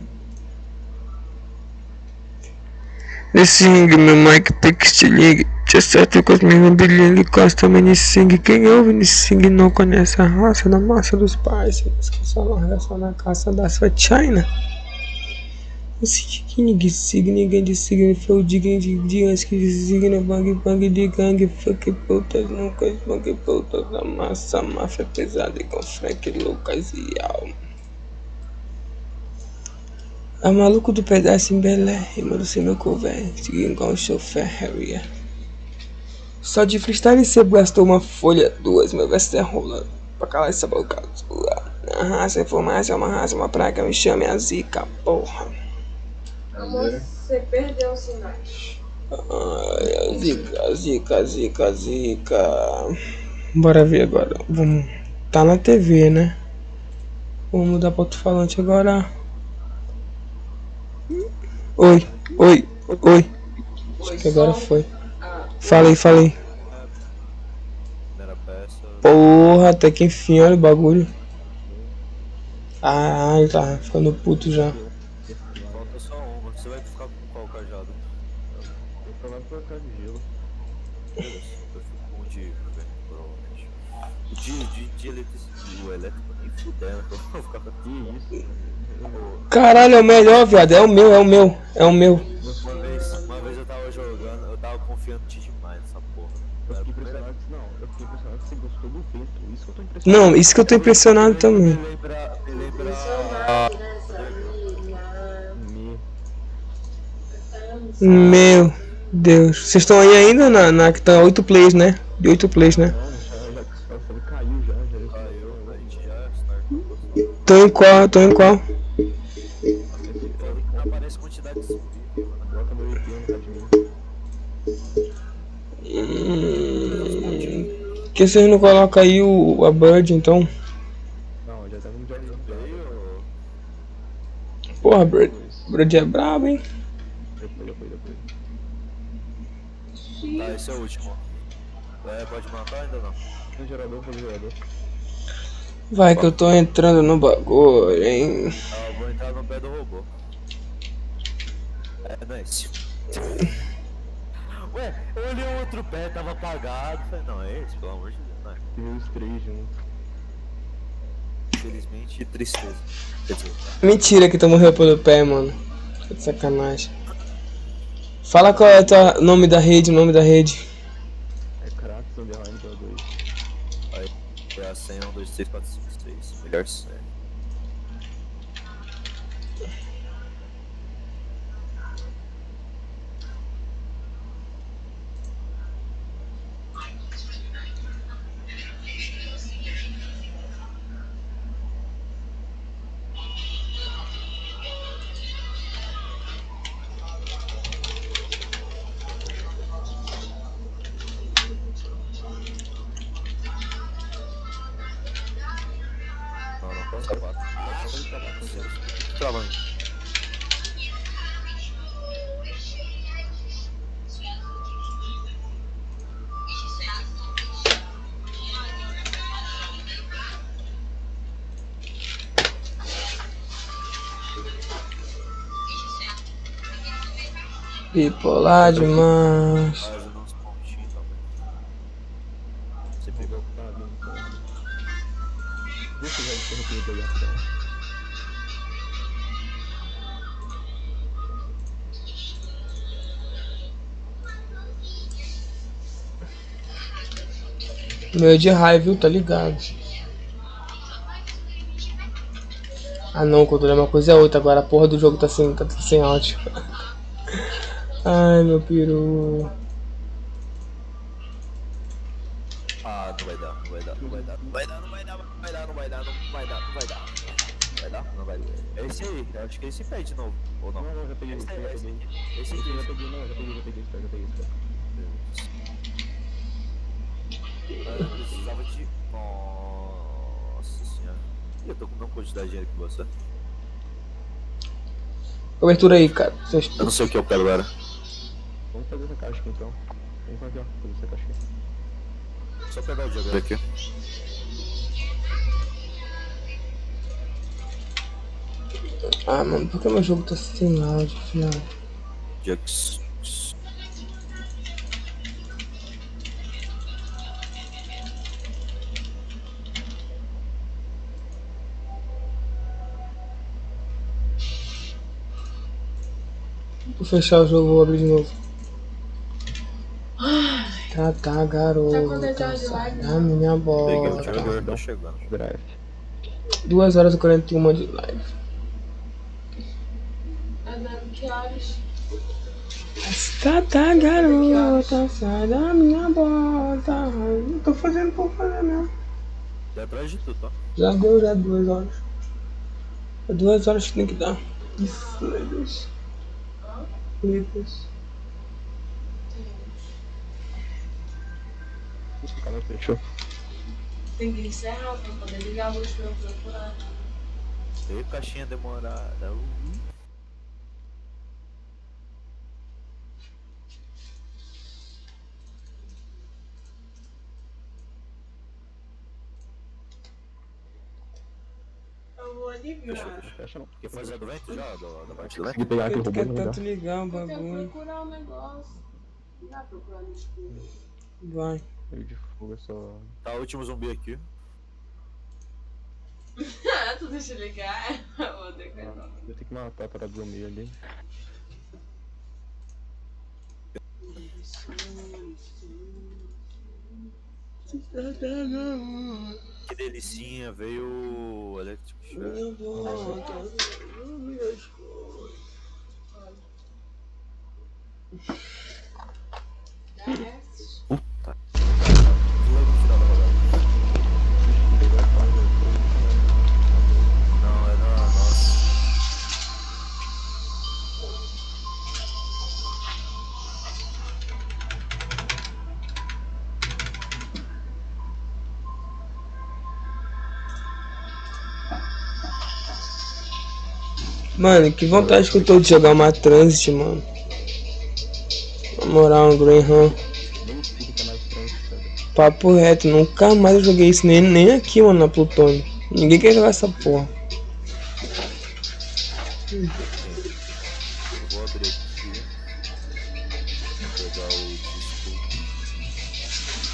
Sing, meu Mike Pix te liga, te acerto com os meus bilhões, gosta me sing. Quem ouve me sing não conhece a raça da massa dos pais, mas que só larga só na caça da sua China. Eu sei que ninguém siga, ninguém de signo, foi o digno acho que de signo, bang de gangue, fuck putas, nunca bang putas da massa, máfia pesada e com Frank, Lucas e Alma. A maluco do pedaço em Belé, irmão do seu meu cover, seguindo com o chofer Harrier. Só de freestyle e sebo gastou uma folha, duas, meu verso é rola, pra calar essa boca sua. A raça é fumaça, uma raça, uma praga, me chame a zica, porra. Amor, você perdeu os sinais. Ai, zica. Bora ver agora. Vamos. Tá na TV, né? Vamos mudar para outro falante agora. Oi. Acho que agora foi. Falei. Porra, até que enfim, olha o bagulho. Caralho, tá ficando puto já. Falta só uma. Você vai ficar com qual cajado? Eu tô lá pra cá de gelo. Beleza, eu fico com o de provavelmente. De eletricidade, o elétrico nem fudendo, eu vou ficar com isso. Caralho, é o melhor, viado. É o meu. Uma vez eu tava jogando, eu tava confiando demais nessa porra. Eu fiquei impressionado que você gostou do vento. Isso que eu tô impressionado. Não, isso que eu tô impressionado também. Meu Deus. Vocês estão aí ainda na que tá 8 plays, né? De 8 plays, né? Caiu já. Tô em qual? Aparece quantidade de zumbi. Bota meu IP no de mim. Por que vocês não colocam aí a Bird, então? Não, já tá no jogo aí, Porra, Bird é brabo, hein? Depois. Tá, esse é o último. Pode matar ainda não? Tem gerador. Vai que eu tô entrando no bagulho, hein? Eu vou entrar no pé do robô. Nice. Ué, eu olhei o outro pé, tava apagado. Falei, não, é esse, pelo amor de Deus, não é. Tem os três juntos. Infelizmente, tristeza. Quer dizer, Mentira que tu morreu pelo pé, mano. Que sacanagem. Fala qual é o teu nome da rede, o nome da rede. É Kratos Underline pela 2. aí, é a senha 1, 2, 3, 4, 5, 6. Melhor senha. Não, posso acabar. Travando. Bipolar demais. Fazendo uns pontinhos também. Você pegou? Tá vindo então. Deixa eu já interromper a ligação. Meio de raiva, viu? Tá ligado? Ah não, quando é uma coisa é outra. Agora a porra do jogo tá sem áudio. Ai, meu peru. Ah, não vai dar, não vai dar, não vai dar, não vai dar, não vai dar, não vai dar, não vai dar, não vai dar, não vai dar. Vai dar? Não vai dar. É esse aí, eu acho que esse pede de novo, ou não? Não, já peguei, Esse já aí, peguei. esse aqui, Já peguei, não, já peguei. Eu precisava de... Nossa senhora. Eu tô com uma quantidade de dinheiro que você. Cobertura aí, cara. Eu não sei o que eu quero agora. Vamos fazer essa caixa aqui então. Vamos aqui, ó. Fazer essa caixa aqui. Só pegar o jogo aqui. Ah, mano, por que meu jogo tá sem áudio, final? Jux. Vou fechar o jogo, vou abrir de novo. Tá, garota. Sai da minha Peguei o bola. jogo, tô chegando. Draft. 2 horas e 41 de live. Que horas? Tá, garota. Sai da minha bota. Não tô fazendo por fazer, não. Já atrás de tudo, tá? Já deu 2 horas. É 2 horas que tem que dar. Isso, meu Deus. O cara fechou. Tem que encerrar pra poder ligar a luz pra eu procurar. Tem caixinha demorada. Eu vou ligar. Fecha não. Quer fazer do vento já? Da parte do Consegui vento? pegar aqui o Eu robô, quero não dá. tanto ligar o Eu tenho que bagulho. procurar um negócio. Não dá pra procurar no escuro. Vai. Ele de fogo é só... Tá, o último zumbi aqui. Tu deixa eu ligar? Vou ter que Ah, eu tenho que matar para do meio ali. Que delicinha, veio o Electric Shock. Puta. Logo no final da rodada. Não, é na nossa. Mano, que vontade que eu tô de jogar uma Transit, mano. Na moral, um Greenham. Papo reto, nunca mais eu joguei isso, nem aqui, mano, na Plutônio. Ninguém quer jogar essa porra. Eu vou abrir aqui. Vou pegar o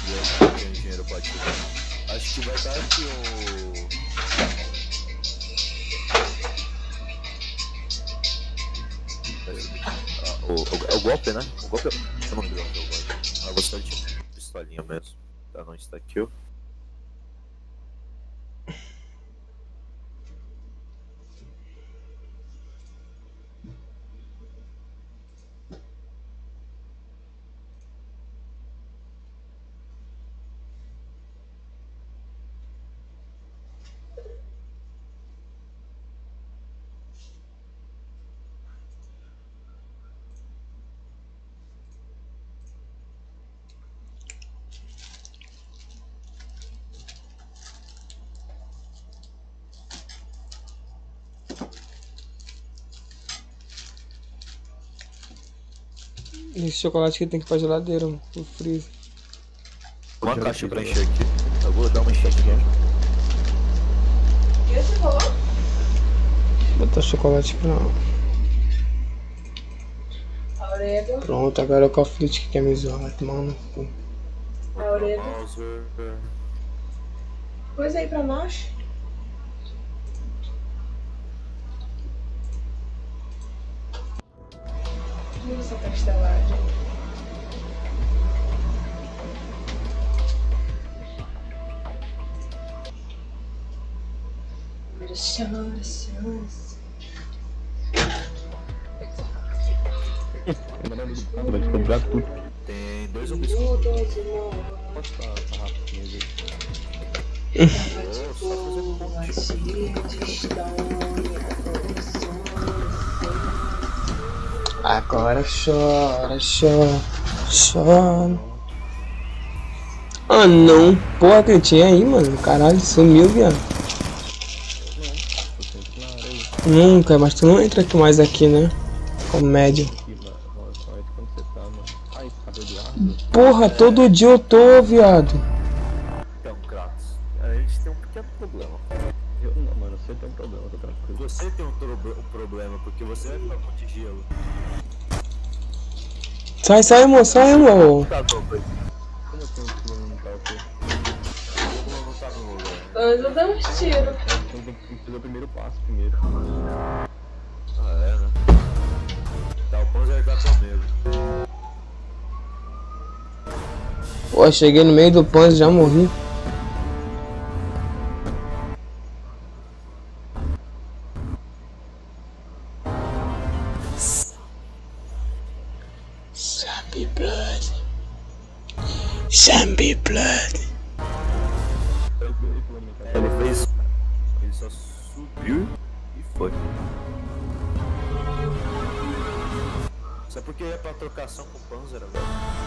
ver quem o engenheiro pode ajudar. Acho que vai estar aqui o golpe, né? O golpe eu não lembro onde eu gosto. Ah, vou só de pistolinha mesmo. Tá, não está aqui, ó. Esse chocolate aqui tem que ir pra geladeira, mano, pro freezer. Uma caixa pra encher aqui. Eu vou dar uma enchente aqui. O que você falou? Botar chocolate pra... Orégano. Pronto, agora é o Coflite que quer me zoar, vai tomar no cu. Orégano. Coisa aí pra nós. Diga essa pastelagem. Vai descobrir tudo. Tem 2 zumbis. Posso estar rápido mesmo. Agora chora, chora, chora. Ah não, porra que tinha aí, mano. Caralho, sumiu, viado. Nunca, mas tu não entra aqui mais aqui, né? Comédia. Porra, todo dia eu tô, viado. Então, Kratos, a gente tem um pequeno problema. Eu não, mano, você tem um problema, tô tranquilo. Você tem um problema, porque você vai ficar com de gelo. Sai, sai, amor, sai, amor. Tá bom, pai. Como assim o problema não tá aqui? Como não tá no lugar? Antes eu dei uns tiros. Então tem que fazer o primeiro passo primeiro. Ah, é, né? Tá, o Panzer tá comigo. Pô, cheguei no meio do Panzer e já morri. Zombie blood. Zombie blood. Ele fez. Ele só subiu e foi. Só porque é pra trocação com o Panzer agora.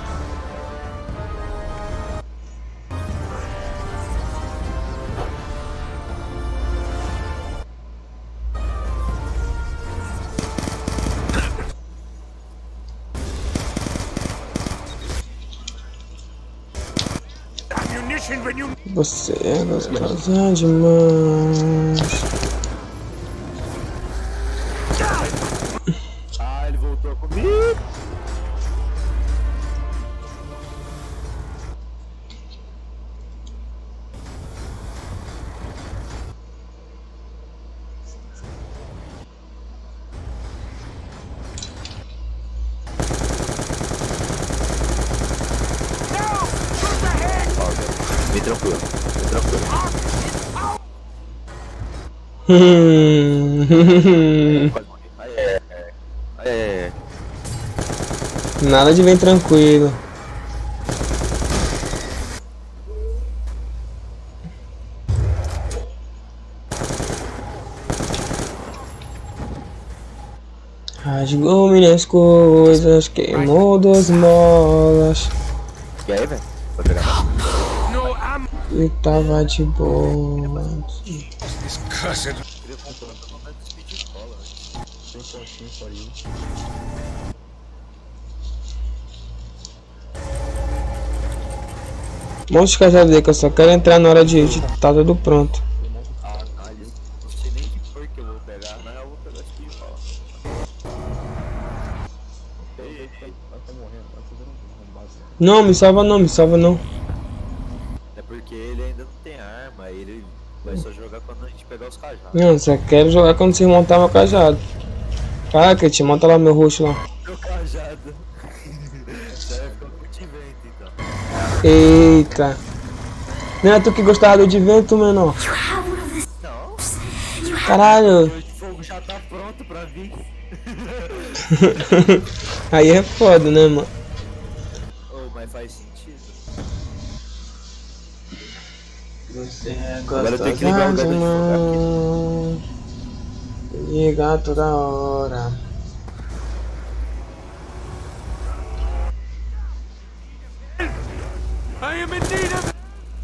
Você é gostosa demais. Ah, ele voltou comigo. Bem tranquilo, bem tranquilo. Nada de bem tranquilo. Rasgou minhas coisas, queimou 2 molas. E aí, velho? Vai pegar mais? E tava de boa. Monte de cajado dele que eu só quero entrar na hora de tá tudo pronto. Ah, não sei nem que foi que eu vou pegar, mas eu vou pegar esse de fala. Não, me salva não, me salva não. Vai só jogar quando a gente pegar os cajados. Não, só quero jogar quando você montar meu cajado. Caraca, te monta lá meu rosto lá. Meu cajado. Já vai ficar com de vento, então. Eita. Não é tu que gostava do de vento, menor? Não. Caralho. O fogo já tá pronto pra vir. Aí é foda, né, mano? Oh, mas faz sentido. Você é Agora eu tenho que ligar o gado de fogo. Liga toda hora. I am indeed a...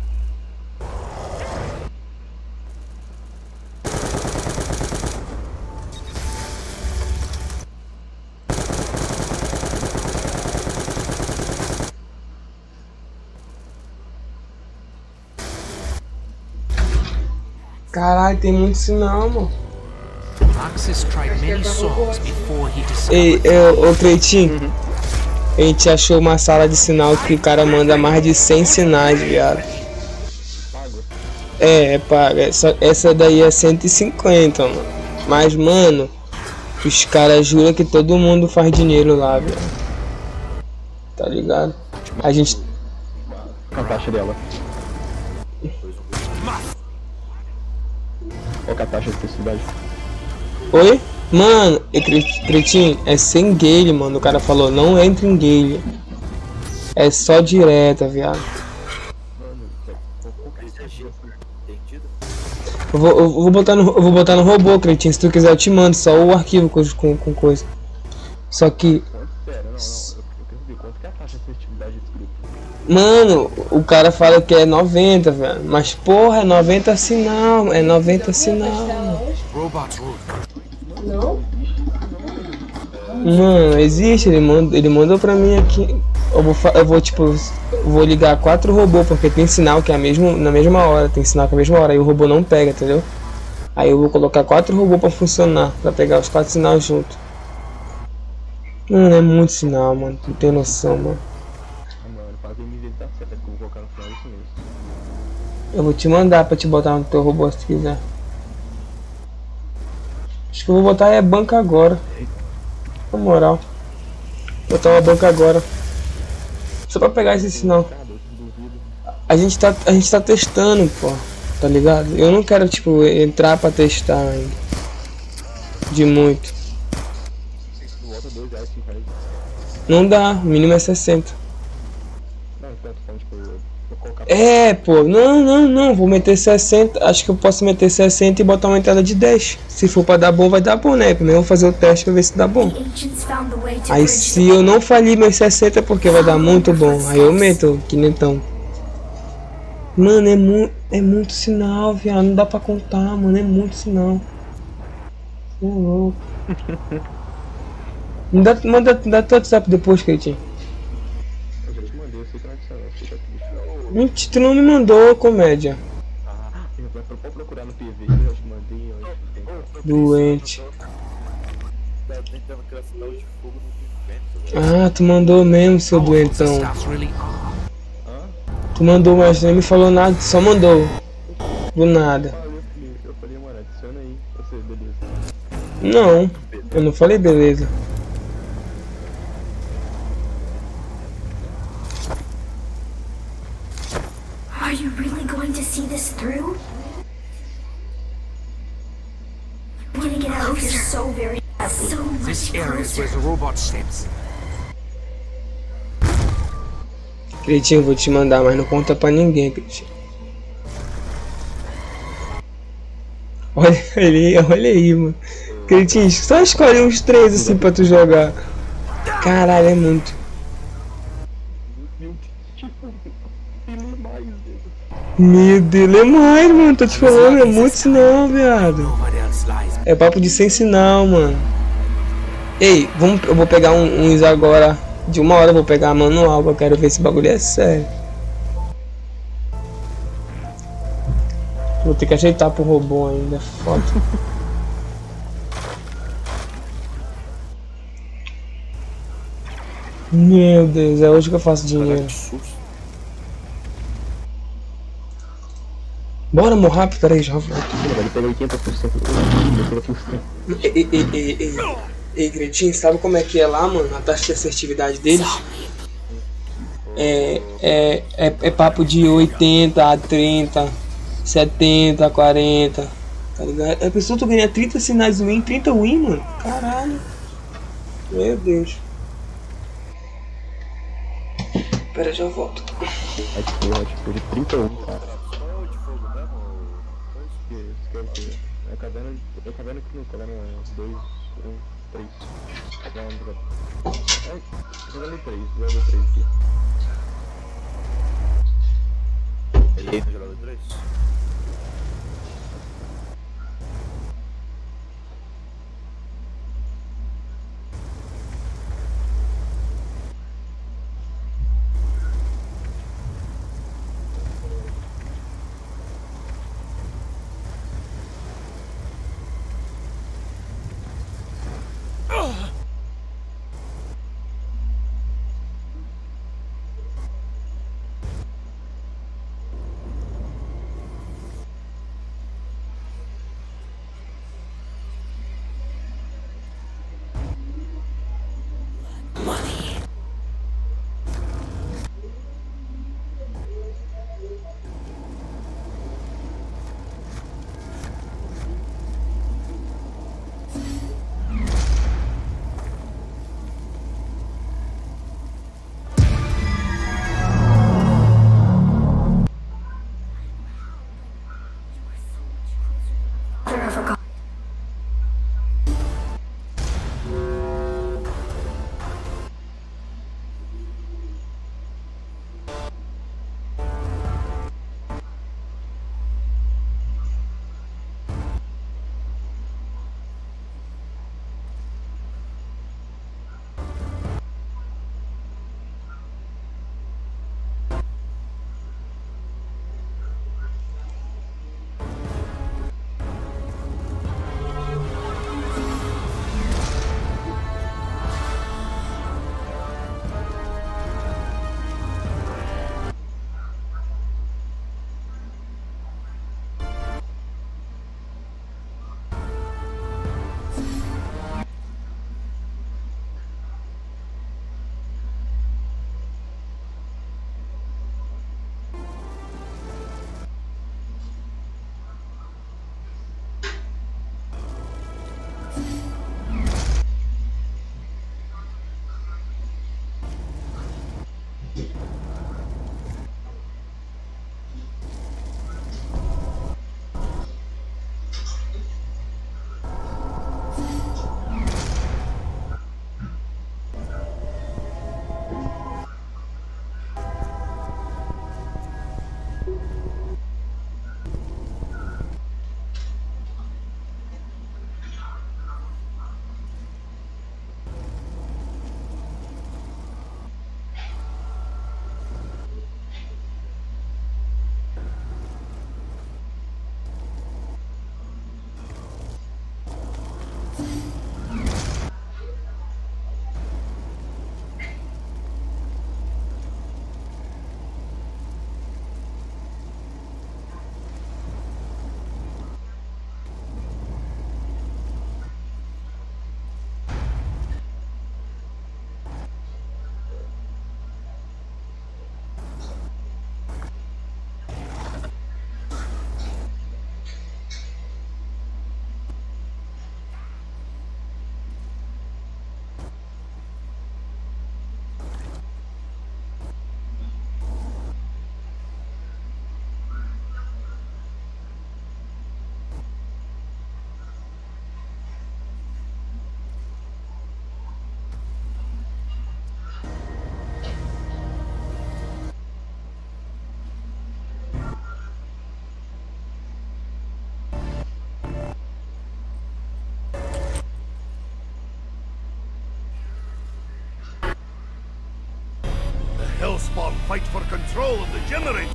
Caralho, tem muito sinal, mano. Axis tried many songs before he Ei, discovered... ô Cleitinho, a gente achou uma sala de sinal que o cara manda mais de 100 sinais, viado. É paga. Essa daí é 150, mano. Mas, mano, os caras juram que todo mundo faz dinheiro lá, viado. Tá ligado? A gente... A taxa dela. Qual que é a taxa de felicidade? Oi? Mano, Cretinho, é sem gale, mano. O cara falou, não entra em gale. É só direta, viado. Eu vou botar no robô, Cretinho. Se tu quiser eu te mando só o arquivo com coisa. Só que... Pera, não, eu perguntei quanto que é a taxa de festividade escrita. Mano, o cara fala que é 90, velho. Mas porra, é 90 sinal. É 90 sinal. Robots rule. Não? Mano, existe, ele mandou pra mim aqui. Eu vou ligar 4 robôs, porque tem sinal que é na mesma hora, tem sinal que é a mesma hora, aí o robô não pega, entendeu? Aí eu vou colocar 4 robôs pra funcionar, pra pegar os 4 sinais junto. Mano, é muito sinal, mano, tu tem noção, mano. Mano, fazer MV tá certo, que eu vou colocar no final disso mesmo. Eu vou te mandar pra te botar no teu robô se tu quiser. Acho que eu vou botar é banca agora. Na moral. Vou botar uma banca agora. Só pra pegar esse sinal. A gente tá testando, pô. Tá ligado? Eu não quero, tipo, entrar pra testar ainda. De muito. Não dá, o mínimo é 60. É, pô, não, vou meter 60, acho que eu posso meter 60 e botar uma entrada de 10. Se for pra dar bom, vai dar bom, né? Primeiro eu vou fazer o teste pra ver se dá bom. Aí se eu não falir meus 60 é porque vai dar muito bom, aí eu meto 500. Mano, é muito sinal, viado, não dá pra contar, mano, é muito sinal. É louco. Manda teu WhatsApp depois, Cleitinho. Tu não me mandou, comédia. Pode procurar no PV, eu te mandei hoje. Doente. Ah, tu mandou mesmo, seu doentão. Tu mandou, mas nem me falou nada, só mandou. Do nada. Eu falei, mano, adiciona aí, você, beleza. Não, eu não falei beleza. Are you really going to see this through? We're gonna get out of here so very fast. So This much area is closer. where the robot steps. Cleitinho, vou te mandar, mas não conta pra ninguém, Cleitinho. Olha aí, mano. Cleitinho, só escolhe uns 3 assim pra tu jogar. Caralho, é muito. Meu Deus, é mais, mano. Tô te falando, é muito sinal, viado. É papo de 100 sinal, mano. Ei, eu vou pegar uns agora. De 1 hora eu vou pegar a manual, eu quero ver se o bagulho é sério. Vou ter que ajeitar pro robô ainda, é foda. Meu Deus, é hoje que eu faço dinheiro. Bora, morrer rápido, peraí, já volto. Ele pegou 80%. Ei, Gretinho, sabe como é que é lá, mano? A taxa de assertividade deles? É papo de 80 a 30, 70 a 40, tá ligado? A pessoa tu ganha 30 sinais win, 30 win, mano. Caralho. Meu Deus. Pera, já volto. É de 31, cara. Qual de fogo mesmo? Qual isso que é caverna que não, caverna 2, 1, 3. Jogando 3, jogador 3 aqui. Ele aí no jogador 3? Hellspawn fight for control of the generator.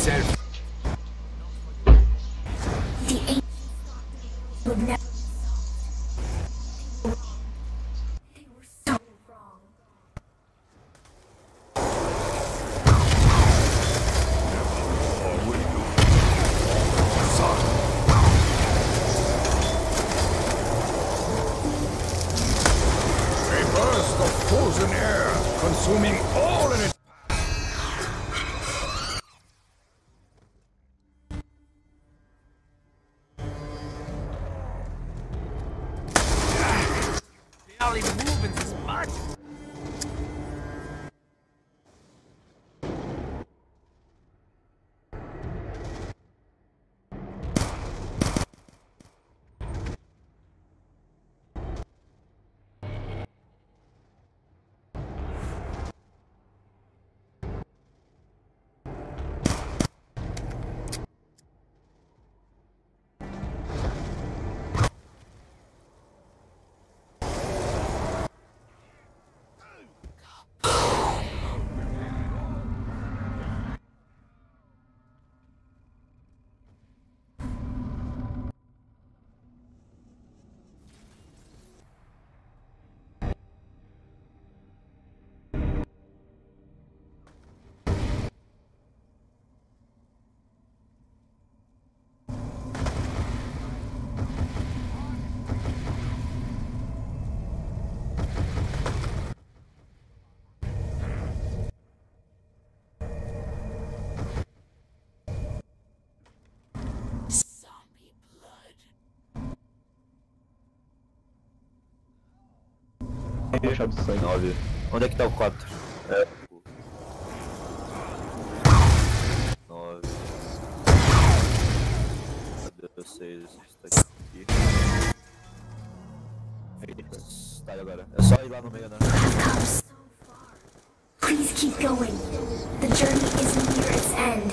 myself. The angel would never. They were so wrong. A burst of frozen air, consuming all in its Barely moving this much. Puxar do sangue. 9. Onde é que tá o 4? É. 9. Cadê o 6? Está aqui. Tá, e agora? É só ir lá no meio, né? Please keep going. The journey is near its end.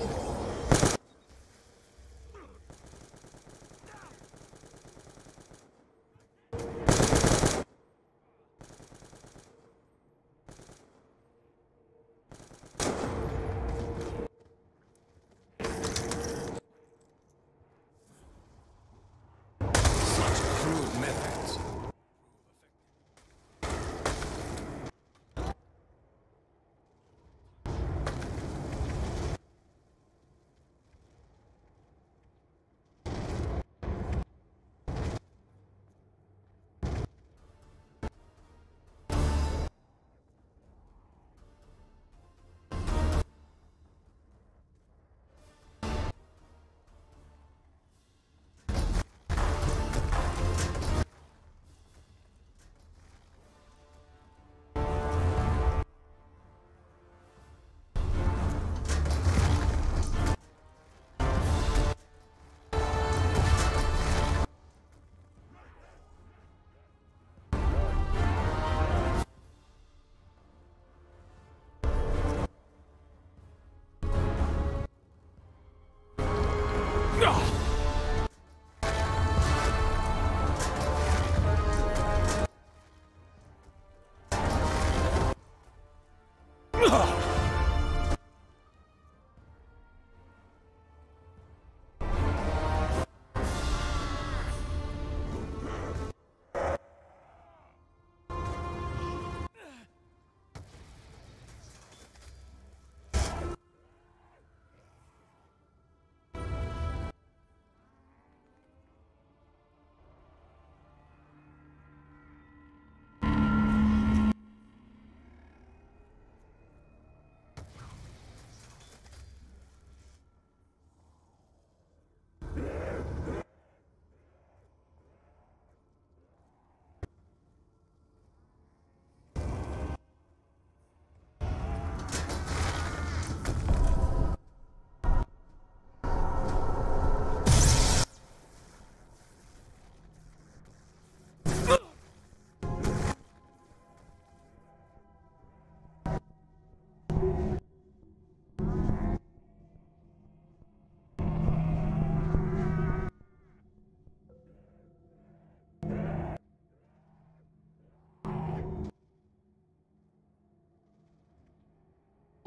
crude methods.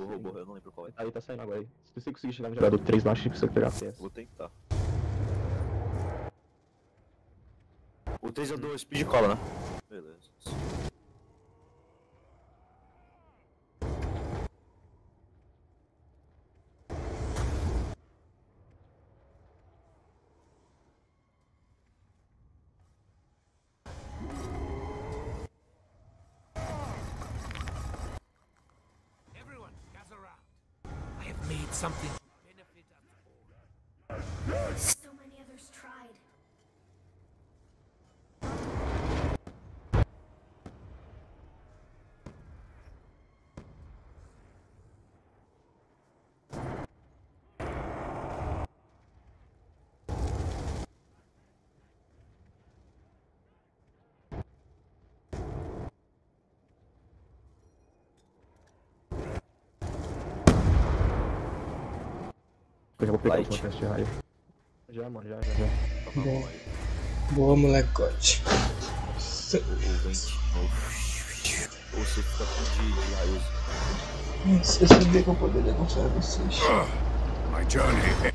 robô, eu não lembro qual é. Aí tá saindo agora aí. Se você conseguir chegar no gerador 3 lá, acho que você pegar a peça. Vou tentar. O 3 eu dou speed cola, né? Beleza. Something to benefit us all. So many others tried. Eu já vou pegar o último teste de raio. Já, mano, já. Boa, boa molecote. O vento ou você fica com de raios. Eu sabia que eu poderia confiar em vocês. My journey.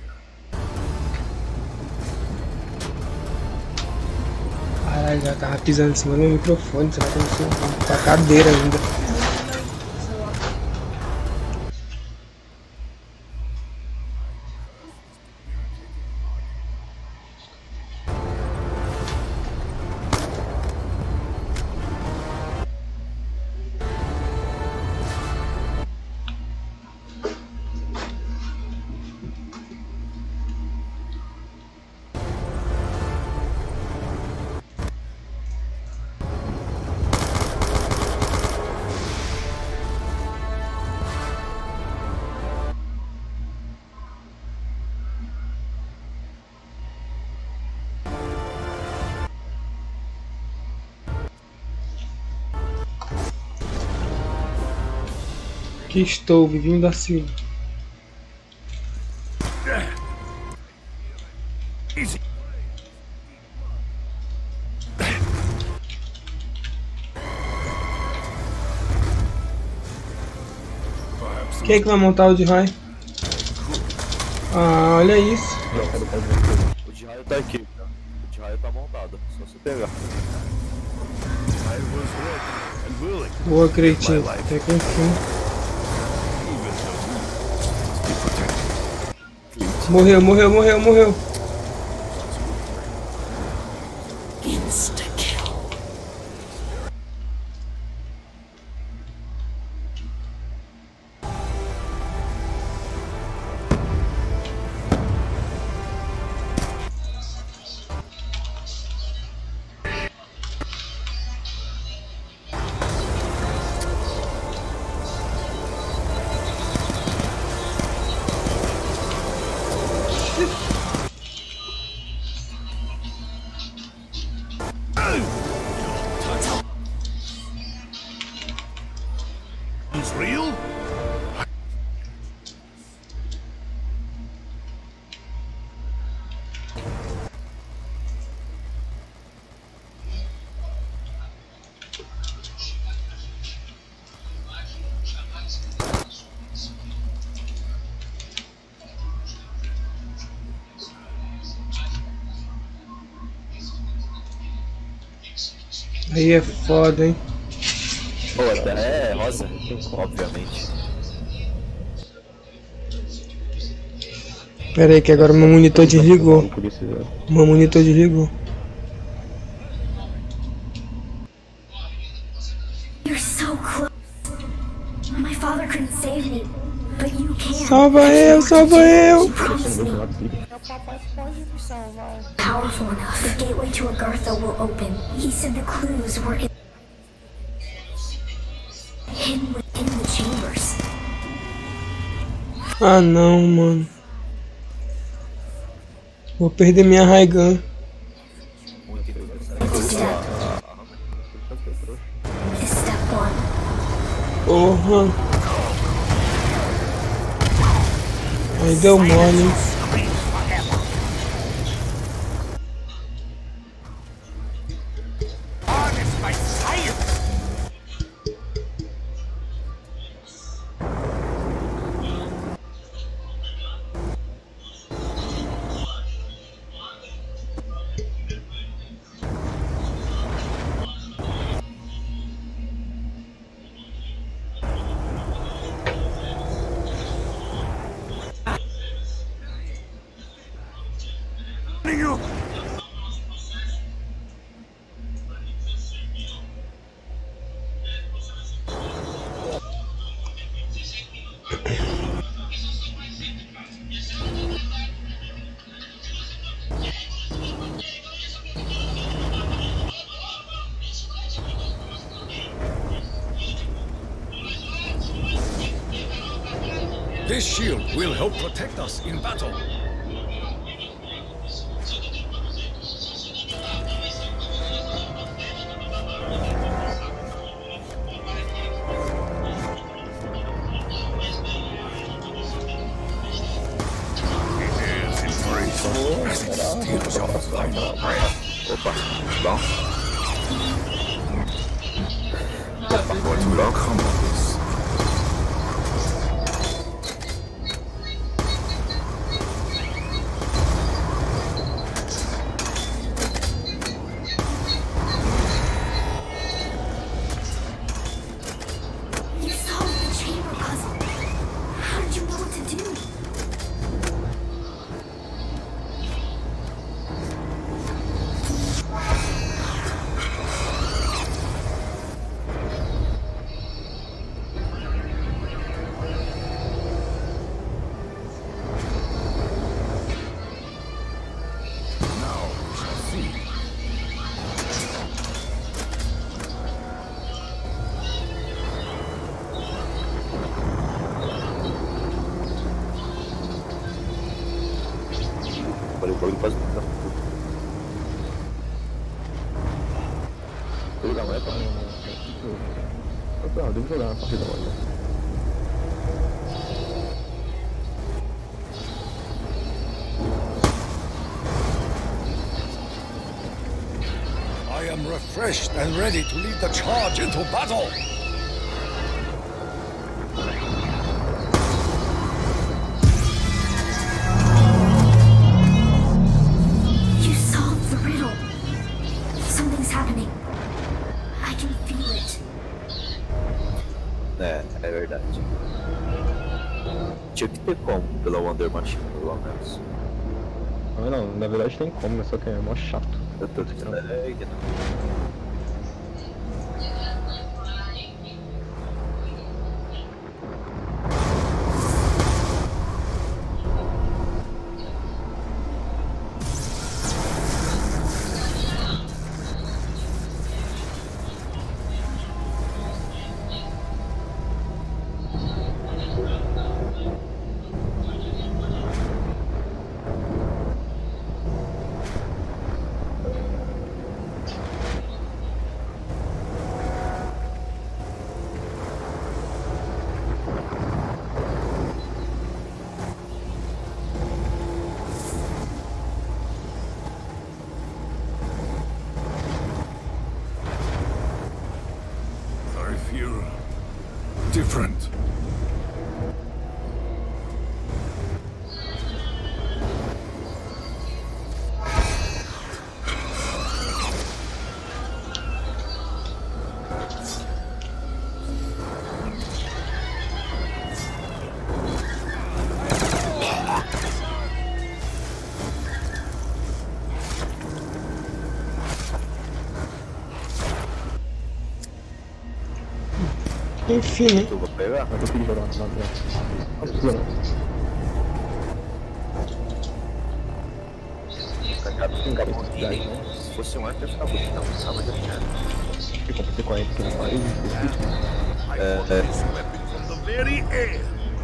Caralho, já tava pisando em cima do meu microfone, será que eu não sei? Tá cadeira ainda. Aqui estou, Vivinho da Silva. Quem é que vai montar o de raio? Ah, olha isso. O de raio tá aqui, cara. O de raio tá montado, só você pegar. Boa, Cretinho. Até que enfim. Morreu. Insta-kill. It's real? Aí é foda, hein? Pô, até é rosa, obviamente. Pera aí que agora meu monitor desligou. Meu monitor desligou. You're so close. My father couldn't save me, but you can. Salva eu, salva eu! Promise me. Powerful enough, the gateway to Agartha will open. He said the clues were hidden within the chambers. Ah não, mano. Vou perder minha Raigan. Step 1. Porra. Aí deu mole. This shield will help protect us in battle. Opa, bom. What will come of this? You solved the chamber puzzle. How did you know what to do? Não, devo jogar na partida agora. I am refreshed and ready to lead the charge into battle. You solved the riddle. Something's happening. I can feel it. É verdade. Tinha que ter como pela Wonder Machine, pelo menos. Não, na verdade tem como, mas só que é mó chato. Eu tô tentando. Different. Enfim, né? Eu vou pegar. Mas eu queria jogar na frente. Não precisa não. Se fosse um arco ia ficar bonitão, precisava de apanhar. Eu comprei 40 aqui no país. From the very air.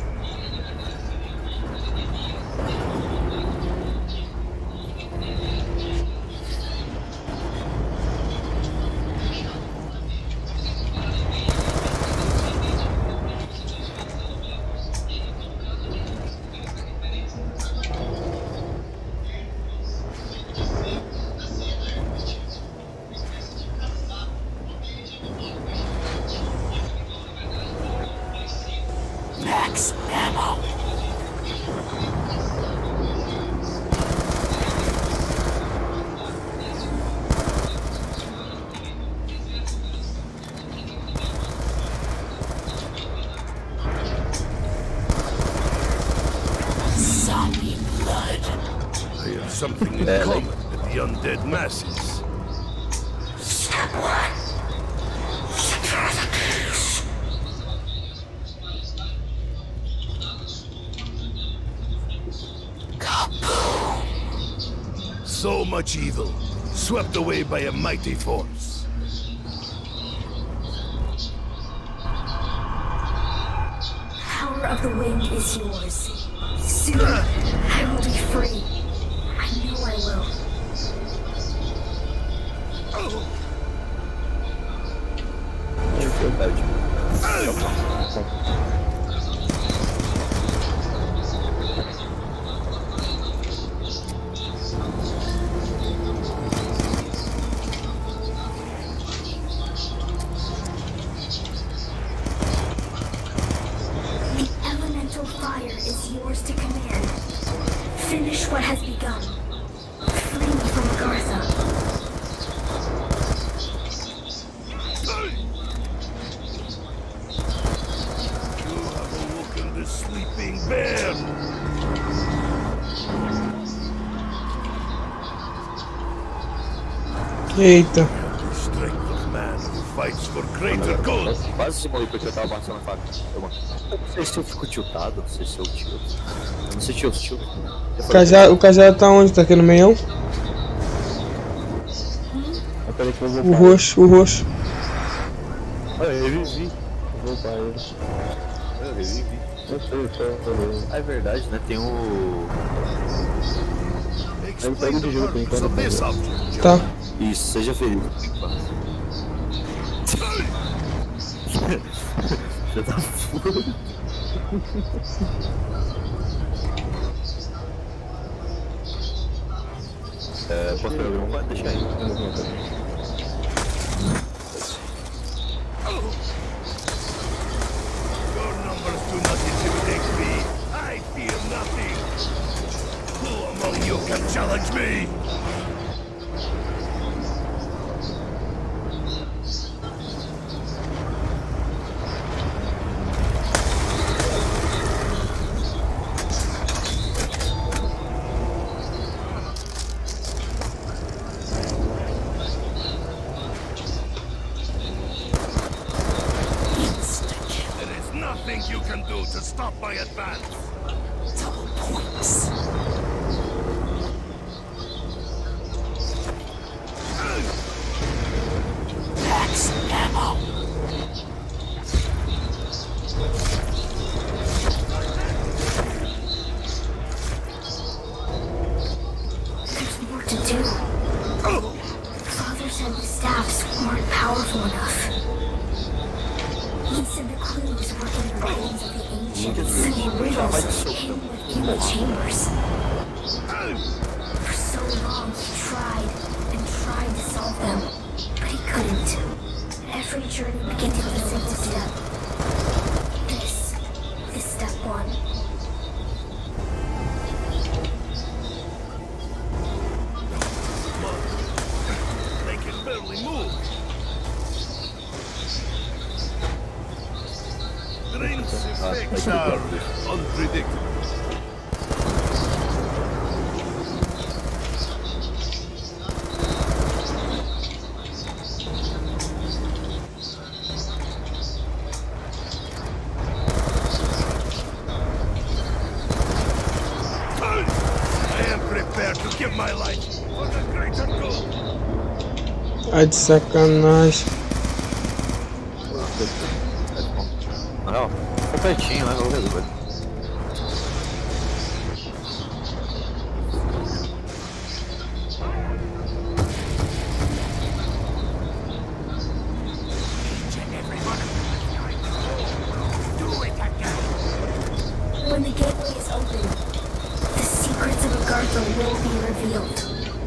Max ammo. Zombie blood. They have something in common with the undead masses. Step one. Secure the keys. So much evil, swept away by a mighty force. Power of The wind is yours. Soon, I will be free. I know I will. The elemental fire is yours to command. Finish what has begun. Free me from Agartha. The sleeping bear. Eita. The strength of man who fights for greater good. Quase morri porque eu tava passando a faca. Eu não sei se eu fico tiltado, não sei se eu tilto. Eu não sei se eu tilto. O cajado tá onde? Tá aqui no meião? O roxo, o roxo. Ah, eu revivi. Vou para ele. Eu revivi. Eu sei. Ah, é verdade, né? Tem o... Ele pega de jogo enquanto tá. Isso, seja feliz. Você tá foda. Posso pegar um? Pode deixar aí. Your numbers do not intimidate me. I fear nothing. Who among you can challenge me? Nothing you can do to stop my advance. Double points. Max ammo. There's more to do. Father said the staffs weren't powerful enough. He said the clues were in the brains of the ancients, and the riddles hidden within the chambers. For so long he tried and tried to solve them, but he couldn't. Every journey begins with a single step. This is step one. They can barely move. Drain's effects are unpredictable. I am prepared to give my life for the greater good. Ai, de sacanagem. Não, tá pertinho, né? Vou resolver. When the gateway is open, the secrets of Agartha will be revealed.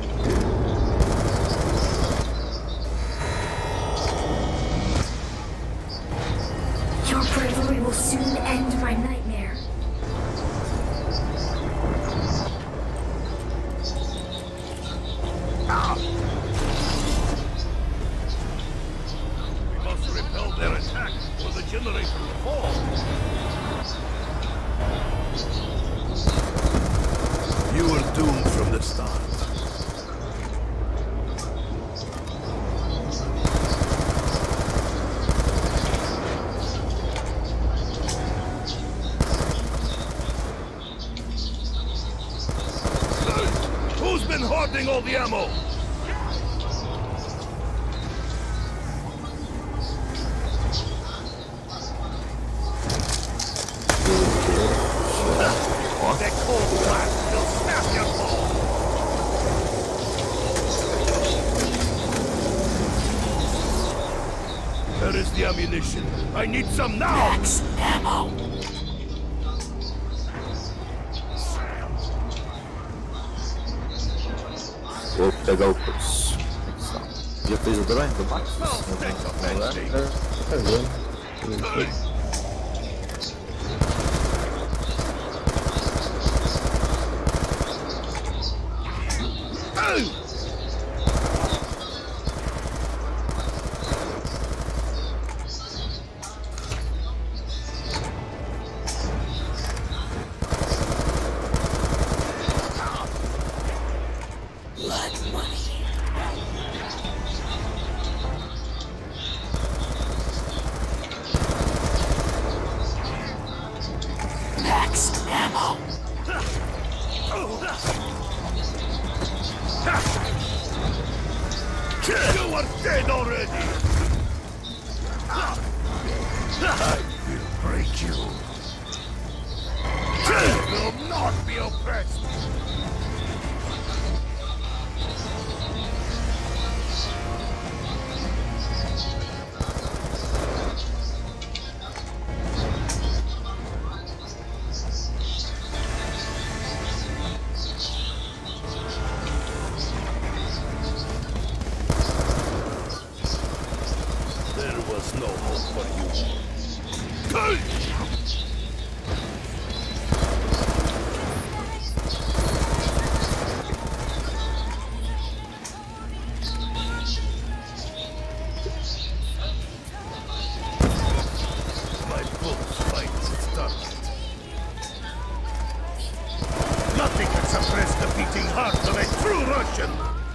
Your bravery will soon end my nightmare. We must repel their attack or the generator will fall. You were doomed from the start. Who's been hoarding all the ammo? blast will snap your ball. Where is the ammunition? I need some now! Max ammo. Vou pegar o curso. Já fez o drone do Max? You are dead already! I will break you. I will not be oppressed! There was no hope for you. My bull's fight is started. Nothing can suppress the beating heart of a true Russian.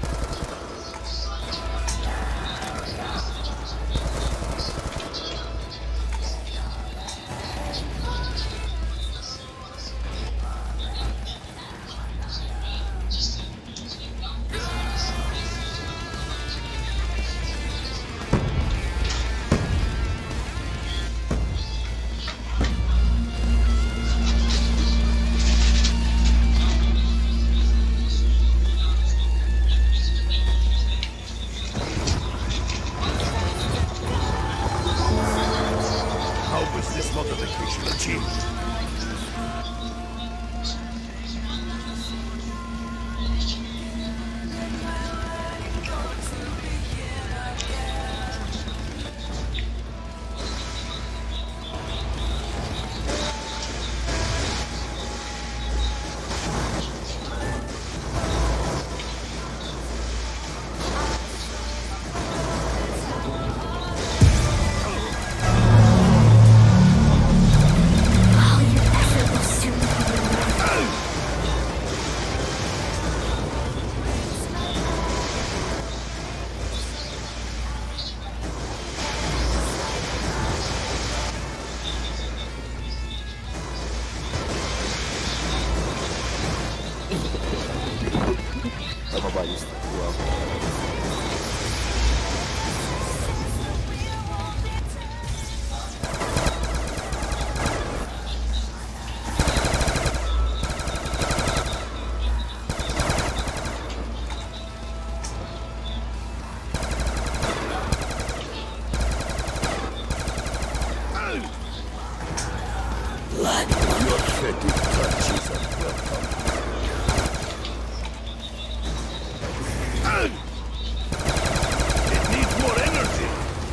How was this modification achieved? É uma balista igual. Your fetid touches are welcome. It needs more energy.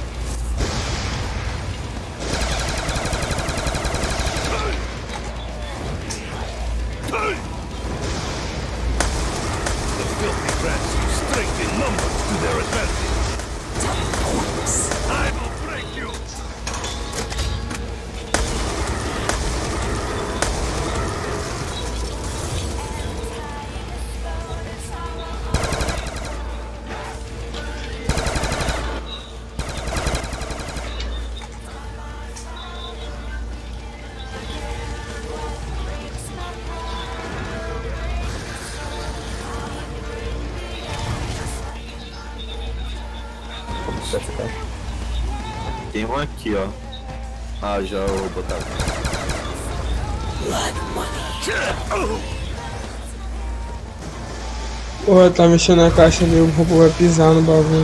The filthy rats use strength in numbers to their advantage. I will break you. Tem um aqui, ó. Ah, já vou botar aqui. Porra, tá mexendo na caixa ali, o robô vai pisar no bagulho.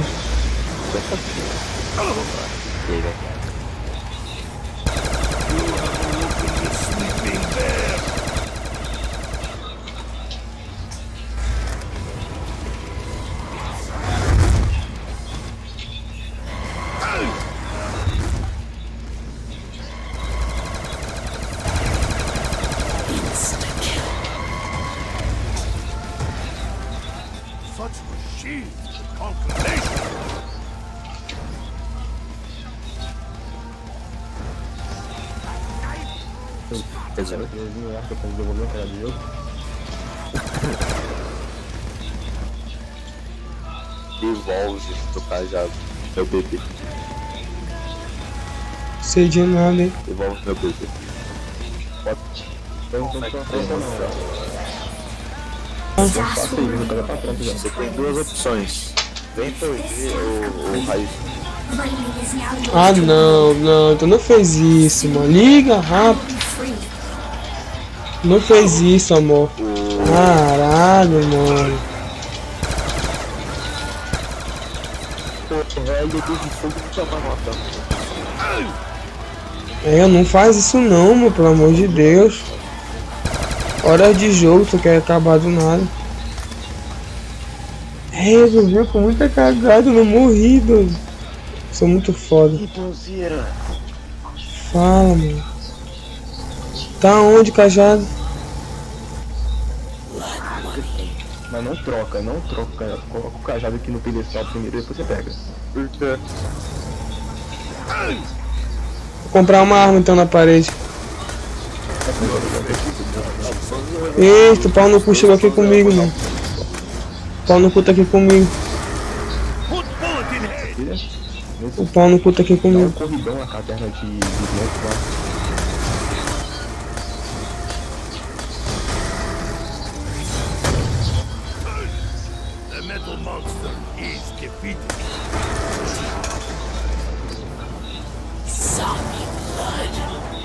Such machines to conquer nations. Devolve do cajado, meu bebê. Sei de nada, hein? Devolve meu bebê. Você tem duas opções. Vento ou raiz. Ah, não, tu não fez isso, mano. Liga rápido. Não fez isso, amor. Caralho, mano. É, não faz isso não, mano, pelo amor de Deus. Hora de jogo, tu quer acabar do nada. É, eu vi com muita cagada, eu não morri, doido. Sou muito foda. Fala, mano. Tá onde, cajado? Mas não troca. Coloca o cajado aqui no pedestal primeiro e depois você pega. Por quê? Vou comprar uma arma então na parede. Eita, o pau no cu chegou aqui comigo, mano. O pau no cu tá aqui comigo. O pau no cu tá aqui comigo. Dá um corridão na caverna de vento lá. The metal monster is defeated. Zombie blood.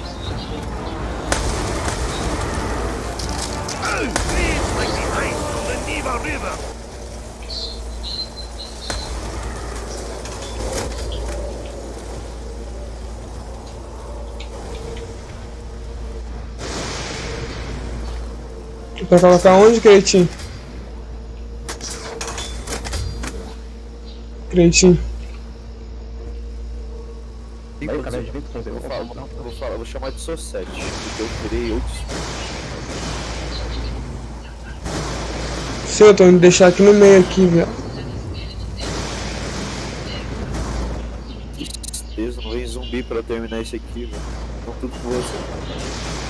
Freeze like the ice from the Neva River. Pra colocar onde, Cretinho? Cretinho. Vou chamar de Sossete, porque eu tirei outros. Sim, eu tô indo deixar aqui no meio aqui, velho. Tristeza, não veio zumbi pra terminar isso aqui, velho. Então tudo com você.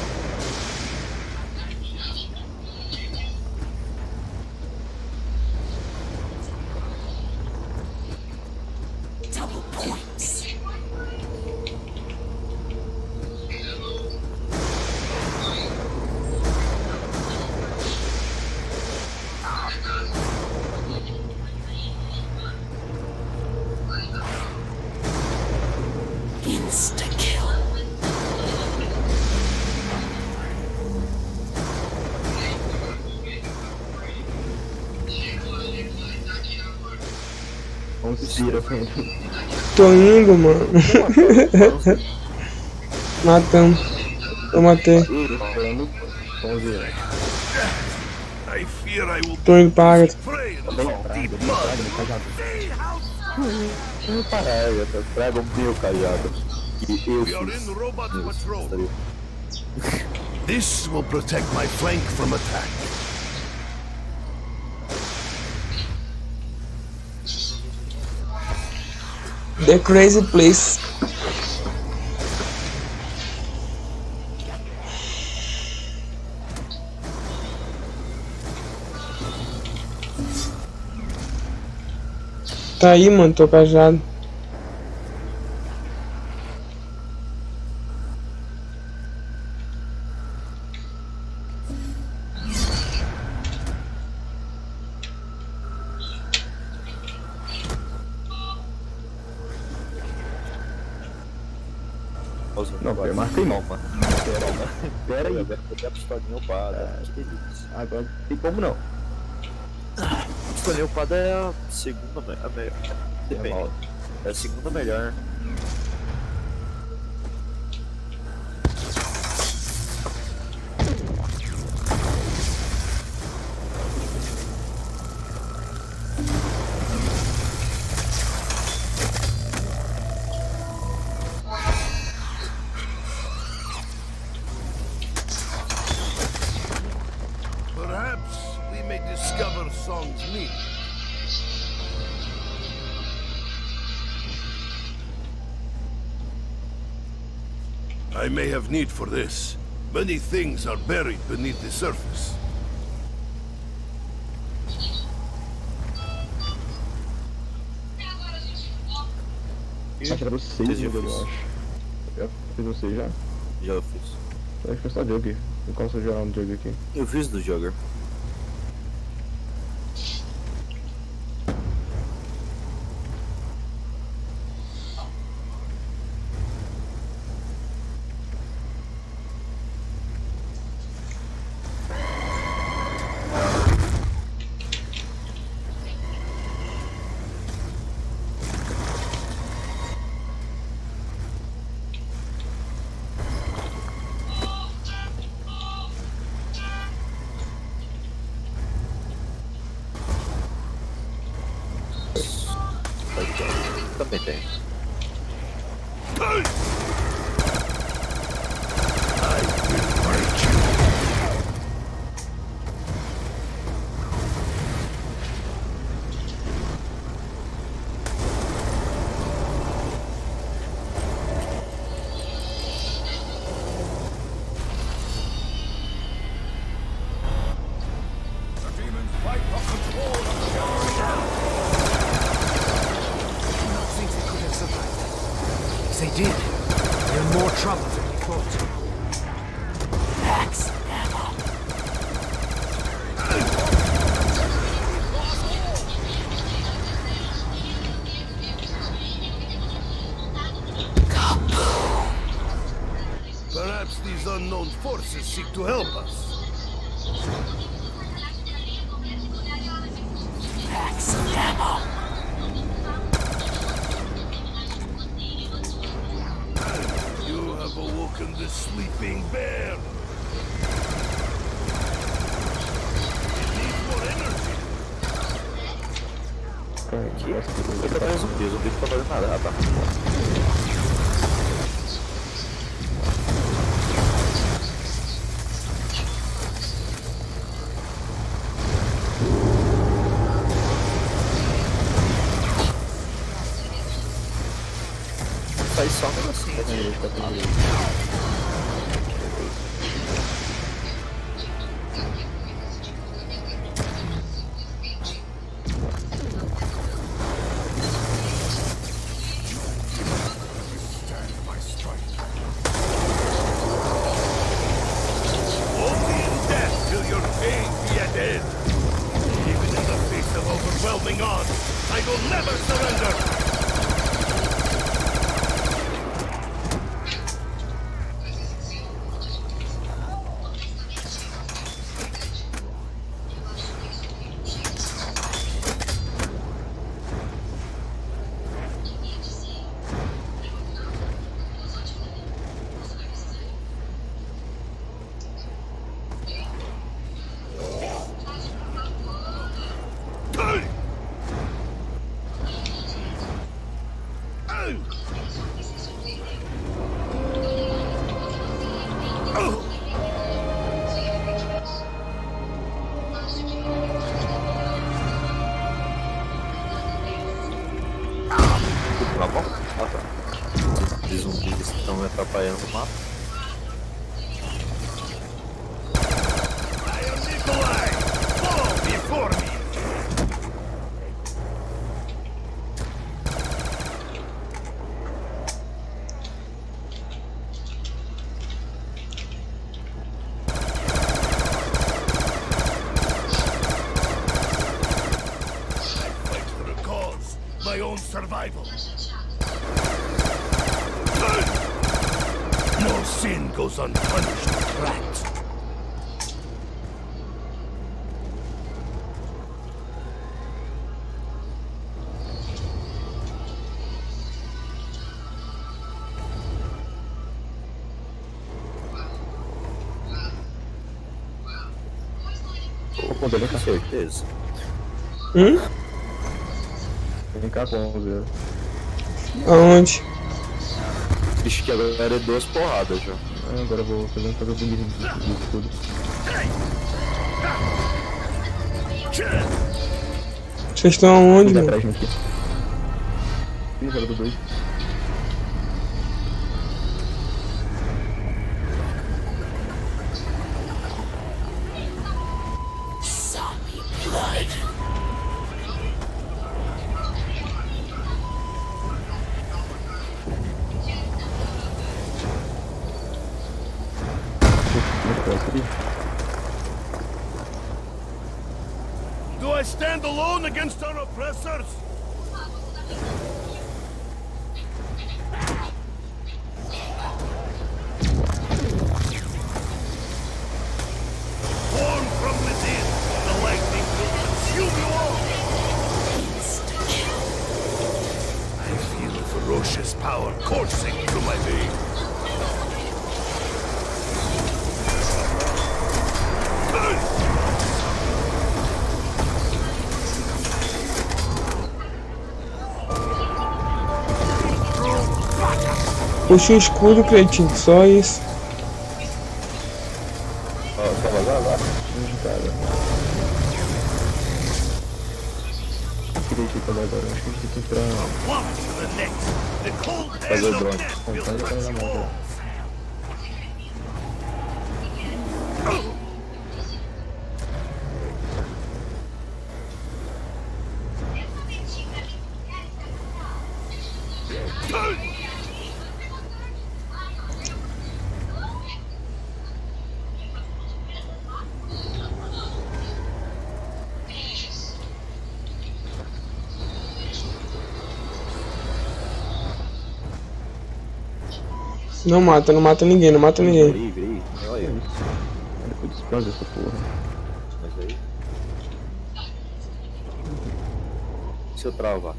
Tô indo, mano. Matamos. Eu matei. Tô indo pra área. Traga o meu cajado. E eu This will protect my flank from attack. The crazy place. Tá aí, mano, tô cajado. Não, eu marquei não, mano. Pera aí. Eu a pistolinha opada. Agora não tem como não. escolher upada é a segunda melhor. Depende. É a segunda melhor. Perhaps we may discover Song's meaning. I may have need for this. Many things are buried beneath the surface. Acho que era você, eu acho. Já fiz você já? Já fiz. Acho que foi só Jug. Eu posso jogar um Jug aqui. Eu fiz do Jogger. Também tem. They did. They're in more trouble than we thought. Axe ammo. Perhaps these unknown forces seek to help us. Axe ammo. You have awoken the sleeping bear. It needs more energy. Aqui? Eu tô fazendo zumbi, zumbi não tá fazendo nada. Ah, tá. Faz só um negocinho aqui. Only in death will your pain be at end. Even in the face of overwhelming odds, I will never surrender. Tá bom? Ah, tá. Os zumbis estão me atrapalhando no mapa. I am Nikolai! Fall before me! I fight for a cause, my own survival. No sin goes unpunished, rat. 11, vem cá. Certeza. Vem cá com 11. Aonde? Vixe, que agora é 2 porradas já. Agora eu vou fazer um bonito disso tudo. Vocês estão aonde, mano? Atrás de mim aqui. Ih, cara do 2. Do I stand alone against our oppressors? Born from within, the lightning will consume you all. I feel a ferocious power coursing through my veins. Puxa o escudo, Cretinho, só isso. Ó, tá vazado lá? Agora, acho que a gente tem que ir pra... fazer o drone. Então já tá na mão já. Não mata ninguém, não mata ninguém. Virei. Olha isso. Depois descansa essa porra. Mas aí... Se eu travar.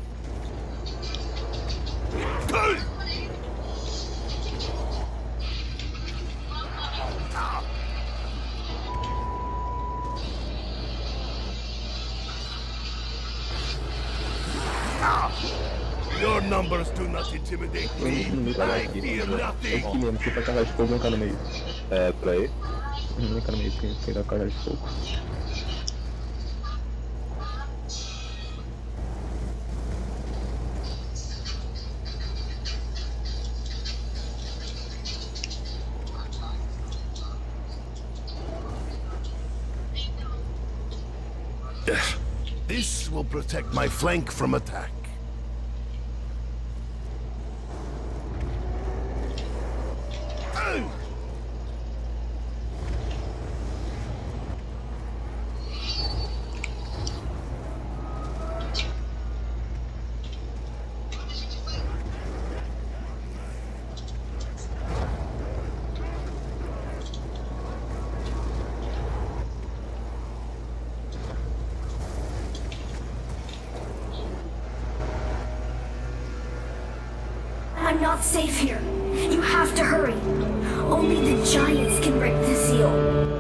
Your numbers do not intimidate me. I fear nothing. Aqui mesmo, aqui pra carregar de fogo, vem cá no meio. É, pra aí? Vem cá no meio, quem dá carregar de fogo. This will protect my flank from attack. I'm not safe here. You have to hurry. Only the giants can break the seal.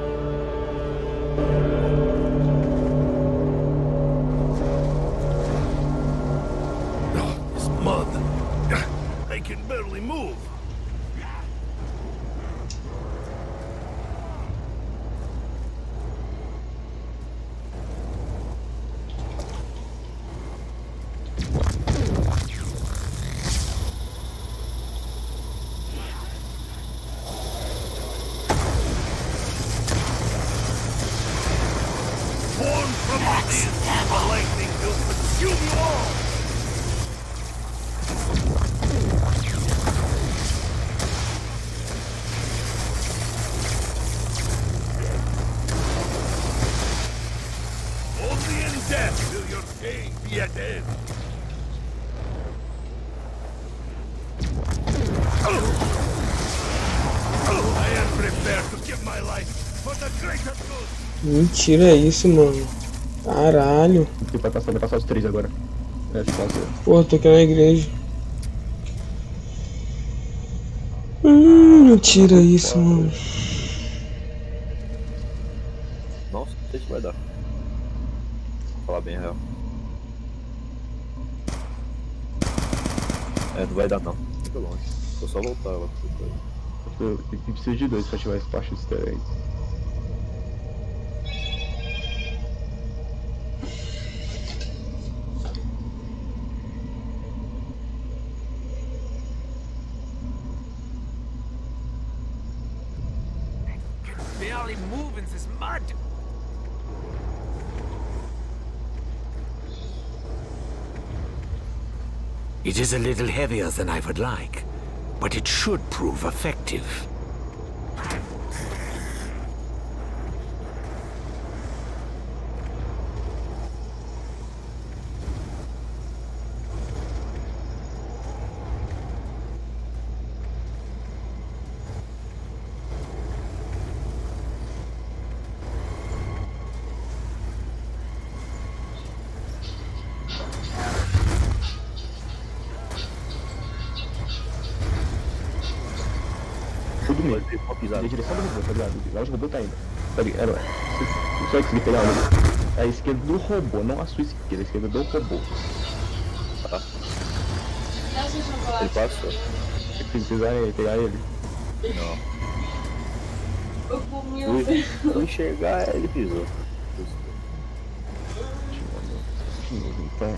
This mud. I can barely move. Born from within, the lightning will consume you all. Only in death will your pain be at end. I am prepared to give my life for the greater good. Mentira isso, mano. Caralho. Vai passar os 3 agora. Pô, tô aqui na igreja. Mentira isso, mano. Nossa, não sei se vai dar. falar bem real. É, não vai dar não. Fica longe. Vou só voltar lá. Eu preciso de 2 pra ativar esse parte dos easter eggs. Barely move in this mud. It is a little heavier than I would like, but it should prove effective. Tudo meio. Na direção do robô, tá ligado? Lá onde o robô tá indo. Tá ligado? Você vai conseguir pegar a esquerda do robô, não a sua esquerda, a esquerda do robô. Tá. Ele passou. Você precisa pegar ele? Não. Fui enxergar, ele pisou. De novo, então.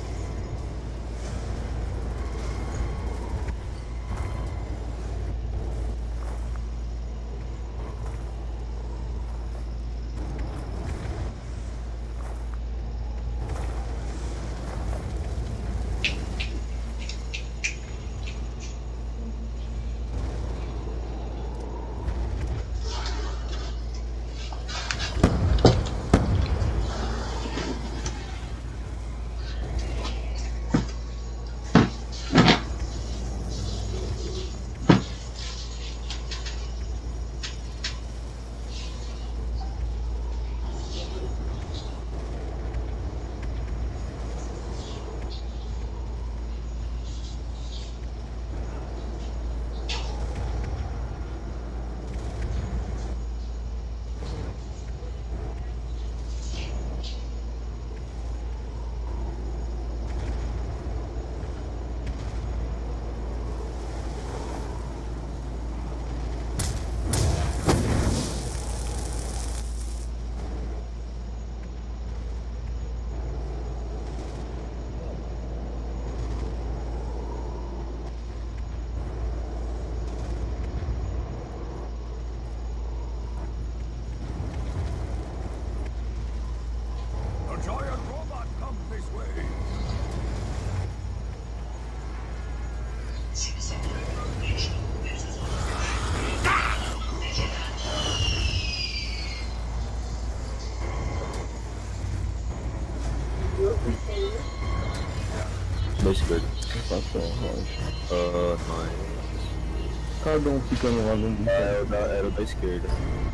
Da esquerda. Passou, lógico. Nós. Cada um fica no lado um. Era o da esquerda.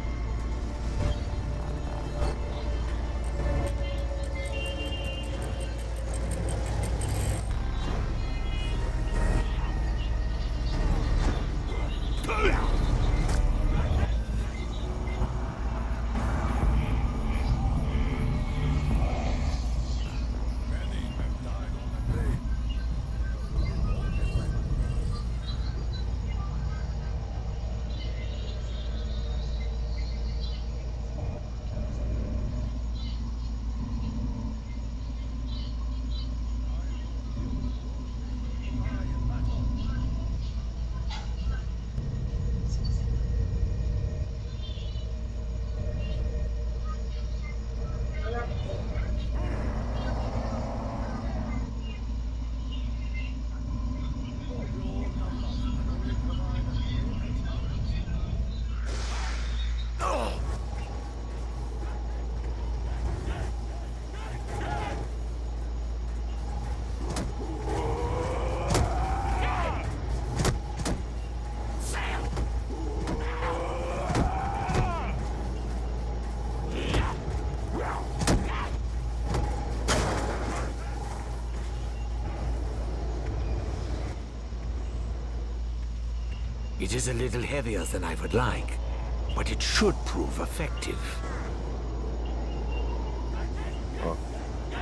It is a little heavier than I would like, but it should prove effective.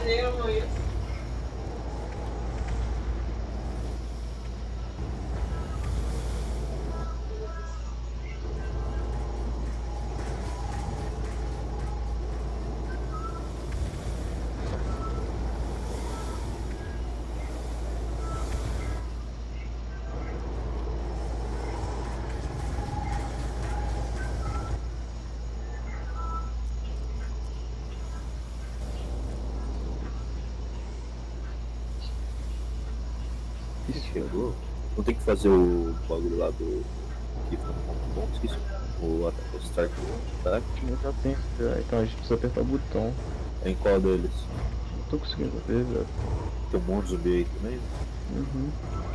Entendeu isso? Chegou. Não tem que fazer o bagulho lá do. Que foi muito bom, esqueci. O Start. Tá? Já tem, então a gente precisa apertar o botão. Em qual deles? Não tô conseguindo ver, velho. Tem um monte de zumbi aí também? Uhum.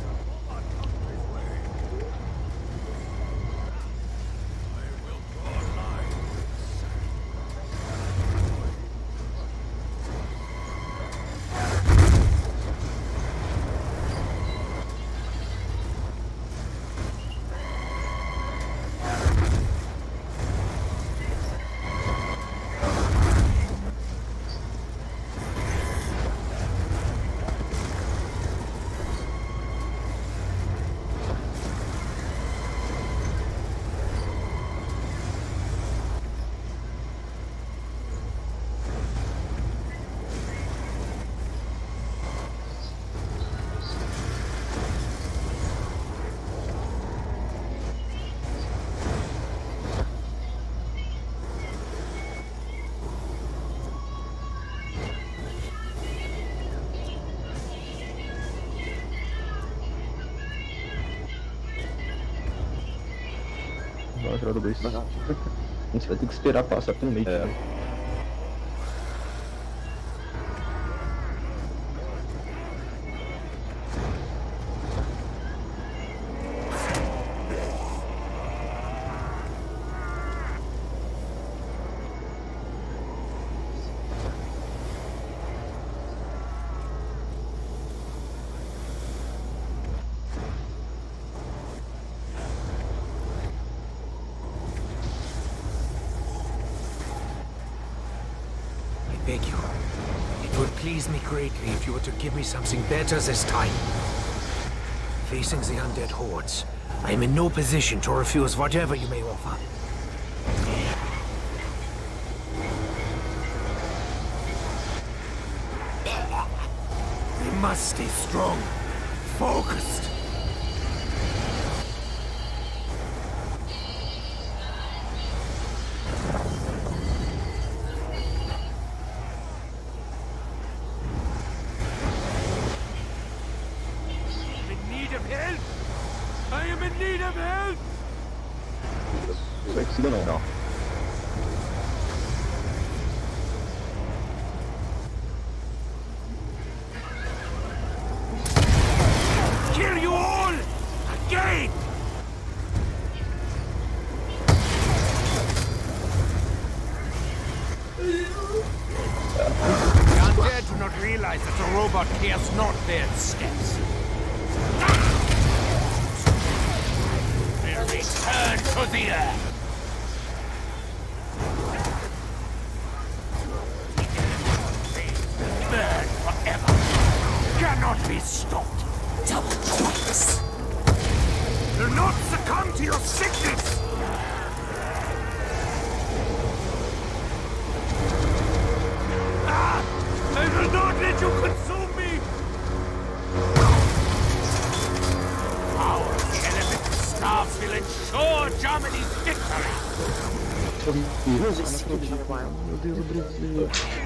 Não, jogador 2. A gente vai ter que esperar passar pelo meio. Beg you. It would please me greatly if you were to give me something better this time. Facing the undead hordes, I am in no position to refuse whatever you may offer. We must stay strong, focused. I am in need of help! Não. Kill you all! Again! The undead do not realize that the robot cares not their steps. They'll return to the earth. Burn forever. Cannot be stopped. Double points. Do not succumb to your sickness. I will not let you consume me! Our elemental staffs will ensure Germany's victory! Meu Deus, o Brasil.